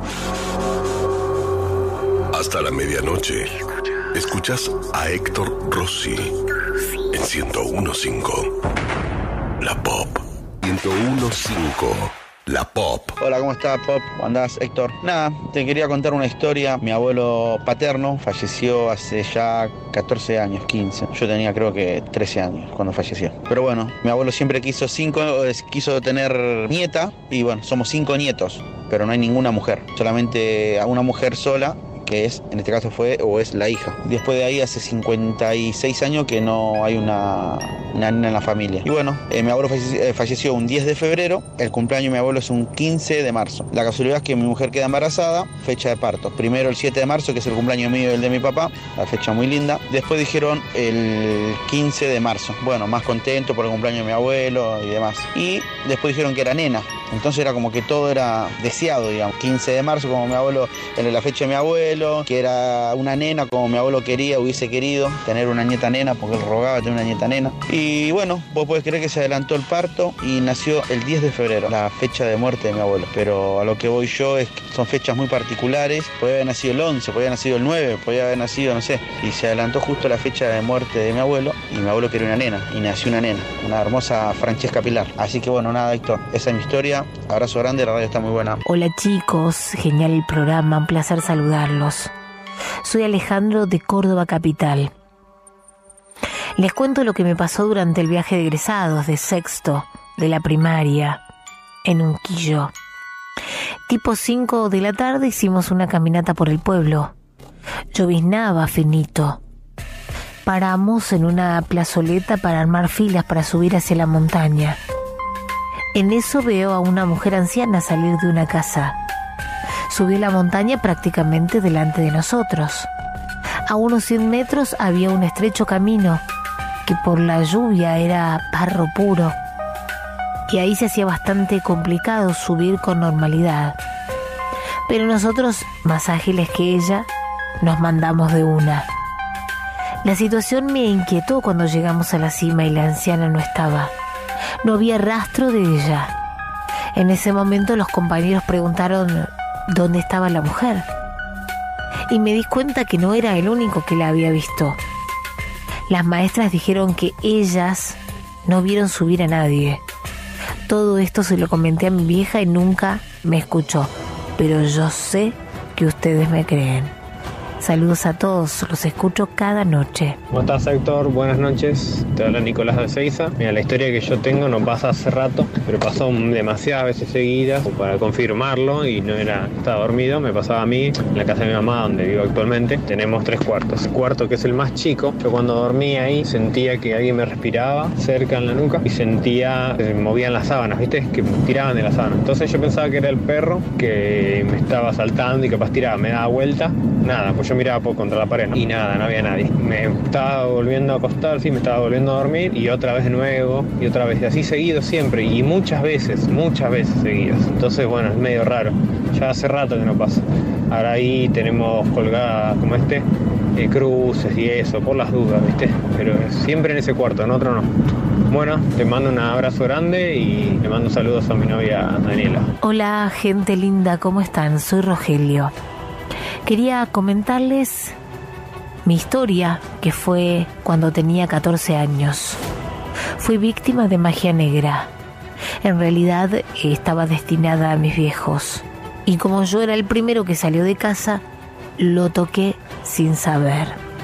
Hasta la medianoche, escuchas a Héctor Rossi en ciento uno punto cinco. La Pop. ciento uno punto cinco. La Pop. Hola, ¿cómo estás, Pop? ¿Cómo andás, Héctor? Nada, te quería contar una historia. Mi abuelo paterno falleció hace ya catorce años, quince. Yo tenía creo que trece años cuando falleció. Pero bueno, mi abuelo siempre quiso cinco, quiso tener nieta y bueno, somos cinco nietos, pero no hay ninguna mujer. Solamente una mujer sola, que es, en este caso fue o es la hija. Después de ahí hace cincuenta y seis años que no hay una, una nena en la familia. Y bueno, eh, mi abuelo falleció, eh, falleció un diez de febrero, el cumpleaños de mi abuelo es un quince de marzo. La casualidad es que mi mujer queda embarazada, fecha de parto. Primero el siete de marzo, que es el cumpleaños mío y el de mi papá, la fecha muy linda. Después dijeron el quince de marzo. Bueno, más contento por el cumpleaños de mi abuelo y demás. Y después dijeron que era nena. Entonces era como que todo era deseado, digamos. quince de marzo como mi abuelo, en la fecha de mi abuelo, que era una nena como mi abuelo quería, hubiese querido tener una nieta nena, porque él rogaba tener una nieta nena. Y bueno, vos podés creer que se adelantó el parto y nació el diez de febrero, la fecha de muerte de mi abuelo. Pero a lo que voy yo es que son fechas muy particulares. Podía haber nacido el once, podía haber nacido el nueve, podía haber nacido, no sé. Y se adelantó justo la fecha de muerte de mi abuelo y mi abuelo quería una nena y nació una nena, una hermosa Francesca Pilar. Así que bueno, nada, Héctor, esa es mi historia. Abrazo grande, la radio está muy buena. Hola chicos, genial el programa, un placer saludarlos. Soy Alejandro de Córdoba Capital. Les cuento lo que me pasó durante el viaje de egresados de sexto de la primaria en Unquillo. Tipo cinco de la tarde hicimos una caminata por el pueblo. Lloviznaba finito. Paramos en una plazoleta para armar filas para subir hacia la montaña. En eso veo a una mujer anciana salir de una casa. Subió la montaña prácticamente delante de nosotros. A unos cien metros había un estrecho camino que por la lluvia era barro puro. Y ahí se hacía bastante complicado subir con normalidad. Pero nosotros, más ágiles que ella, nos mandamos de una. La situación me inquietó cuando llegamos a la cima y la anciana no estaba. No había rastro de ella. En ese momento los compañeros preguntaron dónde estaba la mujer. Y me di cuenta que no era el único que la había visto. Las maestras dijeron que ellas no vieron subir a nadie. Todo esto se lo comenté a mi vieja y nunca me escuchó. Pero yo sé que ustedes me creen. Saludos a todos, los escucho cada noche. ¿Cómo estás, Héctor? Buenas noches. Te habla Nicolás de Seiza. Mira, la historia que yo tengo no pasa hace rato, pero pasó demasiadas veces seguidas para confirmarlo y no era, estaba dormido. Me pasaba a mí en la casa de mi mamá, donde vivo actualmente. Tenemos tres cuartos. El cuarto, que es el más chico, yo cuando dormía ahí sentía que alguien me respiraba cerca en la nuca y sentía que se movían las sábanas, ¿viste? Que me tiraban de la sábana. Entonces yo pensaba que era el perro que me estaba saltando y capaz tiraba, me daba vuelta. Nada, pues yo miraba por contra la pared, ¿no? Y nada, no había nadie. Me estaba volviendo a acostar, sí, me estaba volviendo a dormir y otra vez de nuevo y otra vez, así seguido siempre y muchas veces, muchas veces seguidas. Entonces, bueno, es medio raro. Ya hace rato que no pasa. Ahora ahí tenemos colgadas como este, eh, cruces y eso, por las dudas, ¿viste? Pero siempre en ese cuarto, en otro no. Bueno, te mando un abrazo grande y le mando saludos a mi novia Daniela. Hola, gente linda, ¿cómo están? Soy Rogelio. Quería comentarles mi historia, que fue cuando tenía catorce años. Fui víctima de magia negra. En realidad estaba destinada a mis viejos. Y como yo era el primero que salió de casa, lo toqué sin saber.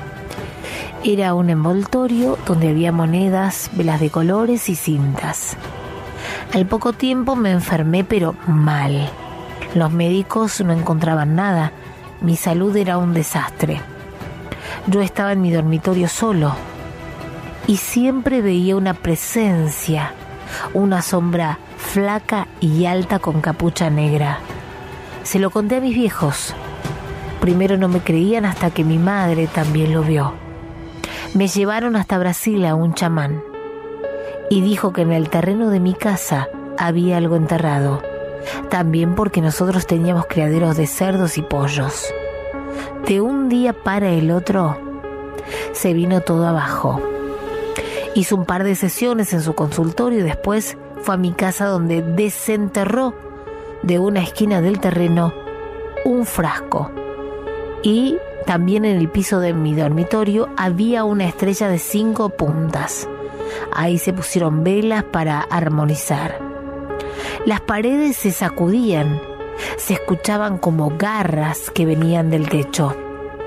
Era un envoltorio donde había monedas, velas de colores y cintas. Al poco tiempo me enfermé, pero mal. Los médicos no encontraban nada. Mi salud era un desastre. Yo estaba en mi dormitorio solo y siempre veía una presencia, una sombra flaca y alta con capucha negra. Se lo conté a mis viejos. Primero no me creían hasta que mi madre también lo vio. Me llevaron hasta Brasil a un chamán y dijo que en el terreno de mi casa había algo enterrado. También porque nosotros teníamos criaderos de cerdos y pollos. De un día para el otro se vino todo abajo. Hizo un par de sesiones en su consultorio y después fue a mi casa, donde desenterró de una esquina del terreno un frasco. Y también en el piso de mi dormitorio había una estrella de cinco puntas. Ahí se pusieron velas para armonizar. Las paredes se sacudían, se escuchaban como garras que venían del techo.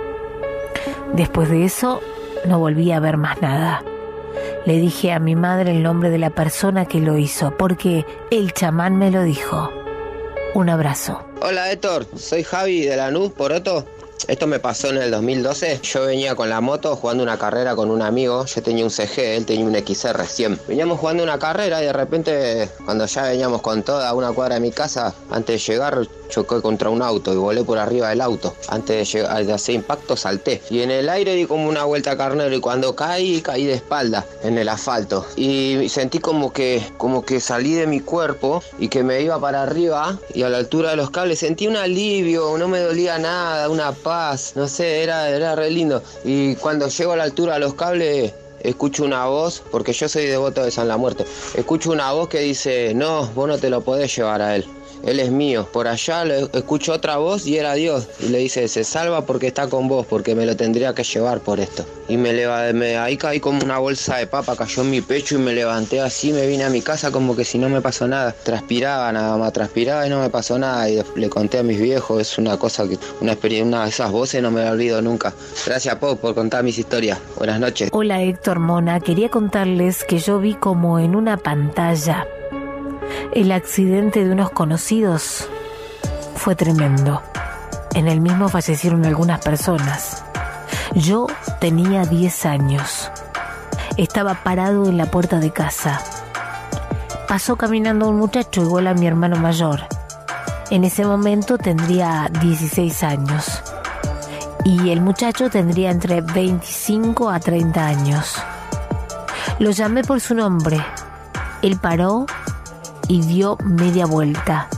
Después de eso, no volví a ver más nada. Le dije a mi madre el nombre de la persona que lo hizo, porque el chamán me lo dijo. Un abrazo. Hola Héctor, soy Javi de Lanús, Poroto. Esto me pasó en el dos mil doce. Yo venía con la moto jugando una carrera con un amigo. Yo tenía un C G, él tenía un X R cien. Veníamos jugando una carrera y de repente, cuando ya veníamos con toda una cuadra de mi casa, antes de llegar choqué contra un auto y volé por arriba del auto. Antes de, llegar, de hacer impacto salté. Y en el aire di como una vuelta a carnero y cuando caí, caí de espalda en el asfalto. Y sentí como que, como que salí de mi cuerpo y que me iba para arriba y a la altura de los cables sentí un alivio, no me dolía nada, una paz, no sé, era, era re lindo. Y cuando llego a la altura de los cables, escucho una voz, porque yo soy devoto de San La Muerte, escucho una voz que dice, no, vos no te lo podés llevar a él. Él es mío. Por allá le escucho otra voz y era Dios. Y le dice, se salva porque está con vos, porque me lo tendría que llevar por esto. Y me levanté, ahí caí como una bolsa de papa, cayó en mi pecho y me levanté así, me vine a mi casa como que si no me pasó nada. Transpiraba nada más, transpiraba y no me pasó nada. Y le conté a mis viejos, es una cosa que, una experiencia, una de esas voces no me la olvido nunca. Gracias Pau por contar mis historias. Buenas noches. Hola Héctor, Mona, quería contarles que yo vi como en una pantalla el accidente de unos conocidos. Fue tremendo. En el mismo fallecieron algunas personas. Yo tenía diez años. Estaba parado en la puerta de casa. Pasó caminando un muchacho igual a mi hermano mayor. En ese momento tendría dieciséis años. Y el muchacho tendría entre veinticinco a treinta años. Lo llamé por su nombre. Él paró y dio media vuelta.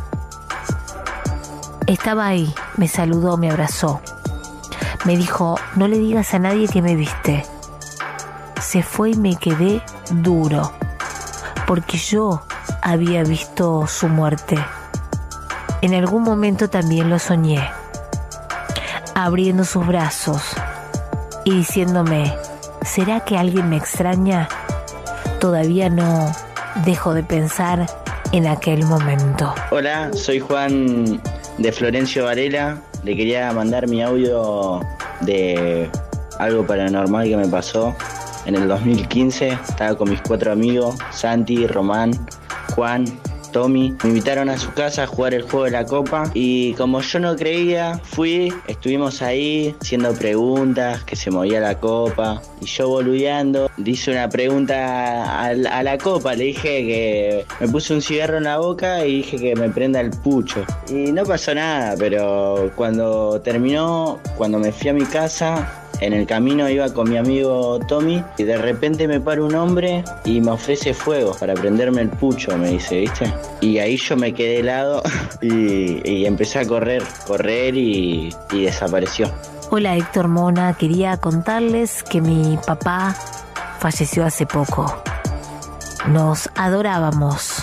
Estaba ahí, me saludó, me abrazó. Me dijo, no le digas a nadie que me viste. Se fue y me quedé duro, porque yo había visto su muerte. En algún momento también lo soñé, abriendo sus brazos y diciéndome, ¿será que alguien me extraña? Todavía no dejo de pensar en aquel momento. Hola, soy Juan de Florencio Varela. Le quería mandar mi audio de algo paranormal que me pasó en el dos mil quince. Estaba con mis cuatro amigos, Santi, Román, Juan, Tommy. Me invitaron a su casa a jugar el juego de la copa y como yo no creía, fui, estuvimos ahí haciendo preguntas, que se movía la copa y yo boludeando, le hice una pregunta a, a la copa, le dije que me puse un cigarro en la boca y dije que me prenda el pucho y no pasó nada, pero cuando terminó, cuando me fui a mi casa, en el camino iba con mi amigo Tommy y de repente me para un hombre y me ofrece fuego para prenderme el pucho, me dice, ¿viste? Y ahí yo me quedé helado y, y empecé a correr, correr y, y desapareció. Hola Héctor, Mona, quería contarles que mi papá falleció hace poco. Nos adorábamos.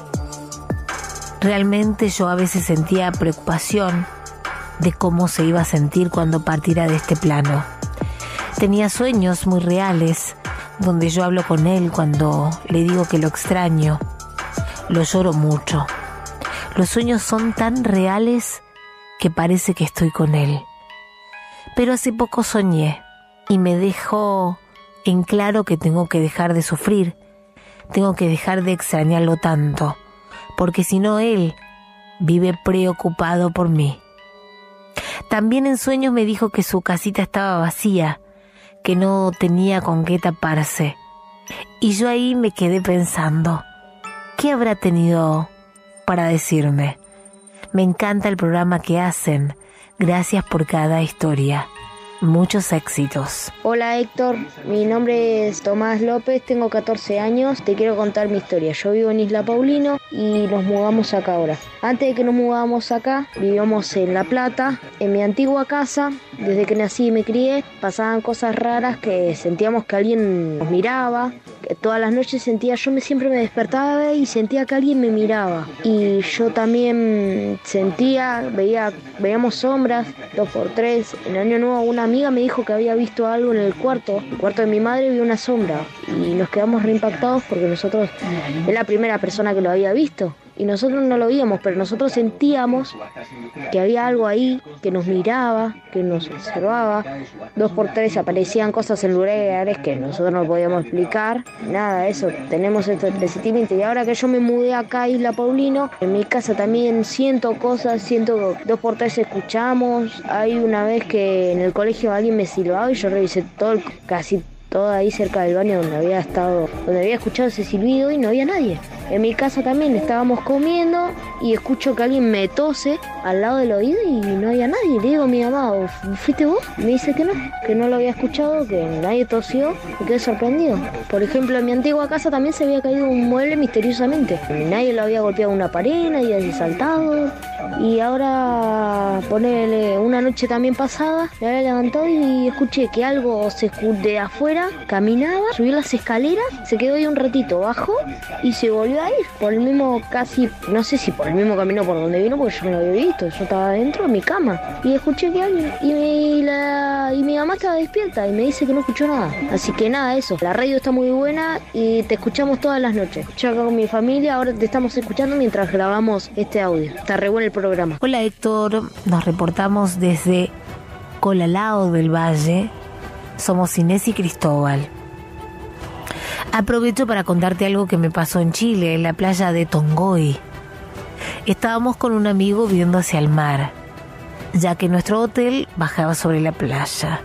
Realmente yo a veces sentía preocupación de cómo se iba a sentir cuando partiera de este plano. Tenía sueños muy reales, donde yo hablo con él cuando le digo que lo extraño. Lo lloro mucho. Los sueños son tan reales que parece que estoy con él. Pero hace poco soñé y me dejó en claro que tengo que dejar de sufrir, tengo que dejar de extrañarlo tanto, porque si no él vive preocupado por mí. También en sueños me dijo que su casita estaba vacía, que no tenía con qué taparse. Y yo ahí me quedé pensando, ¿qué habrá tenido para decirme? Me encanta el programa que hacen. Gracias por cada historia. Muchos éxitos. Hola Héctor, mi nombre es Tomás López, tengo catorce años, te quiero contar mi historia. Yo vivo en Isla Paulino y nos mudamos acá ahora. Antes de que nos mudáramos acá, vivíamos en La Plata, en mi antigua casa. Desde que nací y me crié, pasaban cosas raras que sentíamos que alguien nos miraba. Que todas las noches sentía, yo me, siempre me despertaba y sentía que alguien me miraba. Y yo también sentía, veía, veíamos sombras, dos por tres. En Año Nuevo una amiga me dijo que había visto algo en el cuarto. El cuarto de mi madre vio una sombra. Y nos quedamos reimpactados porque nosotros, es la primera persona que lo había visto. y nosotros no lo veíamos, pero nosotros sentíamos que había algo ahí que nos miraba, que nos observaba. Dos por tres aparecían cosas en lugares que nosotros no podíamos explicar. Nada, eso, tenemos este presentimiento. Y ahora que yo me mudé acá a Isla Paulino, en mi casa también siento cosas, siento dos por tres escuchamos. Hay una vez que en el colegio alguien me silbaba y yo revisé todo, el, casi todo ahí cerca del baño donde había estado, donde había escuchado ese silbido y no había nadie. En mi casa también estábamos comiendo y escucho que alguien me tose al lado del oído y no había nadie. Le digo a mi mamá, ¿fuiste vos? Me dice que no, que no lo había escuchado, que nadie tosió. Me quedé sorprendido. Por ejemplo, en mi antigua casa también se había caído un mueble misteriosamente. Nadie lo había golpeado una pared, nadie había saltado. Y ahora, ponele, una noche también pasada, me había levantado y escuché que algo se de afuera caminaba, subió las escaleras, se quedó ahí un ratito, bajó y se volvió a ir por el mismo, casi, no sé si por el mismo camino por donde vino, porque yo no lo había visto, yo estaba dentro de mi cama y escuché que alguien, y mi, la, y mi mamá estaba despierta y me dice que no escuchó nada. Así que nada, eso, la radio está muy buena y te escuchamos todas las noches. Yo acá con mi familia, ahora te estamos escuchando mientras grabamos este audio. Está re bueno el programa. Hola Héctor, nos reportamos desde Colalao del Valle. Somos Inés y Cristóbal. Aprovecho para contarte algo que me pasó en Chile, en la playa de Tongoy. Estábamos con un amigo viendo hacia el mar, ya que nuestro hotel bajaba sobre la playa.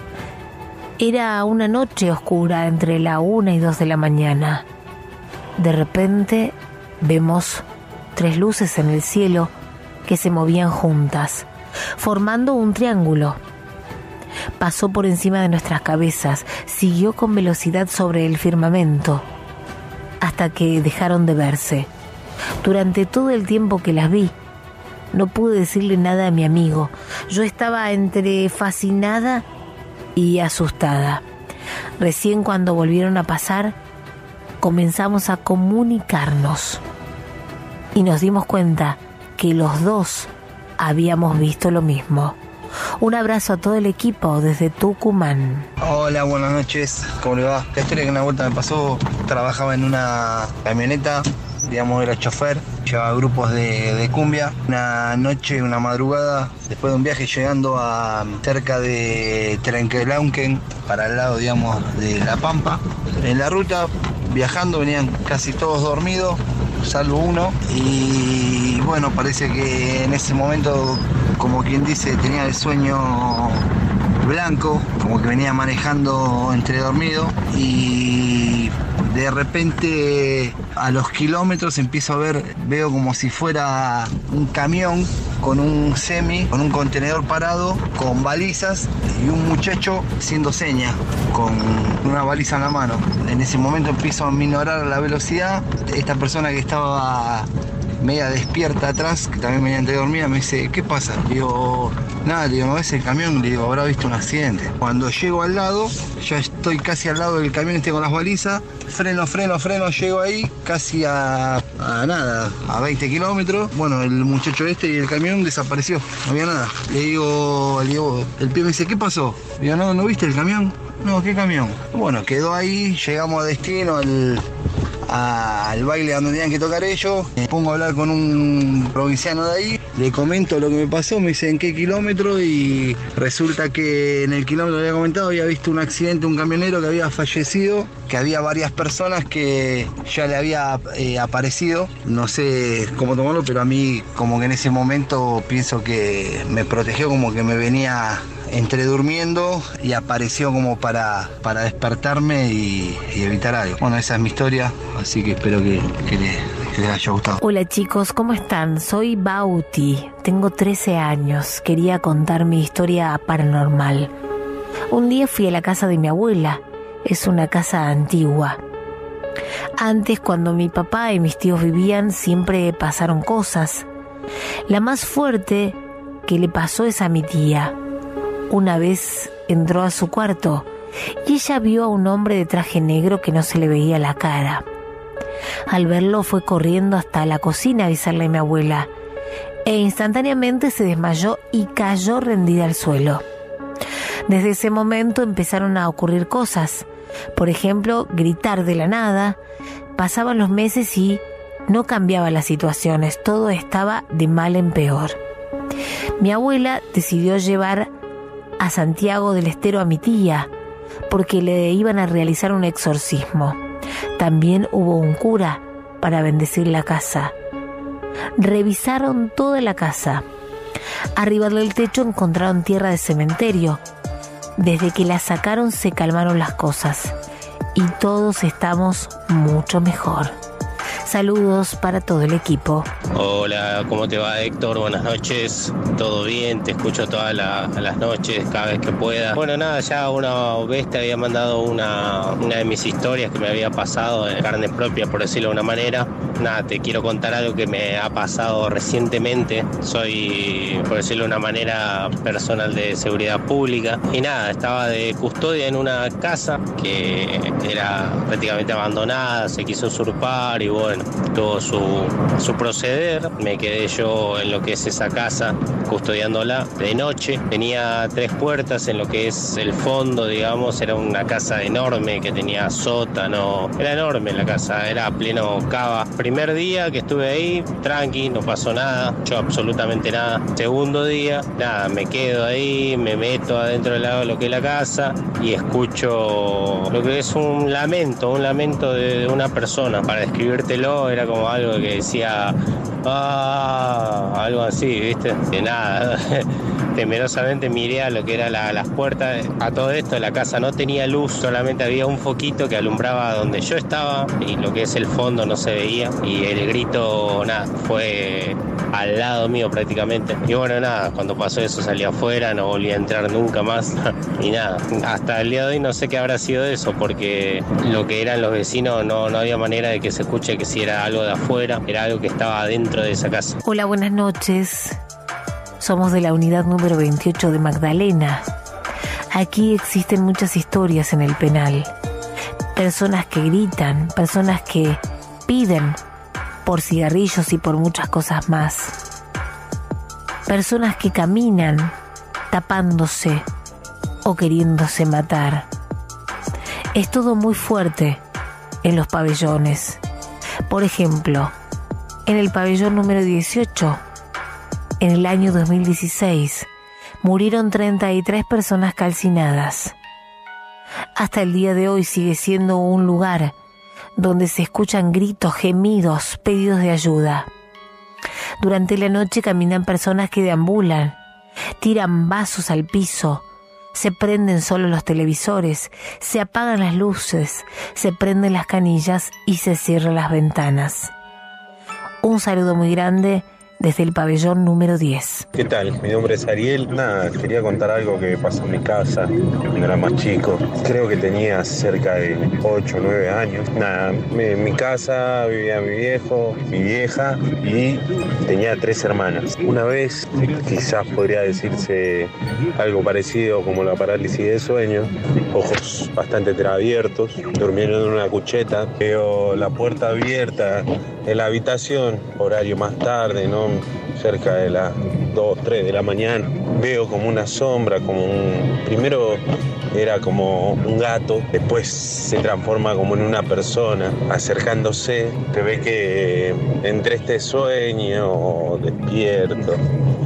Era una noche oscura entre la una y dos de la mañana. De repente vemos tres luces en el cielo que se movían juntas, formando un triángulo. Pasó por encima de nuestras cabezas, siguió con velocidad sobre el firmamento, hasta que dejaron de verse. Durante todo el tiempo que las vi, no pude decirle nada a mi amigo. Yo estaba entre fascinada y asustada. Recién cuando volvieron a pasar, comenzamos a comunicarnos y nos dimos cuenta que los dos habíamos visto lo mismo. Un abrazo a todo el equipo desde Tucumán. Hola, buenas noches, ¿cómo le va? La historia que una vuelta me pasó, trabajaba en una camioneta, digamos era chofer, llevaba grupos de, de cumbia. Una noche, una madrugada, después de un viaje llegando a cerca de Trenquelauquen, para el lado, digamos, de La Pampa. En la ruta, viajando, venían casi todos dormidos, salvo uno, y bueno, parece que en ese momento, como quien dice, tenía el sueño blanco, como que venía manejando entre dormido, y de repente a los kilómetros empiezo a ver, veo como si fuera un camión con un semi, con un contenedor parado, con balizas y un muchacho haciendo señas con una baliza en la mano. En ese momento empiezo a minorar la velocidad. Esta persona que estaba media despierta atrás, que también venía entre dormida, me dice, ¿qué pasa? Le digo, nada, le digo, ¿no ves el camión? Le digo, habrá visto un accidente. Cuando llego al lado, ya estoy casi al lado del camión este con las balizas, freno, freno, freno, llego ahí, casi a, a nada, a veinte kilómetros. Bueno, el muchacho este y el camión desapareció, no había nada. Le digo, le digo, el pibe me dice, ¿qué pasó? Le digo, no, ¿no viste el camión? No, ¿qué camión? Bueno, quedó ahí, llegamos a destino, al... al baile donde tenían que tocar ellos. Me pongo a hablar con un provinciano de ahí, le comento lo que me pasó, me dice en qué kilómetro, y resulta que en el kilómetro que había comentado había visto un accidente, un camionero que había fallecido, que había varias personas que ya le había eh, aparecido, no sé cómo tomarlo, pero a mí como que en ese momento pienso que me protegió, como que me venía entre durmiendo y apareció como para, para despertarme y, y evitar algo. Bueno, esa es mi historia, así que espero que, que, les, que les haya gustado. Hola chicos, ¿cómo están? Soy Bauti, tengo trece años, quería contar mi historia paranormal. Un día fui a la casa de mi abuela, es una casa antigua. Antes, cuando mi papá y mis tíos vivían, siempre pasaron cosas. La más fuerte que le pasó es a mi tía. Una vez entró a su cuarto y ella vio a un hombre de traje negro que no se le veía la cara. Al verlo fue corriendo hasta la cocina a avisarle a mi abuela e instantáneamente se desmayó y cayó rendida al suelo. Desde ese momento empezaron a ocurrir cosas, por ejemplo, gritar de la nada. Pasaban los meses y no cambiaba las situaciones, todo estaba de mal en peor. Mi abuela decidió llevar a Santiago del Estero a mi tía, porque le iban a realizar un exorcismo. También hubo un cura para bendecir la casa. Revisaron toda la casa. Arriba del techo encontraron tierra de cementerio. Desde que la sacaron se calmaron las cosas y todos estamos mucho mejor. Saludos para todo el equipo. Hola, ¿cómo te va, Héctor? Buenas noches. ¿Todo bien? Te escucho todas la, las noches, cada vez que pueda. Bueno, nada, ya una vez te había mandado una, una de mis historias que me había pasado en carne propia, por decirlo de una manera. Nada, te quiero contar algo que me ha pasado recientemente. Soy, por decirlo de una manera, personal de seguridad pública. Y nada, estaba de custodia en una casa que era prácticamente abandonada, se quiso usurpar y bueno, todo su, su proceder. Me quedé yo en lo que es esa casa custodiándola de noche. Tenía tres puertas en lo que es el fondo, digamos. Era una casa enorme que tenía sótano. Era enorme la casa, era pleno cava. Primer día que estuve ahí, tranqui, no pasó nada, yo absolutamente nada. Segundo día, nada, me quedo ahí, me meto adentro del lado de lo que es la casa y escucho lo que es un lamento, un lamento de una persona. Para describírtelo era como algo que decía, ah, algo así, ¿viste? De nada. Temerosamente miré a lo que eran la, las puertas. A todo esto la casa no tenía luz, solamente había un foquito que alumbraba donde yo estaba y lo que es el fondo no se veía. Y el grito, nada, fue al lado mío prácticamente. Y bueno, nada, cuando pasó eso salí afuera, no volví a entrar nunca más. Y nada, hasta el día de hoy no sé qué habrá sido eso, porque lo que eran los vecinos no, no había manera de que se escuche que si era algo de afuera, era algo que estaba dentro de esa casa. Hola, buenas noches. Somos de la unidad número veintiocho de Magdalena. Aquí existen muchas historias en el penal. Personas que gritan, personas que piden por cigarrillos y por muchas cosas más. Personas que caminan tapándose o queriéndose matar. Es todo muy fuerte en los pabellones. Por ejemplo, en el pabellón número dieciocho, en el año dos mil dieciséis, murieron treinta y tres personas calcinadas. Hasta el día de hoy sigue siendo un lugar donde se escuchan gritos, gemidos, pedidos de ayuda. Durante la noche caminan personas que deambulan, tiran vasos al piso, se prenden solo los televisores, se apagan las luces, se prenden las canillas y se cierran las ventanas. Un saludo muy grande desde el pabellón número diez. ¿Qué tal? Mi nombre es Ariel. Nada, quería contar algo que pasó en mi casa cuando era más chico. Creo que tenía cerca de ocho o nueve años. Nada, en mi casa vivía mi viejo, mi vieja y tenía tres hermanas. Una vez, quizás podría decirse algo parecido como la parálisis de sueño, ojos bastante entreabiertos, durmiendo en una cucheta. Veo la puerta abierta en la habitación, horario más tarde, ¿no? Cerca de las dos, tres de la mañana. Veo como una sombra, como un... Primero era como un gato, después se transforma como en una persona acercándose. Te ve que entre este sueño despierto.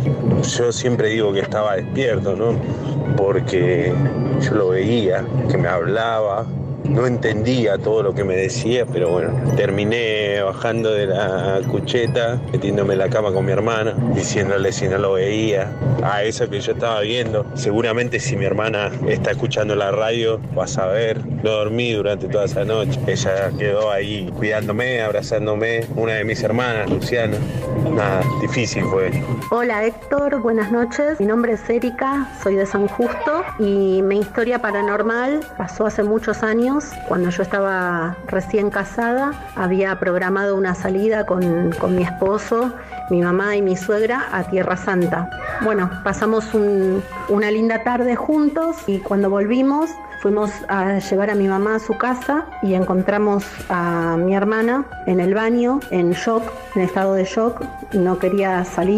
Yo siempre digo que estaba despierto, ¿no? Porque yo lo veía, que me hablaba. No entendía todo lo que me decía, pero bueno, terminé bajando de la cucheta, metiéndome en la cama con mi hermana, diciéndole si no lo veía, a eso que yo estaba viendo. Seguramente si mi hermana está escuchando la radio, va a saber. No dormí durante toda esa noche. Ella quedó ahí cuidándome, abrazándome, una de mis hermanas, Luciana. Nada, difícil fue. Hola Héctor, buenas noches. Mi nombre es Erika, soy de San Justo y mi historia paranormal pasó hace muchos años. Cuando yo estaba recién casada, había programado una salida con, con mi esposo, mi mamá y mi suegra a Tierra Santa. Bueno, pasamos un, una linda tarde juntos y cuando volvimos fuimos a llevar a mi mamá a su casa y encontramos a mi hermana en el baño, en shock, en estado de shock, no quería salir.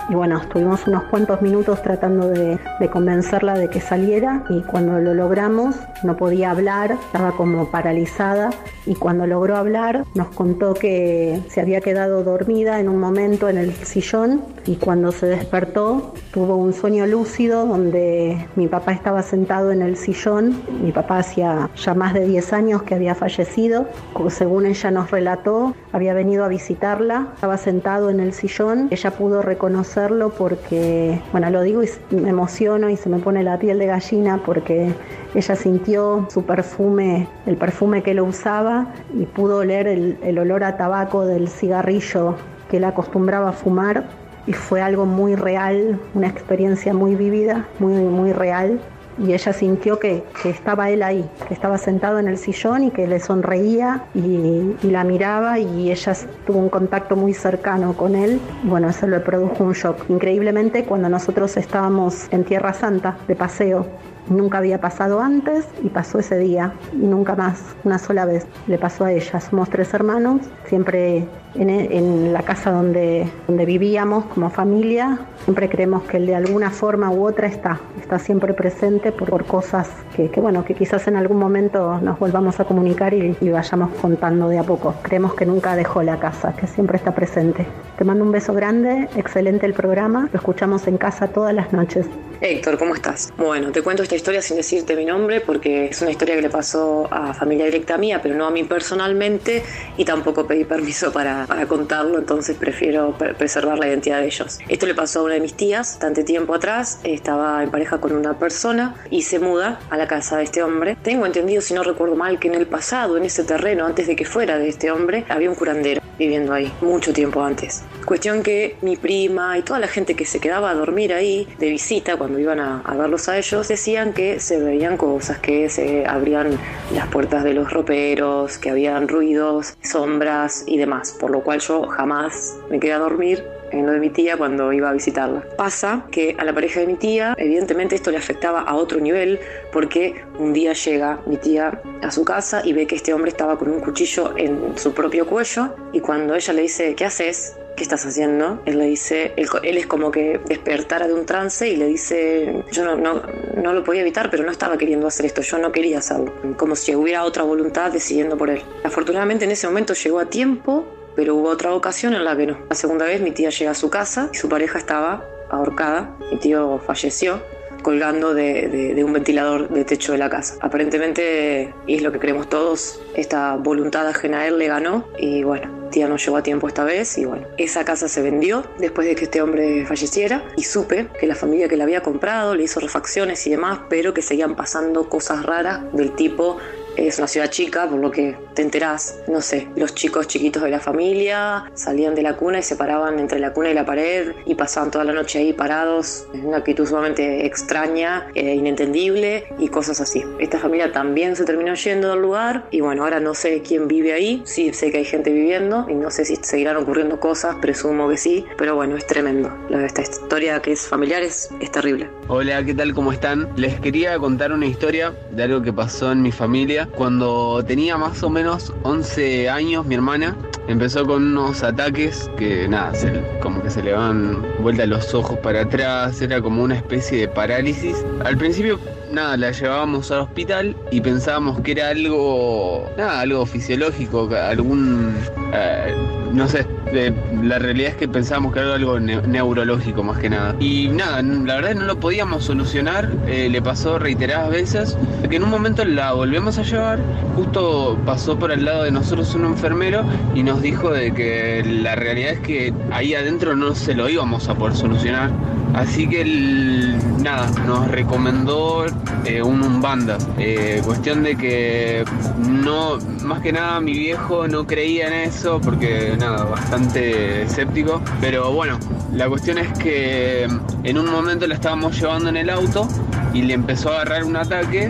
Y bueno, estuvimos unos cuantos minutos tratando de, de convencerla de que saliera, y cuando lo logramos no podía hablar, estaba como paralizada, y cuando logró hablar nos contó que se había quedado dormida en un momento en el sillón, y cuando se despertó tuvo un sueño lúcido donde mi papá estaba sentado en el sillón. Mi papá hacía ya más de diez años que había fallecido, según ella nos relató, había venido a visitarla, estaba sentado en el sillón, ella pudo reconocerlo porque, bueno, lo digo y me emociono y se me pone la piel de gallina porque ella sintió su perfume, el perfume que él usaba, y pudo oler el, el olor a tabaco del cigarrillo que él acostumbraba a fumar, y fue algo muy real, una experiencia muy vívida, muy, muy real. Y ella sintió que, que estaba él ahí, que estaba sentado en el sillón y que le sonreía y, y la miraba, y ella tuvo un contacto muy cercano con él. Bueno, eso le produjo un shock. Increíblemente, cuando nosotros estábamos en Tierra Santa de paseo, nunca había pasado antes y pasó ese día y nunca más, una sola vez le pasó a ella. Somos tres hermanos, siempre en, en la casa donde, donde vivíamos como familia, siempre creemos que él de alguna forma u otra está, está siempre presente por, por cosas que, que, bueno, que quizás en algún momento nos volvamos a comunicar y, y vayamos contando de a poco. Creemos que nunca dejó la casa, que siempre está presente. Te mando un beso grande, excelente el programa, lo escuchamos en casa todas las noches. Héctor, ¿cómo estás? Bueno, te cuento esta historia sin decirte mi nombre porque es una historia que le pasó a familia directa mía, pero no a mí personalmente, y tampoco pedí permiso para, para contarlo, entonces prefiero preservar la identidad de ellos. Esto le pasó a una de mis tías, bastante tiempo atrás, estaba en pareja con una persona y se muda a la casa de este hombre. Tengo entendido, si no recuerdo mal, que en el pasado, en ese terreno, antes de que fuera de este hombre, había un curandero viviendo ahí, mucho tiempo antes. Cuestión que mi prima y toda la gente que se quedaba a dormir ahí de visita, cuando iban a, a verlos a ellos, decían que se veían cosas, que se abrían las puertas de los roperos, que habían ruidos, sombras y demás, por lo cual yo jamás me quedé a dormir en lo de mi tía cuando iba a visitarla. Pasa que a la pareja de mi tía, evidentemente esto le afectaba a otro nivel, porque un día llega mi tía a su casa y ve que este hombre estaba con un cuchillo en su propio cuello, y cuando ella le dice, ¿qué haces? ¿Qué estás haciendo? Él le dice, él, él es como que despertara de un trance y le dice, yo no, no, no lo podía evitar, pero no estaba queriendo hacer esto, yo no quería hacerlo, como si hubiera otra voluntad decidiendo por él. Afortunadamente en ese momento llegó a tiempo, pero hubo otra ocasión en la que no. La segunda vez mi tía llega a su casa y su pareja estaba ahorcada, mi tío falleció colgando de, de, de un ventilador de techo de la casa. Aparentemente, y es lo que creemos todos, esta voluntad ajena a él le ganó, y bueno, tía no llegó a tiempo esta vez, y bueno, esa casa se vendió después de que este hombre falleciera, y supe que la familia que la había comprado le hizo refacciones y demás, pero que seguían pasando cosas raras del tipo, es una ciudad chica, por lo que te enterás, no sé, los chicos chiquitos de la familia salían de la cuna y se paraban entre la cuna y la pared y pasaban toda la noche ahí parados en una actitud sumamente extraña e inentendible y cosas así. Esta familia también se terminó yendo del lugar y bueno, ahora no sé quién vive ahí, sí sé que hay gente viviendo y no sé si seguirán ocurriendo cosas, presumo que sí, pero bueno, es tremendo. Esta historia que es familiar es, es terrible. Hola, ¿qué tal? ¿Cómo están? Les quería contar una historia de algo que pasó en mi familia. Cuando tenía más o menos once años, mi hermana empezó con unos ataques que nada, se, como que se le van vuelta los ojos para atrás, era como una especie de parálisis. Al principio nada, la llevábamos al hospital y pensábamos que era algo, nada, algo fisiológico, algún, eh, no sé, eh, la realidad es que pensábamos que era algo ne- neurológico más que nada. Y nada, la verdad no lo podíamos solucionar, eh, le pasó reiteradas veces, que en un momento la volvemos a llevar, justo pasó por al lado de nosotros un enfermero y nos dijo de que la realidad es que ahí adentro no se lo íbamos a poder solucionar. Así que el, nada, nos recomendó eh, un Umbanda. Eh, cuestión de que no, más que nada mi viejo no creía en eso porque nada, bastante escéptico. Pero bueno, la cuestión es que en un momento la estábamos llevando en el auto y le empezó a agarrar un ataque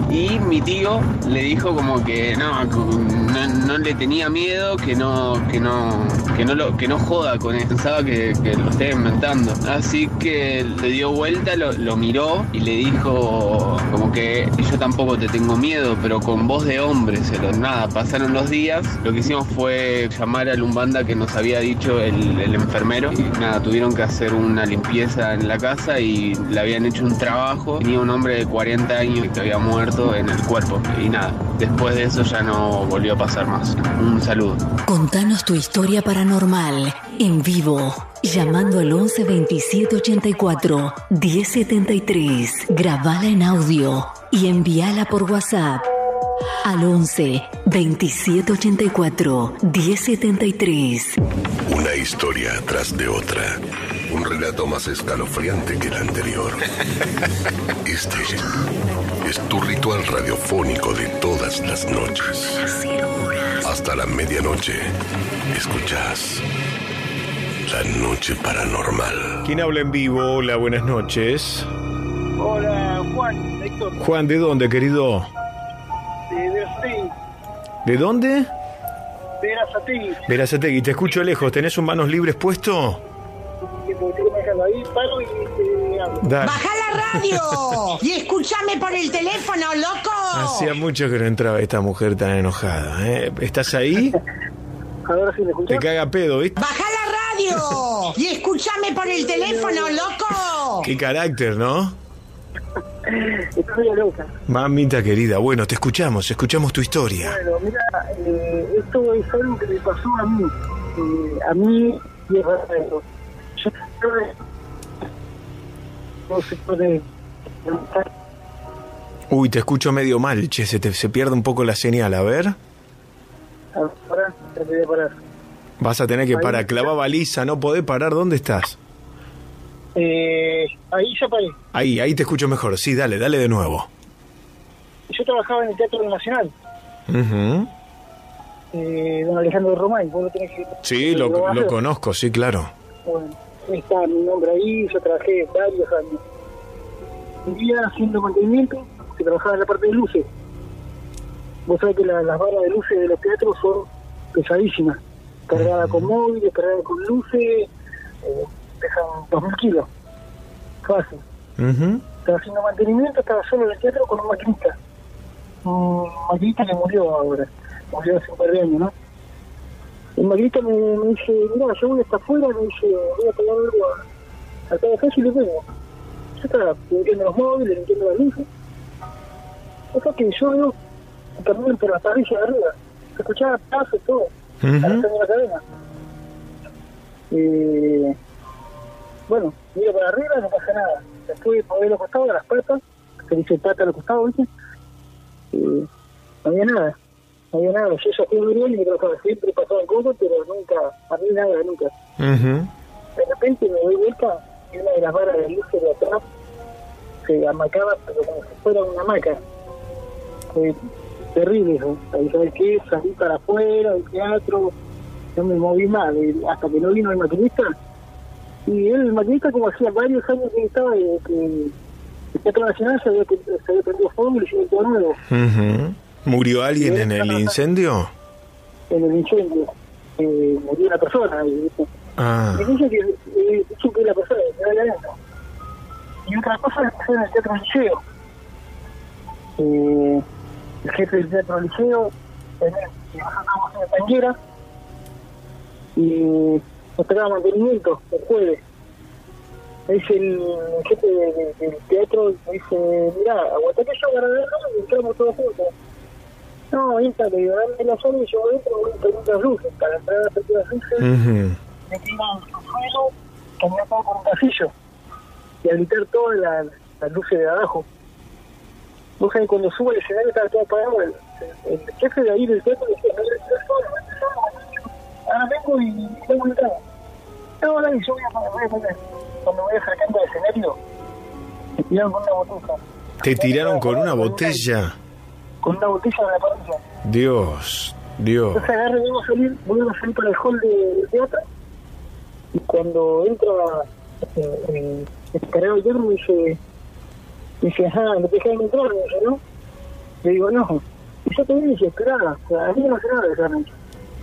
Y mi tío le dijo como que no, no, no le tenía miedo, que no, que no, que no lo, que no joda con él, pensaba que, que lo estaba inventando. Así que le dio vuelta, lo, lo miró y le dijo como que yo tampoco te tengo miedo, pero con voz de hombre. Se lo, nada, pasaron los días, lo que hicimos fue llamar al Umbanda que nos había dicho el, el enfermero y nada, tuvieron que hacer una limpieza en la casa y le habían hecho un trabajo. Tenía un hombre de cuarenta años que había muerto en el cuerpo y nada, después de eso ya no volvió a pasar más. Un saludo. Contanos tu historia paranormal en vivo, llamando al once veintisiete ochenta y cuatro diez setenta y tres. Grabala en audio y envíala por WhatsApp al once veintisiete ochenta y cuatro diez setenta y tres. Una historia tras de otra. Un relato más escalofriante que el anterior. Este es tu ritual radiofónico de todas las noches. Hasta la medianoche, escuchás La Noche Paranormal. ¿Quién habla en vivo? Hola, buenas noches. Hola, Juan, Héctor. Juan, ¿de dónde, querido? De Verazategui. ¿De dónde? Verazategui. Verazategui, te escucho lejos. ¿Tenés un manos libres puesto? Ahí, paro y te hablo. ¡Baja la radio! Y escúchame por el teléfono, loco. Hacía mucho que no entraba esta mujer tan enojada, ¿eh? ¿Estás ahí? Ahora sí me escuchás. Te caga pedo, ¿viste? ¡Baja la radio! Y escúchame por el teléfono, loco. Qué carácter, ¿no? Estoy loca. Mamita querida, bueno, te escuchamos, escuchamos tu historia. Bueno, mira, eh, esto es algo que me pasó a mí. Eh, a mí y es verdadero. Yo no se puede. Uy, te escucho medio mal, che, se, te, se pierde un poco la señal, a ver. Ahora te voy a parar. Vas a tener que parar, clava baliza, no podés parar, ¿dónde estás? Eh, ahí ya paré. Ahí, ahí te escucho mejor, sí, dale, dale de nuevo. Yo trabajaba en el Teatro Nacional. Uh-huh. eh, don Alejandro Romay, vos lo tenés que... Sí, lo, lo, lo conozco, sí, claro. Bueno, está mi nombre ahí, yo trabajé varios años. Un día haciendo mantenimiento, se trabajaba en la parte de luces. Vos sabés que la, las barras de luces de los teatros son pesadísimas. Cargadas con móviles, cargadas con luces, eh, pesan dos mil kilos. Fácil. Uh-huh. Estaba haciendo mantenimiento, estaba solo en el teatro con un maquinista. Un maquinista que murió ahora, murió hace un par de años, ¿no? El maquinista me, me dice, mira, yo voy hasta afuera, me dice, voy a pegar algo a, a cada calle y le vengo. Yo estaba limpiando los móviles, limpiando las luces. O sea que yo veo también por la parrilla de arriba, se escuchaba pasos, todo, uh-huh. Arrastrando la cadena. Eh, bueno, miro para arriba, no pasa nada. Después por ver los costados, las patas, se dice pata a los costados, ¿viste? Eh, no había nada, no había nada. Yo ya fui muy bien y me trabajaba, siempre pasaban cosas, pero nunca, a mí nada, nunca. Uh-huh. De repente me doy vuelta y una de las varas de luces de atrás se amacaba, pero como si fuera una hamaca. Fue terrible eso. Ahí, ¿sabes qué? Salí para afuera del teatro, no me moví más, hasta que no vino el maquinista. Y él, el maquinista, como hacía varios años que estaba, eh, que el Teatro Nacional se había, se había prendido fuego y le hicieron todo nuevo. Uh-huh. ¿Murió alguien en el incendio? En el incendio. Eh, murió una persona. Y, ah. y dice que eh, supe la persona, que era adentro. Y otra cosa es que en el Teatro Liceo. Eh, el jefe del Teatro Liceo, nosotros estábamos en la tanguera y nos pegaba mantenimiento el jueves. Me dice el jefe del de, de teatro, me dice, mirá, aguantate yo para verlo y entramos todos juntos. No, entra, le digo, dame la zona y yo entro, voy a prender las luces, para entrar a prender las luces, uh-huh. me tiran el suelo, caminar todo por un pasillo y a gritar todas las la luces de abajo. Vos sabés, cuando subo al escenario estaba todo apagado, el, el, el jefe de ahí del teatro decía, no, ahora vengo y vengo a entrar. No, dale, yo voy a poner, voy a poner. Cuando me voy acercando al escenario, me tiraron con una botella. ¿Te tiraron con una botella? Con una botella de la parrilla. Dios, Dios. Entonces agarré, vuelvo a salir, vuelvo a salir para el hall del teatro. Y cuando entra eh, el cargado del teatro me dice, me dice, ajá, no te dejaron entrar, me dice, ¿no? Le digo, no. Y yo te vi desesperada. O sea, a mí no hace nada de esa noche.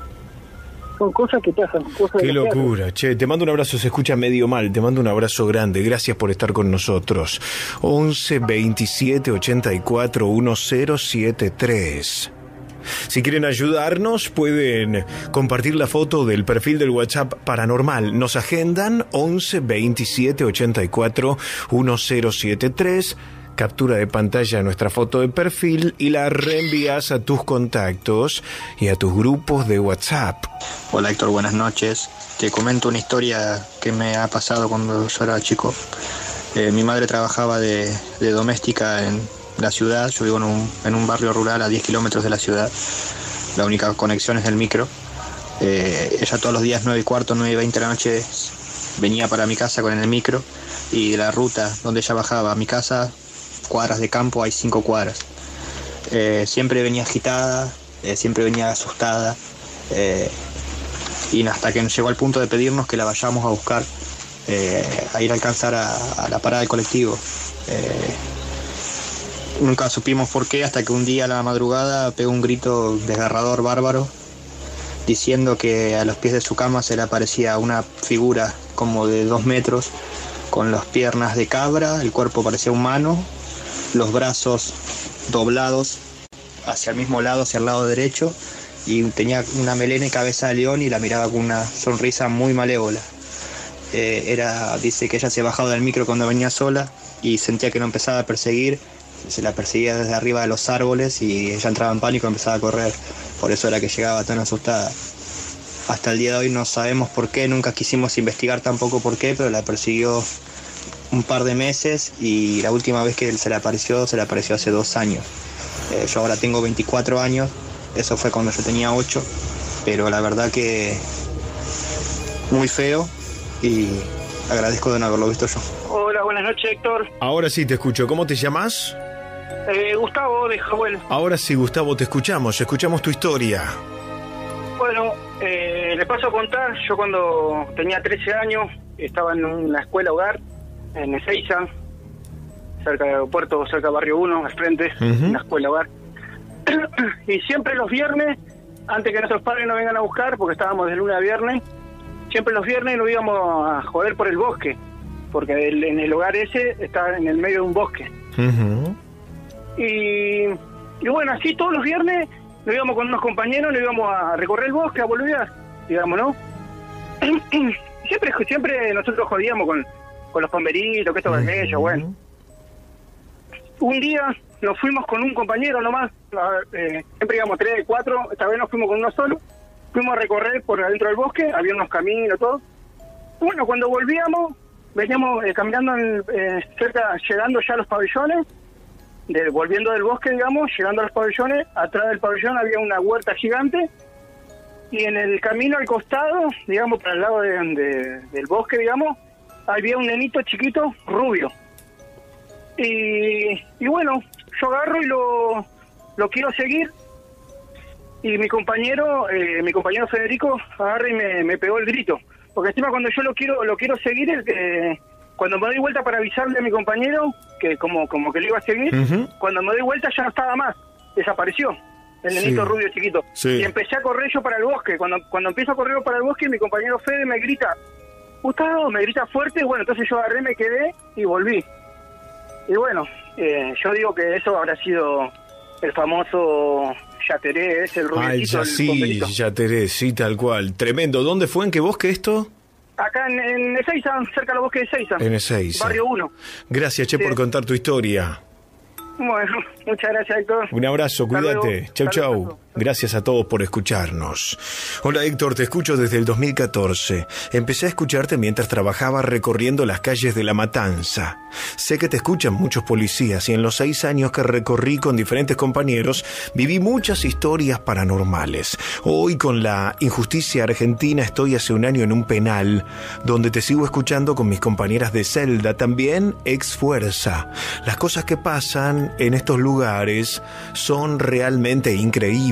Son cosas que pasan. Cosas Qué locura, che. Te mando un abrazo, se escucha medio mal. Te mando un abrazo grande. Gracias por estar con nosotros. once veintisiete ochenta y cuatro diez setenta y tres. Si quieren ayudarnos, pueden compartir la foto del perfil del WhatsApp Paranormal. Nos agendan once veintisiete ochenta y cuatro diez setenta y tres. Captura de pantalla nuestra foto de perfil y la reenvías a tus contactos y a tus grupos de WhatsApp. Hola Héctor, buenas noches. Te comento una historia que me ha pasado cuando yo era chico. Eh, mi madre trabajaba de, de doméstica en la ciudad. Yo vivo en un, en un barrio rural a diez kilómetros de la ciudad. La única conexión es el micro. Eh, ella todos los días nueve y cuarto, nueve y veinte de la noche venía para mi casa con el micro, y de la ruta donde ella bajaba a mi casa, cuadras de campo, hay cinco cuadras. Eh, siempre venía agitada, eh, siempre venía asustada, eh, y hasta que nos llegó al punto de pedirnos que la vayamos a buscar, eh, a ir a alcanzar a, a la parada del colectivo. Eh, nunca supimos por qué, hasta que un día a la madrugada pegó un grito desgarrador, bárbaro, diciendo que a los pies de su cama se le aparecía una figura como de dos metros, con las piernas de cabra, el cuerpo parecía humano, los brazos doblados hacia el mismo lado, hacia el lado derecho, y tenía una melena y cabeza de león y la miraba con una sonrisa muy malévola. Eh, era, dice que ella se bajaba del micro cuando venía sola y sentía que lo empezaba a perseguir, se la perseguía desde arriba de los árboles y ella entraba en pánico y empezaba a correr. Por eso era que llegaba tan asustada. Hasta el día de hoy no sabemos por qué, nunca quisimos investigar tampoco por qué, pero la persiguió un par de meses, y la última vez que se le apareció, se le apareció hace dos años. Eh, yo ahora tengo veinticuatro años, eso fue cuando yo tenía ocho, pero la verdad que muy feo, y agradezco de no haberlo visto yo. Hola, buenas noches, Héctor. Ahora sí te escucho. ¿Cómo te llamas? Eh, Gustavo de Jahuel. Ahora sí, Gustavo, te escuchamos, escuchamos tu historia. Bueno, eh, les paso a contar, yo cuando tenía trece años, estaba en una escuela hogar, en Ezeiza, cerca del aeropuerto, cerca del barrio uno, al frente, uh-huh. Una escuela hogar. Y siempre los viernes, antes que nuestros padres nos vengan a buscar, porque estábamos de lunes a viernes, siempre los viernes nos íbamos a joder por el bosque, porque el, en el hogar ese está en el medio de un bosque. Uh-huh. Y, y bueno, así todos los viernes nos íbamos con unos compañeros, nos íbamos a recorrer el bosque, a boludear, digamos, ¿no? siempre siempre nosotros jodíamos con, con los bomberitos, que esto, que aquello, bueno. Un día nos fuimos con un compañero nomás, eh, siempre íbamos tres, cuatro, esta vez nos fuimos con uno solo, fuimos a recorrer por adentro del bosque, había unos caminos, todo. Bueno, cuando volvíamos, veníamos eh, caminando en, eh, cerca, llegando ya a los pabellones, de, volviendo del bosque, digamos, llegando a los pabellones, atrás del pabellón había una huerta gigante, y en el camino al costado, digamos, para el lado de, de, del bosque, digamos, había un nenito chiquito, rubio. Y, y bueno, yo agarro y lo, lo quiero seguir, y mi compañero, eh, mi compañero Federico, agarra y me, me pegó el grito, porque encima cuando yo lo quiero lo quiero seguir, el que... Cuando me doy vuelta para avisarle a mi compañero que como como que lo iba a seguir, uh-huh. Cuando me doy vuelta ya no estaba más, desapareció el nenito sí. Rubio chiquito. Sí. Y empecé a correr yo para el bosque. Cuando cuando empiezo a correr para el bosque, mi compañero Fede me grita, Gustavo, me grita fuerte. Bueno, entonces yo agarré, me quedé y volví. Y bueno, eh, yo digo que eso habrá sido el famoso Yateré, ese, el rubiecito. Ah, sí, Yateré, sí, tal cual. Tremendo. ¿Dónde fue? ¿En qué bosque esto? Acá en, en Ezeiza, cerca del bosque de Ezeiza. En Ezeiza. Barrio uno. Gracias, Che, sí. por contar tu historia. Bueno, muchas gracias, Héctor. Un abrazo, cuídate. Chau, chau. Gracias a todos por escucharnos. Hola, Héctor, te escucho desde el dos mil catorce. Empecé a escucharte mientras trabajaba recorriendo las calles de La Matanza. Sé que te escuchan muchos policías y en los seis años que recorrí con diferentes compañeros viví muchas historias paranormales. Hoy con la injusticia argentina estoy hace un año en un penal donde te sigo escuchando con mis compañeras de celda, también ex fuerza. Las cosas que pasan en estos lugares son realmente increíbles.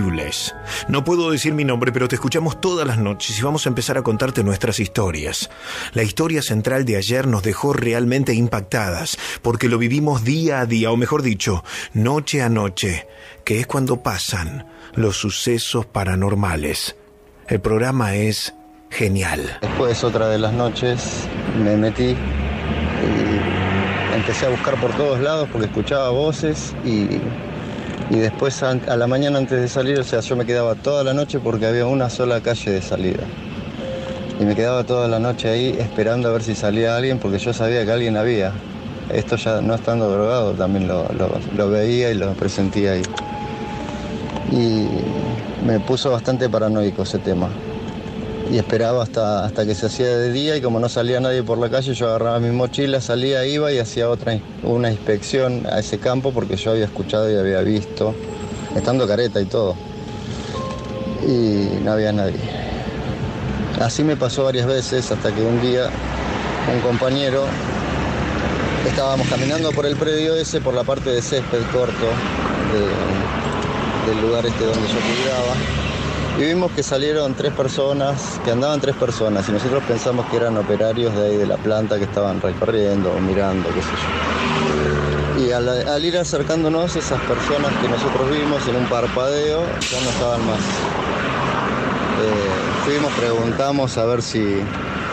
increíbles. No puedo decir mi nombre, pero te escuchamos todas las noches y vamos a empezar a contarte nuestras historias. La historia central de ayer nos dejó realmente impactadas, porque lo vivimos día a día, o mejor dicho, noche a noche, que es cuando pasan los sucesos paranormales. El programa es genial. Después, otra de las noches, me metí y empecé a buscar por todos lados porque escuchaba voces y, y después a, a la mañana antes de salir, o sea, yo me quedaba toda la noche porque había una sola calle de salida. Y me quedaba toda la noche ahí esperando a ver si salía alguien porque yo sabía que alguien había. Esto ya no estando drogado también lo, lo, lo veía y lo presentía ahí. Y me puso bastante paranoico ese tema. Y esperaba hasta, hasta que se hacía de día y como no salía nadie por la calle, yo agarraba mi mochila, salía, iba y hacía otra una inspección a ese campo porque yo había escuchado y había visto, estando careta y todo. Y no había nadie. Así me pasó varias veces hasta que un día un compañero, estábamos caminando por el predio ese, por la parte de césped corto de, del lugar este donde yo cuidaba. Y vimos que salieron tres personas, que andaban tres personas, y nosotros pensamos que eran operarios de ahí de la planta que estaban recorriendo o mirando, qué sé yo. Y al, al ir acercándonos, esas personas que nosotros vimos en un parpadeo ya no estaban más. Eh, fuimos, preguntamos a ver si,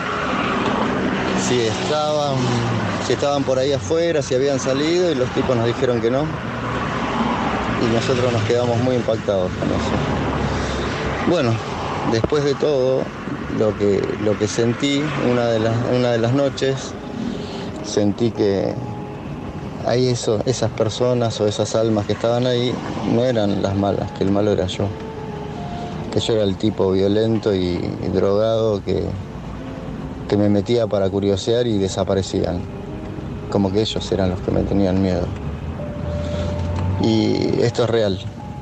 si estaban, si estaban por ahí afuera, si habían salido, y los tipos nos dijeron que no. Y nosotros nos quedamos muy impactados con eso. Bueno, después de todo, lo que, lo que sentí, una de, las, una de las noches, sentí que ahí eso, esas personas o esas almas que estaban ahí no eran las malas, que el malo era yo. Que yo era el tipo violento y, y drogado que, que me metía para curiosear y desaparecían. Como que ellos eran los que me tenían miedo. Y esto es real.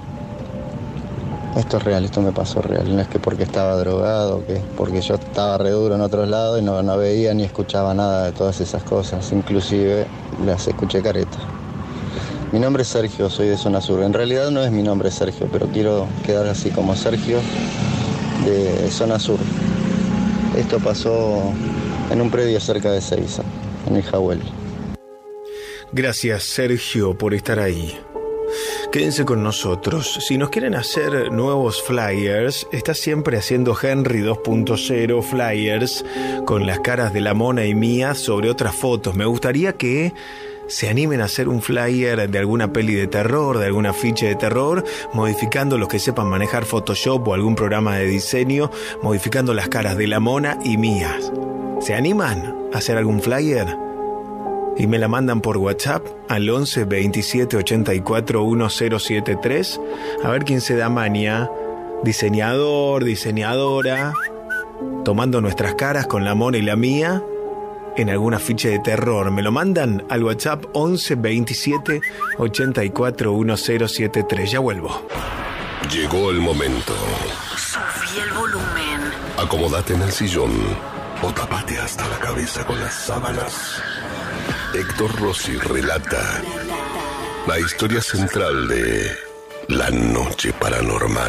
Esto es real, esto me pasó real, no es que porque estaba drogado, que porque yo estaba re duro en otros lados y no, no veía ni escuchaba nada de todas esas cosas, inclusive las escuché careta. Mi nombre es Sergio, soy de Zona Sur, en realidad no es mi nombre Sergio, pero quiero quedar así como Sergio de Zona Sur. Esto pasó en un predio cerca de Seiza, en el Jawel. Gracias, Sergio, por estar ahí. Quédense con nosotros. Si nos quieren hacer nuevos flyers, está siempre haciendo Henry dos punto cero flyers con las caras de la Mona y mía sobre otras fotos. Me gustaría que se animen a hacer un flyer de alguna peli de terror, de alguna ficha de terror, modificando los que sepan manejar Photoshop o algún programa de diseño, modificando las caras de la Mona y mías. ¿Se animan a hacer algún flyer? Y me la mandan por WhatsApp al once veintisiete ochenta y cuatro mil setenta y tres. A ver quién se da maña. Diseñador, diseñadora, tomando nuestras caras con la Mona y la mía en alguna ficha de terror. Me lo mandan al WhatsApp once veintisiete ochenta y cuatro mil setenta y tres. Ya vuelvo. Llegó el momento. Subí el volumen. Acomódate en el sillón o tapate hasta la cabeza con las sábanas. Héctor Rossi relata la historia central de La Noche Paranormal.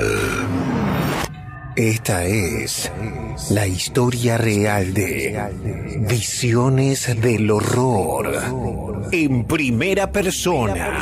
Esta es la historia real de Visiones del Horror en primera persona.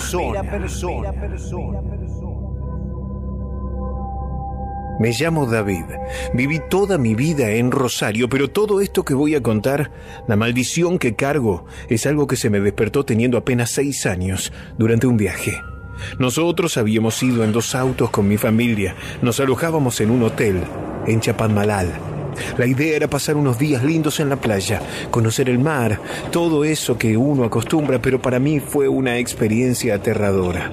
Me llamo David. Viví toda mi vida en Rosario, pero todo esto que voy a contar, la maldición que cargo, es algo que se me despertó teniendo apenas seis años durante un viaje. Nosotros habíamos ido en dos autos con mi familia. Nos alojábamos en un hotel en Chapadmalal. La idea era pasar unos días lindos en la playa, conocer el mar, todo eso que uno acostumbra, pero para mí fue una experiencia aterradora.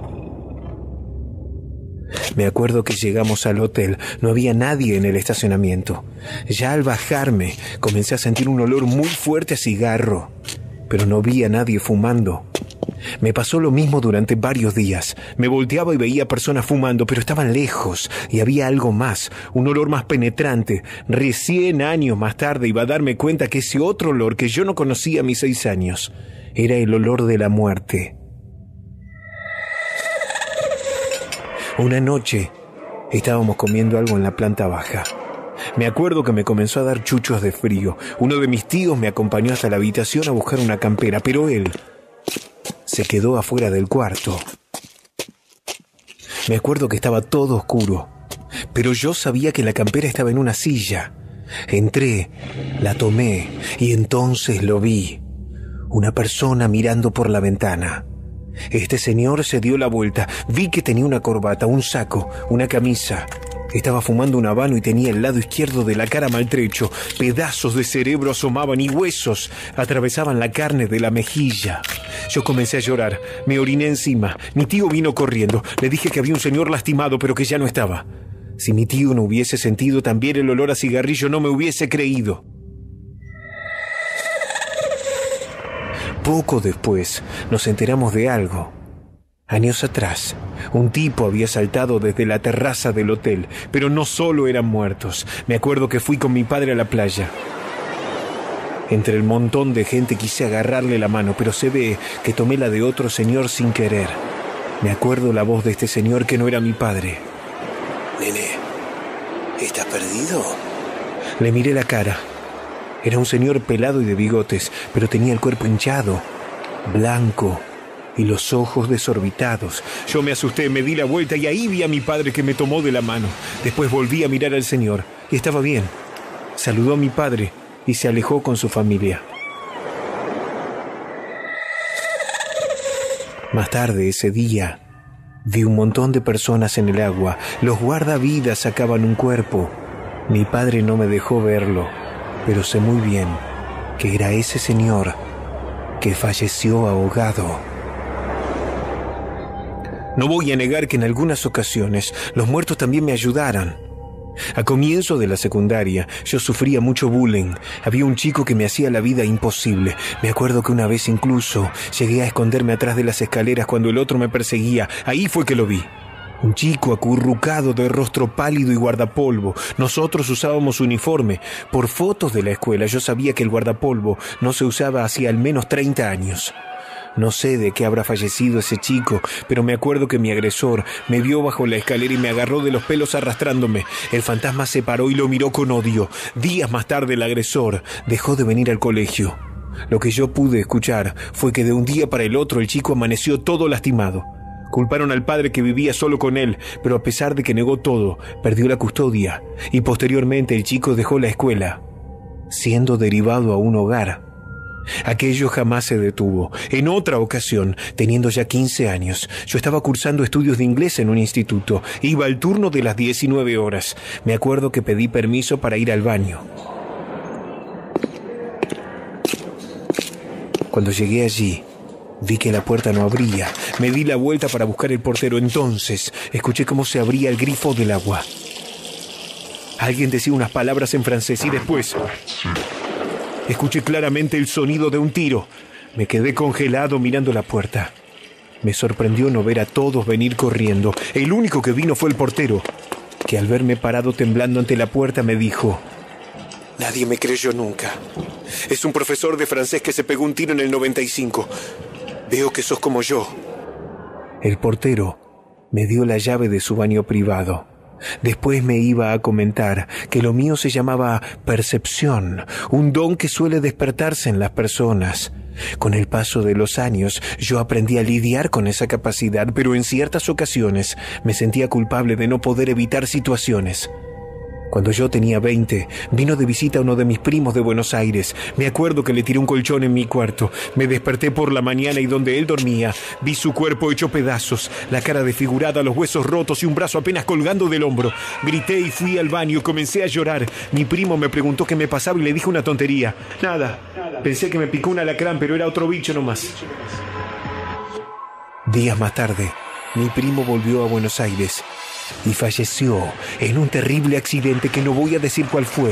Me acuerdo que llegamos al hotel, no había nadie en el estacionamiento. Ya al bajarme, comencé a sentir un olor muy fuerte a cigarro, pero no vi a nadie fumando. Me pasó lo mismo durante varios días. Me volteaba y veía personas fumando, pero estaban lejos y había algo más, un olor más penetrante. Recién años más tarde iba a darme cuenta que ese otro olor que yo no conocía a mis seis años era el olor de la muerte. Una noche Estábamos comiendo algo en la planta baja. Me acuerdo que me comenzó a dar chuchos de frío. Uno de mis tíos me acompañó hasta la habitación a buscar una campera, pero él se quedó afuera del cuarto. Me acuerdo que estaba todo oscuro, pero yo sabía que la campera estaba en una silla. Entré, la tomé y entonces lo vi. Una persona mirando por la ventana. Este señor se dio la vuelta. Vi que tenía una corbata, un saco, una camisa. Estaba fumando un habano y tenía el lado izquierdo de la cara maltrecho. Pedazos de cerebro asomaban y huesos atravesaban la carne de la mejilla. Yo comencé a llorar. Me oriné encima. Mi tío vino corriendo. Le dije que había un señor lastimado, pero que ya no estaba. Si mi tío no hubiese sentido también el olor a cigarrillo, no me hubiese creído. Poco después nos enteramos de algo. Años atrás, un tipo había saltado desde la terraza del hotel, pero no solo eran muertos. Me acuerdo que fui con mi padre a la playa. Entre el montón de gente quise agarrarle la mano, pero se ve que tomé la de otro señor sin querer. Me acuerdo la voz de este señor que no era mi padre. Nene, ¿estás perdido? Le miré la cara. Era un señor pelado y de bigotes, pero tenía el cuerpo hinchado, blanco y los ojos desorbitados. Yo me asusté, me di la vuelta y ahí vi a mi padre que me tomó de la mano. Después volví a mirar al señor y estaba bien. Saludó a mi padre y se alejó con su familia. Más tarde ese día, vi un montón de personas en el agua. Los guardavidas sacaban un cuerpo. Mi padre no me dejó verlo, pero sé muy bien que era ese señor que falleció ahogado. No voy a negar que en algunas ocasiones los muertos también me ayudaron. A comienzo de la secundaria, yo sufría mucho bullying. Había un chico que me hacía la vida imposible. Me acuerdo que una vez incluso llegué a esconderme atrás de las escaleras cuando el otro me perseguía. Ahí fue que lo vi. Un chico acurrucado de rostro pálido y guardapolvo. Nosotros usábamos uniforme. Por fotos de la escuela yo sabía que el guardapolvo no se usaba hacía al menos treinta años. No sé de qué habrá fallecido ese chico, pero me acuerdo que mi agresor me vio bajo la escalera y me agarró de los pelos arrastrándome. El fantasma se paró y lo miró con odio. Días más tarde el agresor dejó de venir al colegio. Lo que yo pude escuchar fue que de un día para el otro el chico amaneció todo lastimado. Culparon al padre que vivía solo con él, pero a pesar de que negó todo, perdió la custodia y posteriormente el chico dejó la escuela, siendo derivado a un hogar. Aquello jamás se detuvo. En otra ocasión, teniendo ya quince años, yo estaba cursando estudios de inglés en un instituto. Iba al turno de las diecinueve horas. Me acuerdo que pedí permiso para ir al baño. Cuando llegué allí, vi que la puerta no abría. Me di la vuelta para buscar el portero. Entonces, escuché cómo se abría el grifo del agua. Alguien decía unas palabras en francés y después escuché claramente el sonido de un tiro. Me quedé congelado mirando la puerta. Me sorprendió no ver a todos venir corriendo. El único que vino fue el portero, que al verme parado temblando ante la puerta me dijo: nadie me creyó nunca. Es un profesor de francés que se pegó un tiro en el noventa y cinco. Veo que sos como yo. El portero me dio la llave de su baño privado. Después me iba a comentar que lo mío se llamaba percepción, un don que suele despertarse en las personas. Con el paso de los años, yo aprendí a lidiar con esa capacidad, pero en ciertas ocasiones me sentía culpable de no poder evitar situaciones. Cuando yo tenía veinte, vino de visita uno de mis primos de Buenos Aires. Me acuerdo que le tiré un colchón en mi cuarto. Me desperté por la mañana y donde él dormía, vi su cuerpo hecho pedazos, la cara desfigurada, los huesos rotos y un brazo apenas colgando del hombro. Grité y fui al baño, comencé a llorar. Mi primo me preguntó qué me pasaba y le dije una tontería. Nada, pensé que me picó un alacrán, pero era otro bicho nomás. Días más tarde, mi primo volvió a Buenos Aires y falleció en un terrible accidente que no voy a decir cuál fue,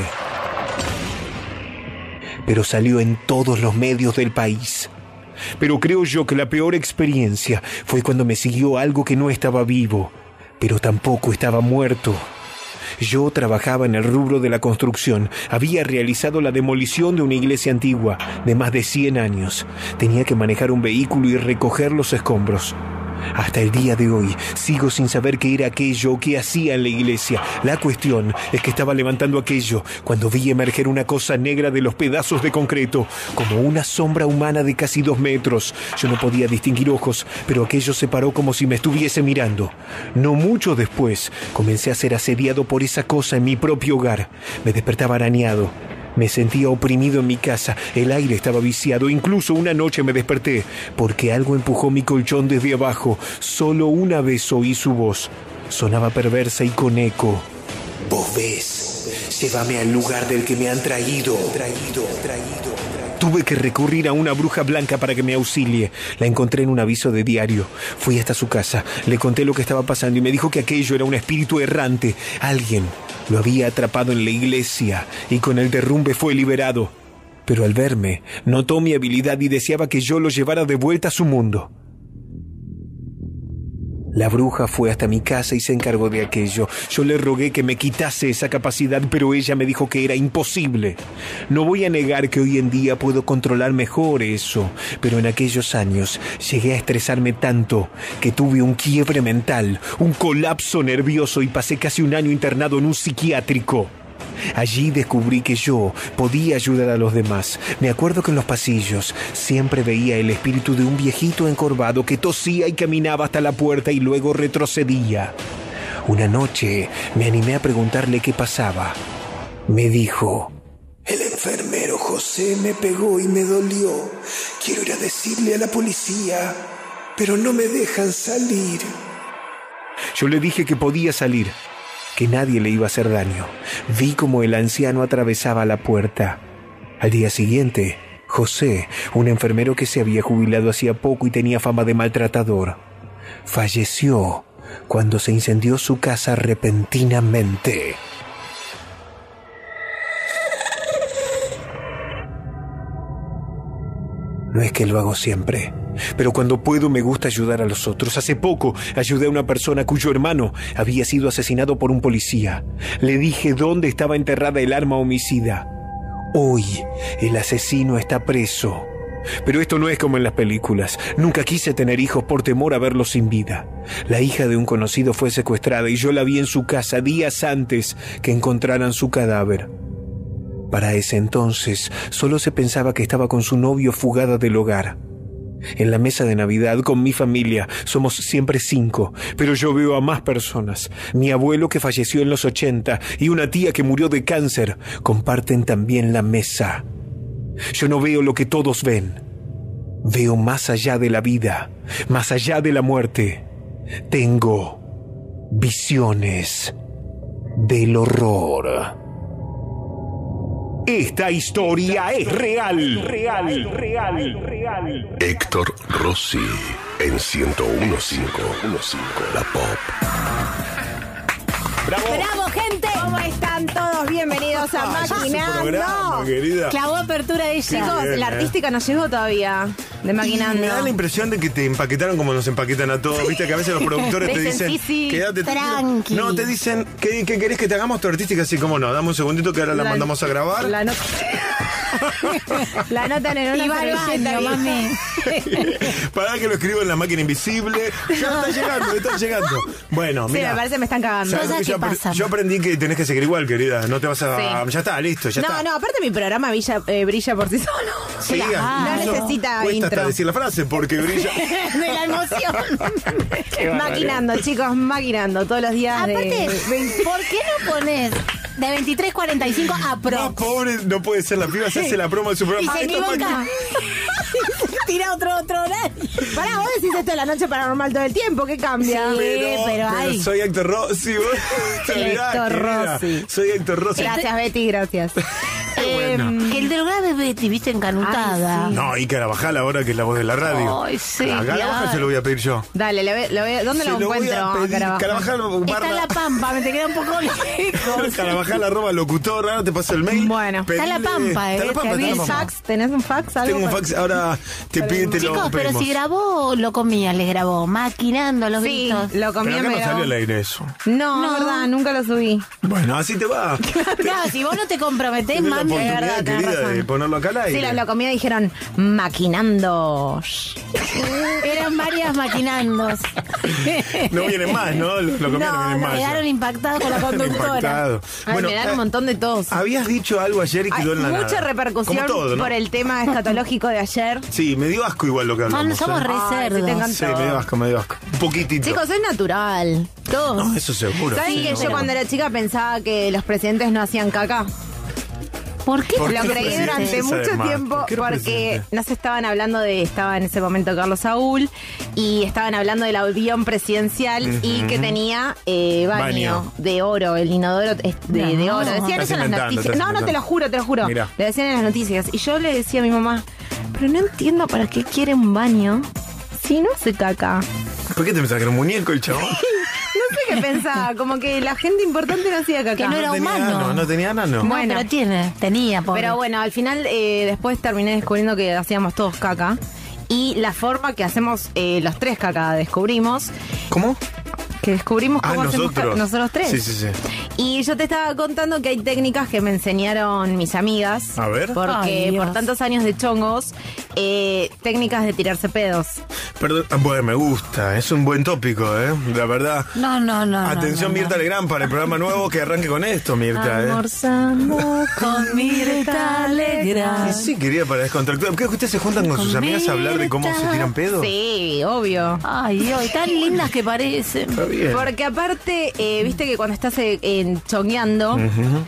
pero salió en todos los medios del país. Pero creo yo que la peor experiencia fue cuando me siguió algo que no estaba vivo, pero tampoco estaba muerto. Yo trabajaba en el rubro de la construcción. Había realizado la demolición de una iglesia antigua de más de cien años. Tenía que manejar un vehículo y recoger los escombros. Hasta el día de hoy sigo sin saber qué era aquello que hacía en la iglesia. La cuestión es que estaba levantando aquello cuando vi emerger una cosa negra de los pedazos de concreto, como una sombra humana de casi dos metros. Yo no podía distinguir ojos, pero aquello se paró como si me estuviese mirando. No mucho después, comencé a ser asediado por esa cosa en mi propio hogar. Me despertaba arañado. Me sentía oprimido en mi casa, el aire estaba viciado, incluso una noche me desperté porque algo empujó mi colchón desde abajo. Solo una vez oí su voz, sonaba perversa y con eco. Vos ves, llévame al lugar del que me han traído, traído, traído. Tuve que recurrir a una bruja blanca para que me auxilie. La encontré en un aviso de diario. Fui hasta su casa, le conté lo que estaba pasando y me dijo que aquello era un espíritu errante. Alguien lo había atrapado en la iglesia y con el derrumbe fue liberado. Pero al verme, notó mi habilidad y deseaba que yo lo llevara de vuelta a su mundo. La bruja fue hasta mi casa y se encargó de aquello. Yo le rogué que me quitase esa capacidad, pero ella me dijo que era imposible. No voy a negar que hoy en día puedo controlar mejor eso, pero en aquellos años llegué a estresarme tanto que tuve un quiebre mental, un colapso nervioso y pasé casi un año internado en un psiquiátrico. Allí descubrí que yo podía ayudar a los demás. Me acuerdo que en los pasillos siempre veía el espíritu de un viejito encorvado que tosía y caminaba hasta la puerta y luego retrocedía. Una noche me animé a preguntarle qué pasaba. Me dijo: el enfermero José me pegó y me dolió. Quiero ir a decirle a la policía, pero no me dejan salir. Yo le dije que podía salir, que nadie le iba a hacer daño. Vi como el anciano atravesaba la puerta. Al día siguiente, José, un enfermero que se había jubilado hacía poco y tenía fama de maltratador, falleció cuando se incendió su casa repentinamente. No es que lo hago siempre, pero cuando puedo me gusta ayudar a los otros. Hace poco ayudé a una persona cuyo hermano había sido asesinado por un policía. Le dije dónde estaba enterrada el arma homicida. Hoy el asesino está preso. Pero esto no es como en las películas. Nunca quise tener hijos por temor a verlos sin vida. La hija de un conocido fue secuestrada y yo la vi en su casa días antes que encontraran su cadáver. Para ese entonces, solo se pensaba que estaba con su novio fugada del hogar. En la mesa de Navidad con mi familia somos siempre cinco, pero yo veo a más personas. Mi abuelo, que falleció en los ochenta, y una tía que murió de cáncer comparten también la mesa. Yo no veo lo que todos ven. Veo más allá de la vida, más allá de la muerte. Tengo visiones del horror. Esta historia es real, real, real, real. Héctor Rossi en ciento uno punto cinco, La Pop. ¡Bravo! ¡Bravo, gente! ¿Cómo están todos? Bienvenidos a Ah, Maquinando. programa, querida. Clavó apertura ella. Chicos, bien, la eh. artística no llegó todavía de Maquinando. Me da la impresión de que te empaquetaron como nos empaquetan a todos. Viste que a veces los productores te Dicen, dicen, sí, sí, quédate tranqui. No, te dicen, ¿qué, ¿qué querés que te hagamos tu artística? Así como no, dame un segundito que ahora la, La- mandamos a grabar. La nota. La nota en una Y va al servilleta, baño, mami. Para que lo escribo en la máquina invisible. Ya está llegando, está llegando. Bueno, Sí, mira. me parece que me están cagando. ¿sabes lo que Cosas yo, que apre- pasan. yo aprendí que tenés que seguir igual, querida. No te vas a. Sí. Ya está, listo, ya no, está. no, aparte mi programa brilla, eh, brilla por sí solo. Sí, no incluso necesita cuesta intro. hasta decir la frase porque brilla. De la emoción. Qué barbaridad. Maquinando, chicos, maquinando todos los días. Aparte, de... ¿por qué no pones de veintitrés cuarenta y cinco a No, pro? pobre, no puede ser la piba, se hace la promo de su Y programa. se Ah, esto es equivoca. máquina. Tira otro, otro horario. Pará, vos decís esto de la noche paranormal todo el tiempo, ¿qué cambia? Sí. Pero, pero hay. soy Héctor Rossi. vos te olvidás, Héctor querida. Rossi. Soy Héctor Rossi. Gracias, Betty, gracias. Bueno. Em, Que el drogado es Betty, viste, encanutada. Ay, sí. No, y Carabajal ahora que es la voz de la radio. Ay, sí, A Carabajal claro. se lo voy a pedir yo. Dale, le voy- le voy- ¿dónde Se lo lo voy encuentro? a pedir. Carabajal? Carabajal Está barra- en La Pampa, me te queda un poco lejos. Carabajal arroba locutor, ahora te paso el mail. Bueno. Está en La Pedile- Pampa, eh, Está en La Pampa, te está en La ¿Tenés Pampa. fax? ¿Tenés un fax? ¿Algo Tengo un para- fax, ahora te pide, te lo Chicos, pero pedimos. si grabó, lo comía, les grabó, maquinando los Sí, gritos. lo comí Pero en acá no verano. salió al aire eso. No, No. verdad, nunca lo subí. Bueno, así te va. Claro, si vos no te comprometés, Tenés la mami, oportunidad, verdad, tenés querida, razón. de ponerlo acá al aire. Sí, los locomías dijeron maquinando. Eran varias maquinandos. No vienen más, ¿no? Los locomías no, No, vienen no, más. quedaron impactados con la conductora. Impactado. Ay, Bueno, me dan eh, un montón de tos. habías dicho algo ayer y quedó Hay en la nada. mucha repercusión Como todo, ¿no? por el tema escatológico de ayer. Sí, me dio asco igual lo que hablamos. No, somos ¿eh? re Ay, cerdos. sí, te encantó. Sí, me dio asco, me dio asco. Un poquitito. Chicos, es natural. Todos. No, eso seguro. ¿Saben sí, que no. yo cuando era chica pensaba que los presidentes no hacían caca? ¿Por qué? ¿Por Lo qué creí presidente? durante Esa mucho además, tiempo ¿por qué era porque presidente? no se estaban hablando de, estaba en ese momento Carlos Saúl y estaban hablando del avión presidencial y Ujú. que tenía eh, baño, Baño. de oro, el inodoro es de, No. de oro. Decían Estás eso en las inventando, noticias. estás No, no, te inventando. lo juro, te lo juro. Mirá. Lo decían en las noticias. Y yo le decía a mi mamá, pero no entiendo para qué quiere un baño si no hace caca. ¿Por qué te pensás que era un muñeco el chabón? No sé qué pensaba, como que la gente importante no hacía caca. Que no era tenía humano. ano, no tenía nano. No, Bueno. pero tiene, tenía, pobre. Pero bueno, al final eh, después terminé descubriendo que hacíamos todos caca. Y la forma que hacemos eh, los tres caca descubrimos. ¿Cómo? Que descubrimos Ah, cómo hacemos nosotros. caca nosotros tres. Sí, sí, sí. Y yo te estaba contando que hay técnicas que me enseñaron mis amigas. A ver. Porque Ay, Dios. por tantos años de chongos, eh, técnicas de tirarse pedos. Perdón, ah, bueno, me gusta, es un buen tópico, ¿eh? La verdad. No, no, no. Atención, no, no, Mirta no. Legrand, para el programa nuevo que arranque con esto, Mirta, ¿eh? Almorzando Con Mirta Y Legrand. sí, quería para descontracturar. ¿Qué que ustedes se juntan con sus amigas a hablar de cómo se tiran pedos? Sí, obvio. Ay, Dios, tan lindas que parecen. Está bien. Porque aparte, eh, viste que cuando estás eh, en chongueando, Ujú.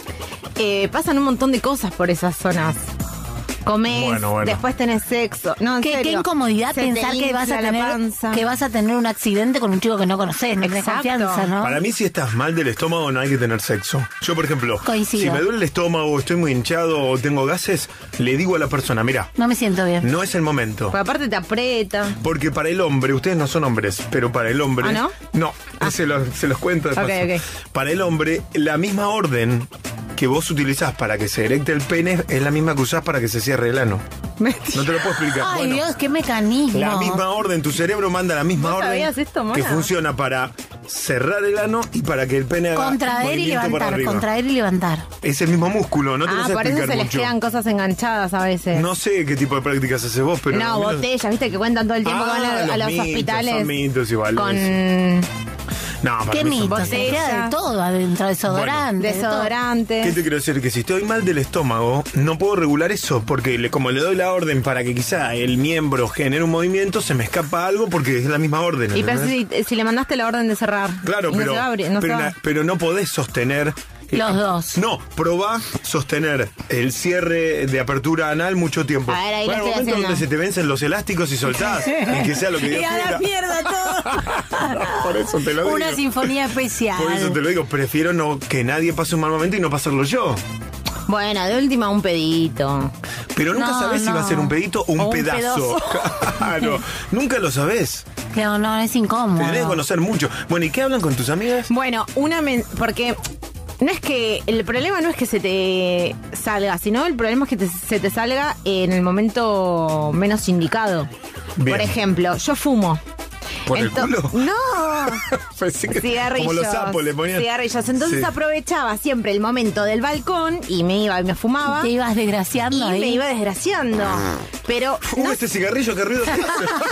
eh, pasan un montón de cosas por esas zonas. Comés, Bueno, bueno. después tenés sexo. No, en Qué, qué serio. incomodidad Se te pensar que vas a infla la tener panza. que vas a tener un accidente con un chico que no conoces, no tenés Exacto. confianza, ¿no? Para mí, si estás mal del estómago, no hay que tener sexo. Yo, por ejemplo, Coincido. si me duele el estómago, estoy muy hinchado o tengo gases, le digo a la persona, mira, No me siento bien. no es el momento. Porque aparte te aprieta. Porque para el hombre, ustedes no son hombres, pero para el hombre... ¿Ah, no? No, se, los, se los cuento de Ok, paso. ok. Para el hombre, la misma orden que vos utilizás para que se erecte el pene es la misma que usás para que se cierre el ano. No te lo puedo explicar. Ay, Bueno, Dios, qué mecanismo. la misma orden, tu cerebro manda la misma ¿Vos orden sabías esto, Mona? que funciona para cerrar el ano y para que el pene haga Contraer y movimiento para levantar, arriba. contraer y levantar. Es el mismo músculo, no te lo Ah, sé por eso explicar se les mucho. quedan cosas enganchadas a veces. No sé qué tipo de prácticas haces vos, pero... no, a mí no- botellas, viste que cuentan todo el tiempo Ah, que van a, a los los mitos, hospitales. son mitos iguales. Con No, para Qué mí son- mito, se Botella. queda de todo adentro, desodorante. de todo. desodorante. ¿Qué te quiero decir? Que si estoy mal del estómago, no puedo regular eso, porque le- como le doy la orden para que quizá el miembro genere un movimiento, se me escapa algo porque es la misma orden. Y pero ¿entendés? si, si le mandaste la orden de cerrar. Claro, y no pero, se va a abrir, no se pero, va. na- pero no podés sostener... Los dos. No, probá sostener el cierre de apertura anal mucho tiempo. A ver, ahí lo Bueno, estoy el momento haciendo. donde se te vencen los elásticos y soltás, y que sea lo que Dios Y a la quiera. mierda todo. Por eso te lo digo. Una sinfonía especial. Por eso te lo digo, prefiero no que nadie pase un mal momento y no pasarlo yo. Bueno, de última un pedito. Pero nunca No, sabés si no. va a ser un pedito o un O un pedazo. pedazo. Claro, nunca lo sabés. Que no, no, es incómodo. Tenés que conocer mucho. Bueno, ¿y qué hablan con tus amigas? Bueno, una men- porque no es que el problema no es que se te salga, sino el problema es que te- se te salga en el momento menos indicado. Bien. Por ejemplo, yo fumo. ¿Por el Ento- culo? No. Pensé que- Cigarrillos. Como los sapos le ponían. Cigarrillos. Entonces Sí. aprovechaba siempre el momento del balcón y me iba y me fumaba. Te ibas desgraciando y ahí. me iba desgraciando. Pero, Uh, este cigarrillo, qué ruido que hace.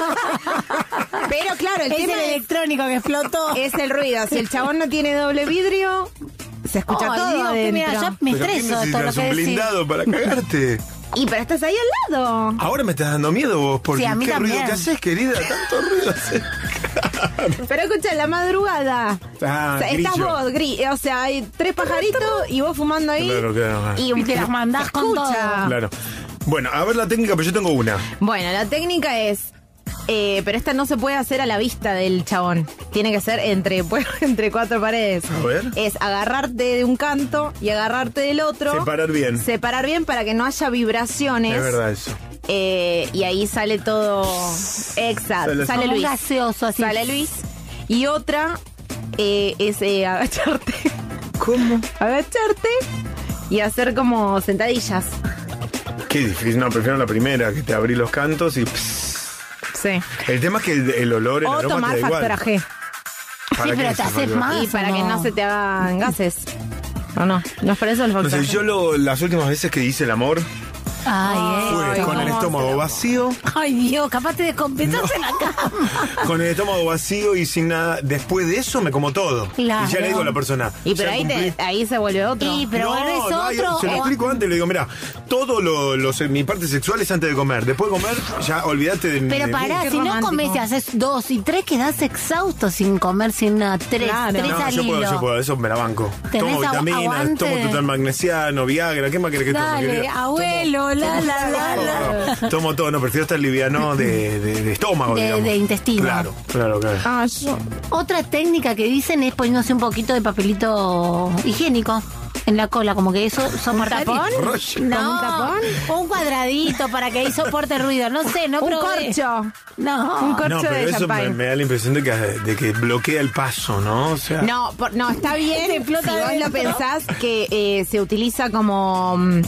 pero claro, el Es tema el es, electrónico que explotó. es el ruido. Si el chabón no tiene doble vidrio, se escucha Ay, todo Dios, que adentro. mira, ya me ¿Pero qué estreso de todo lo necesitas? que ¿Un decís. blindado para cagarte? Y pero estás ahí al lado. Ahora me estás dando miedo vos, porque Sí, a mí qué también. ruido que haces, querida. Tanto ruido haces. Pero escucha, en la madrugada. Ah, O sea, estás grillo. vos, gri- o sea, hay tres pajaritos y vos fumando ahí. Claro, claro. Y, Y te las mandás con todo. Escucha. Claro. Bueno, a ver la técnica, pero yo tengo una. Bueno, la técnica es. Eh, pero esta no se puede hacer a la vista del chabón. Tiene que ser entre, entre cuatro paredes. A ver. Es agarrarte de un canto y agarrarte del otro. Separar bien. Separar bien para que no haya vibraciones. Es verdad eso. Eh, y ahí sale todo. Exacto. Sale- Sale, Como un Luis. gaseoso así. Sale Luis. Y otra eh, es eh, agacharte. ¿Cómo? Agacharte y hacer como sentadillas. Qué difícil. No, prefiero la primera, que te abrí los cantos y... pss. Sí. El tema es que el, el olor, el O aroma tomar te da igual. factor G. ¿Para Sí, qué pero es te el haces factor? más. Y para ¿o que no? no se te hagan gases. ¿O no? ¿No es para eso el No voltaje? sé, yo lo, las últimas veces que hice el amor Ay, eh. fue con el estómago vacío, Ay, Dios, capaz te descompensás en la cama. con el estómago vacío y sin nada. Después de eso me como todo. Claro. Y ya le digo a la persona. Y pero ya ahí, cumplí. te, ahí se vuelve otro. Y pero bueno, es No, yo otro. se lo o- explico antes, le digo, mira, todo lo, lo- mi parte sexual es antes de comer. Después de comer, ya olvídate de Pero de pará, mí. si no comes y haces dos y tres, quedás exhausto sin comer, sin nada. Tres, Claro. tres No, al yo puedo, hilo. yo puedo, eso me la banco. ¿Tenés Tomo agu- vitaminas, aguante? tomo total magnesiano, Viagra, ¿qué más querés que tome? Dale, querida? abuelo, la, la, la, la. Tomo todo, no, prefiero estar liviano de, de, de estómago, De- digamos. de intestino. Claro, claro, claro. Ah, yo. Otra técnica que dicen es poniéndose un poquito de papelito higiénico en la cola, como que eso soporta. tapón? Rollo. No, ¿Con un tapón? un cuadradito para que ahí soporte ruido. No sé, no Un probé. corcho. No. Un corcho No, pero de eso me, champagne. me da la impresión de que, de que bloquea el paso, ¿no? O sea, No, por- no, está bien. Te explota si vos adentro. lo pensás que eh, se utiliza como... mm,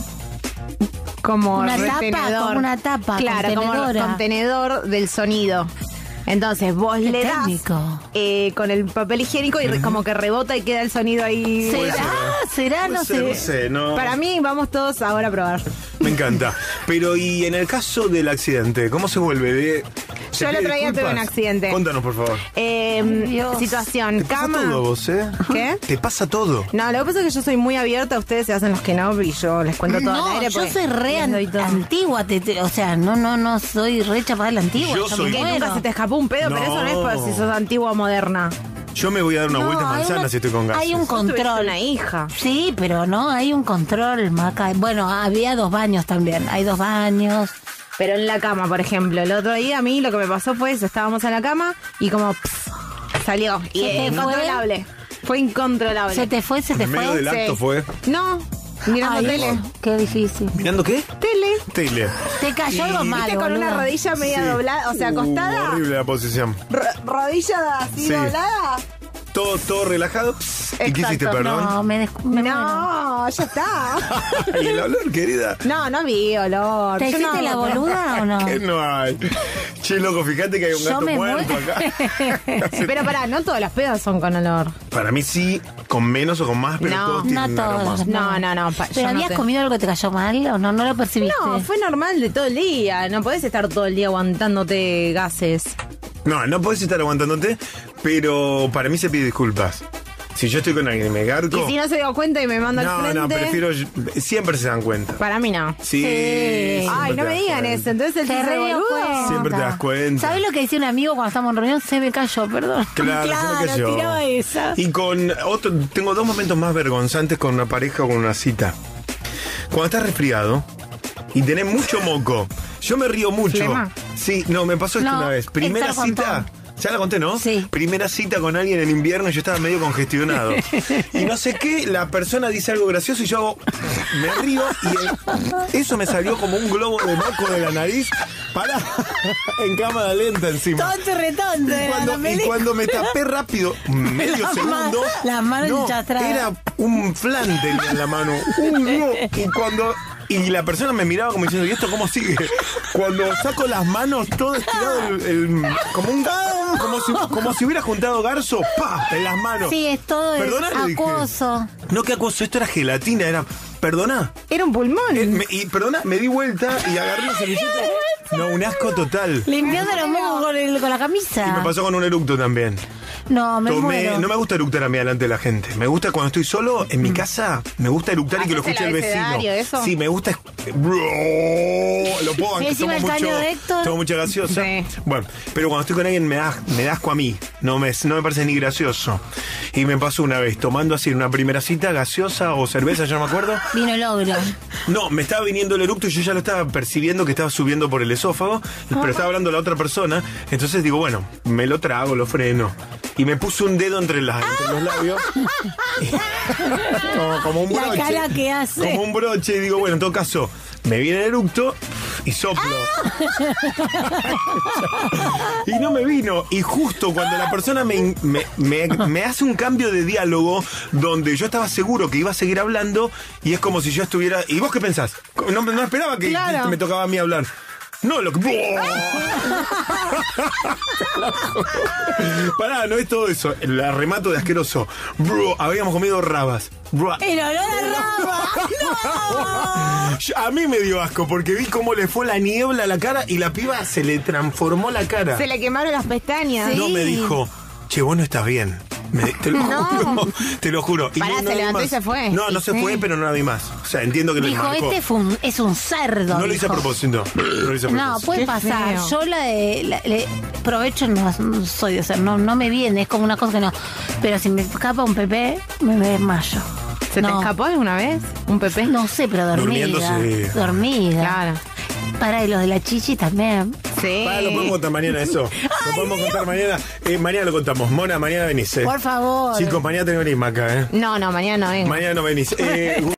como Una tapa, retenedor. como una tapa, Claro, como contenedora. contenedor del sonido. Entonces vos Qué le das técnico. eh, con el papel higiénico y re- como que rebota y queda el sonido ahí. ¿Será? ¿Será? puede No ser, sé. no sé, no. Para mí, vamos todos ahora a probar. Me encanta. Pero, y en el caso del accidente, ¿cómo se vuelve? De, ¿se Yo el pide otro día tuve disculpas? un accidente. Contanos, por favor. Eh, Dios. situación, Te pasa cama. todo a vos, ¿eh? ¿Qué? Te pasa todo. No, lo que pasa es que yo soy muy abierta, ustedes se hacen los que no y yo les cuento todo No, al aire. yo porque soy re les doy todo. antigua, te- te- o sea, no, no, no soy re chapada de la antigua. Yo me soy- Que muero. nunca se te escapó un pedo, pero No. eso no es por si sos antigua o moderna. Yo me voy a dar una No, vuelta en hay manzana una- si estoy con gases. Hay un Vos tuviste control. una hija. Sí, pero no, hay un control, Maca. Bueno, había dos baños también. Hay dos baños. Pero en la cama, por ejemplo. El otro día a mí lo que me pasó fue eso, estábamos en la cama y como pss, salió. Y ¿Se te es incontrolable. Fue incontrolable. ¿Se te fue? ¿Se te En medio fue? del acto Sí. fue. No, mirando Ay, tele. qué difícil. ¿Mirando qué? Tele. Tele. Te cayó algo Viste malo, con una boludo. rodilla media Sí. doblada, o sea, Uh, acostada. horrible la posición. ro- rodilla así Sí. doblada. Todo, todo relajado. ¿Y qué hiciste, Exacto. perdón? No, me, des- me muero. No, ya está. ¿Y el olor, querida? No, no vi olor. ¿Te Yo hiciste no la hago- boluda o no? ¿Qué no hay? Che, loco, fíjate que hay un Yo gato me muerto muero. acá. Pero pará, no todos los pedos son con olor. Para mí sí, con menos o con más, pero No, todos no tienen aroma. todos. No, no, no. pa- yo ¿Pero no habías sé. comido algo que te cayó mal o no? ¿No lo percibiste? No, fue normal de todo el día. No podés estar todo el día aguantándote gases. No, no puedes estar aguantándote, pero para mí se pide disculpas. Si yo estoy con alguien y me garco... Y si no se dio cuenta y me manda al no, frente. no, prefiero... Siempre se dan cuenta. Para mí no. Sí. Ay, siempre no te me das digan cuenta. eso. Entonces el Te chiste re dio boludo. cuenta. Siempre te das cuenta. ¿Sabes lo que decía un amigo cuando estábamos en reunión? Se me cayó, perdón. Claro, se me cayó. tiraba esa. Y con otro, tengo dos momentos más vergonzantes con una pareja o con una cita. Cuando estás resfriado y tenés mucho moco, yo me río mucho. ¿Flema? Sí, no, me pasó esto No, una vez. Primera esta lo contó. cita. Ya la conté, ¿no? Sí. Primera cita con alguien en invierno y yo estaba medio congestionado. Y no sé qué, la persona dice algo gracioso y yo hago- me río y el- eso me salió como un globo de moco de la nariz para en cámara lenta encima. Tonto retonto. Y era cuando, la y película. cuando me tapé rápido, medio Las segundo, ma- las manos no, enchastradas. era un flan tenía en la mano. Uy, no. Y cuando y la persona me miraba como diciendo, ¿y esto cómo sigue? Cuando saco las manos, todo estirado, el, el- como un como si, como si hubiera juntado garzo, ¡pa! En las manos. Sí, es todo el Perdona, le dije. acuoso. No, qué acuoso, esto era gelatina, era. Perdona. Era un pulmón. Eh, me- y perdona, me di vuelta y agarré la servilleta. No, un asco total. Limpiando los mocos con, el- con la Y camisa. me pasó con un eructo también. No, me Tomé- muero. no me gusta eructar a mí delante de la gente. Me gusta cuando estoy solo en mi casa. Me gusta eructar y que lo ¿Haces escuche el el vecino. abecedario, eso? Sí, me gusta. es- Lo puedo, aunque Encima tomo el caño mucho, de Héctor. tomo mucha gaseosa. Sí. Bueno, pero cuando estoy con alguien me da, me da asco a mí. No me, no me parece ni gracioso. Y me pasó una vez tomando así en una primera cita gaseosa o cerveza, ya no me acuerdo. Vino el ogro. No, me estaba viniendo el eructo y yo ya lo estaba percibiendo que estaba subiendo por el esófago, pero estaba hablando la otra persona. Entonces digo, bueno, me lo trago, lo freno. Y me puse un dedo entre, las, entre los labios. como, como un La broche. cara que hace. Como un broche. Y digo, bueno, en todo caso, me viene el eructo y soplo. Y no me vino. Y justo cuando la persona me, me, me, me hace un cambio de diálogo donde yo estaba seguro que iba a seguir hablando y es como si yo estuviera... ¿Y vos qué pensás? No, no esperaba que Claro. me tocaba a mí hablar. No, lo que... Pará, no es todo eso. El arremato de asqueroso. Bro, habíamos comido rabas. Bro. El olor a raba. ¡No! A mí me dio asco porque vi cómo le fue la niebla a la cara y la piba se le transformó la cara. Se le quemaron las pestañas. No, me dijo, che, vos no estás bien. Me, te lo no. juro, te lo juro. Pará, y no, se levantó y se fue. No, no sí. se fue, pero no la vi más. O sea, entiendo que le Dijo, marcó. este fue un, es un cerdo. No lo dijo. hice a propósito. No, lo hice a propósito. No, puede Qué pasar. feo. Yo la de la, le, provecho no, no soy de hacer, no, no me viene, es como una cosa que no. Pero si me escapa un pepé, me, me desmayo. ¿Se no. te escapó alguna vez un pepé? No sé, pero dormida. Durmiendo, sí. Dormida. Claro. Para, y los de la chichi también. Sí. Para, lo podemos contar mañana eso. Lo podemos contar mañana. Eh, mañana lo contamos. Mona, mañana venís. Eh. Por favor. Chicos, mañana tenés que venir, Maca, ¿eh? No, no, mañana no vengo. Mañana no venís. Eh,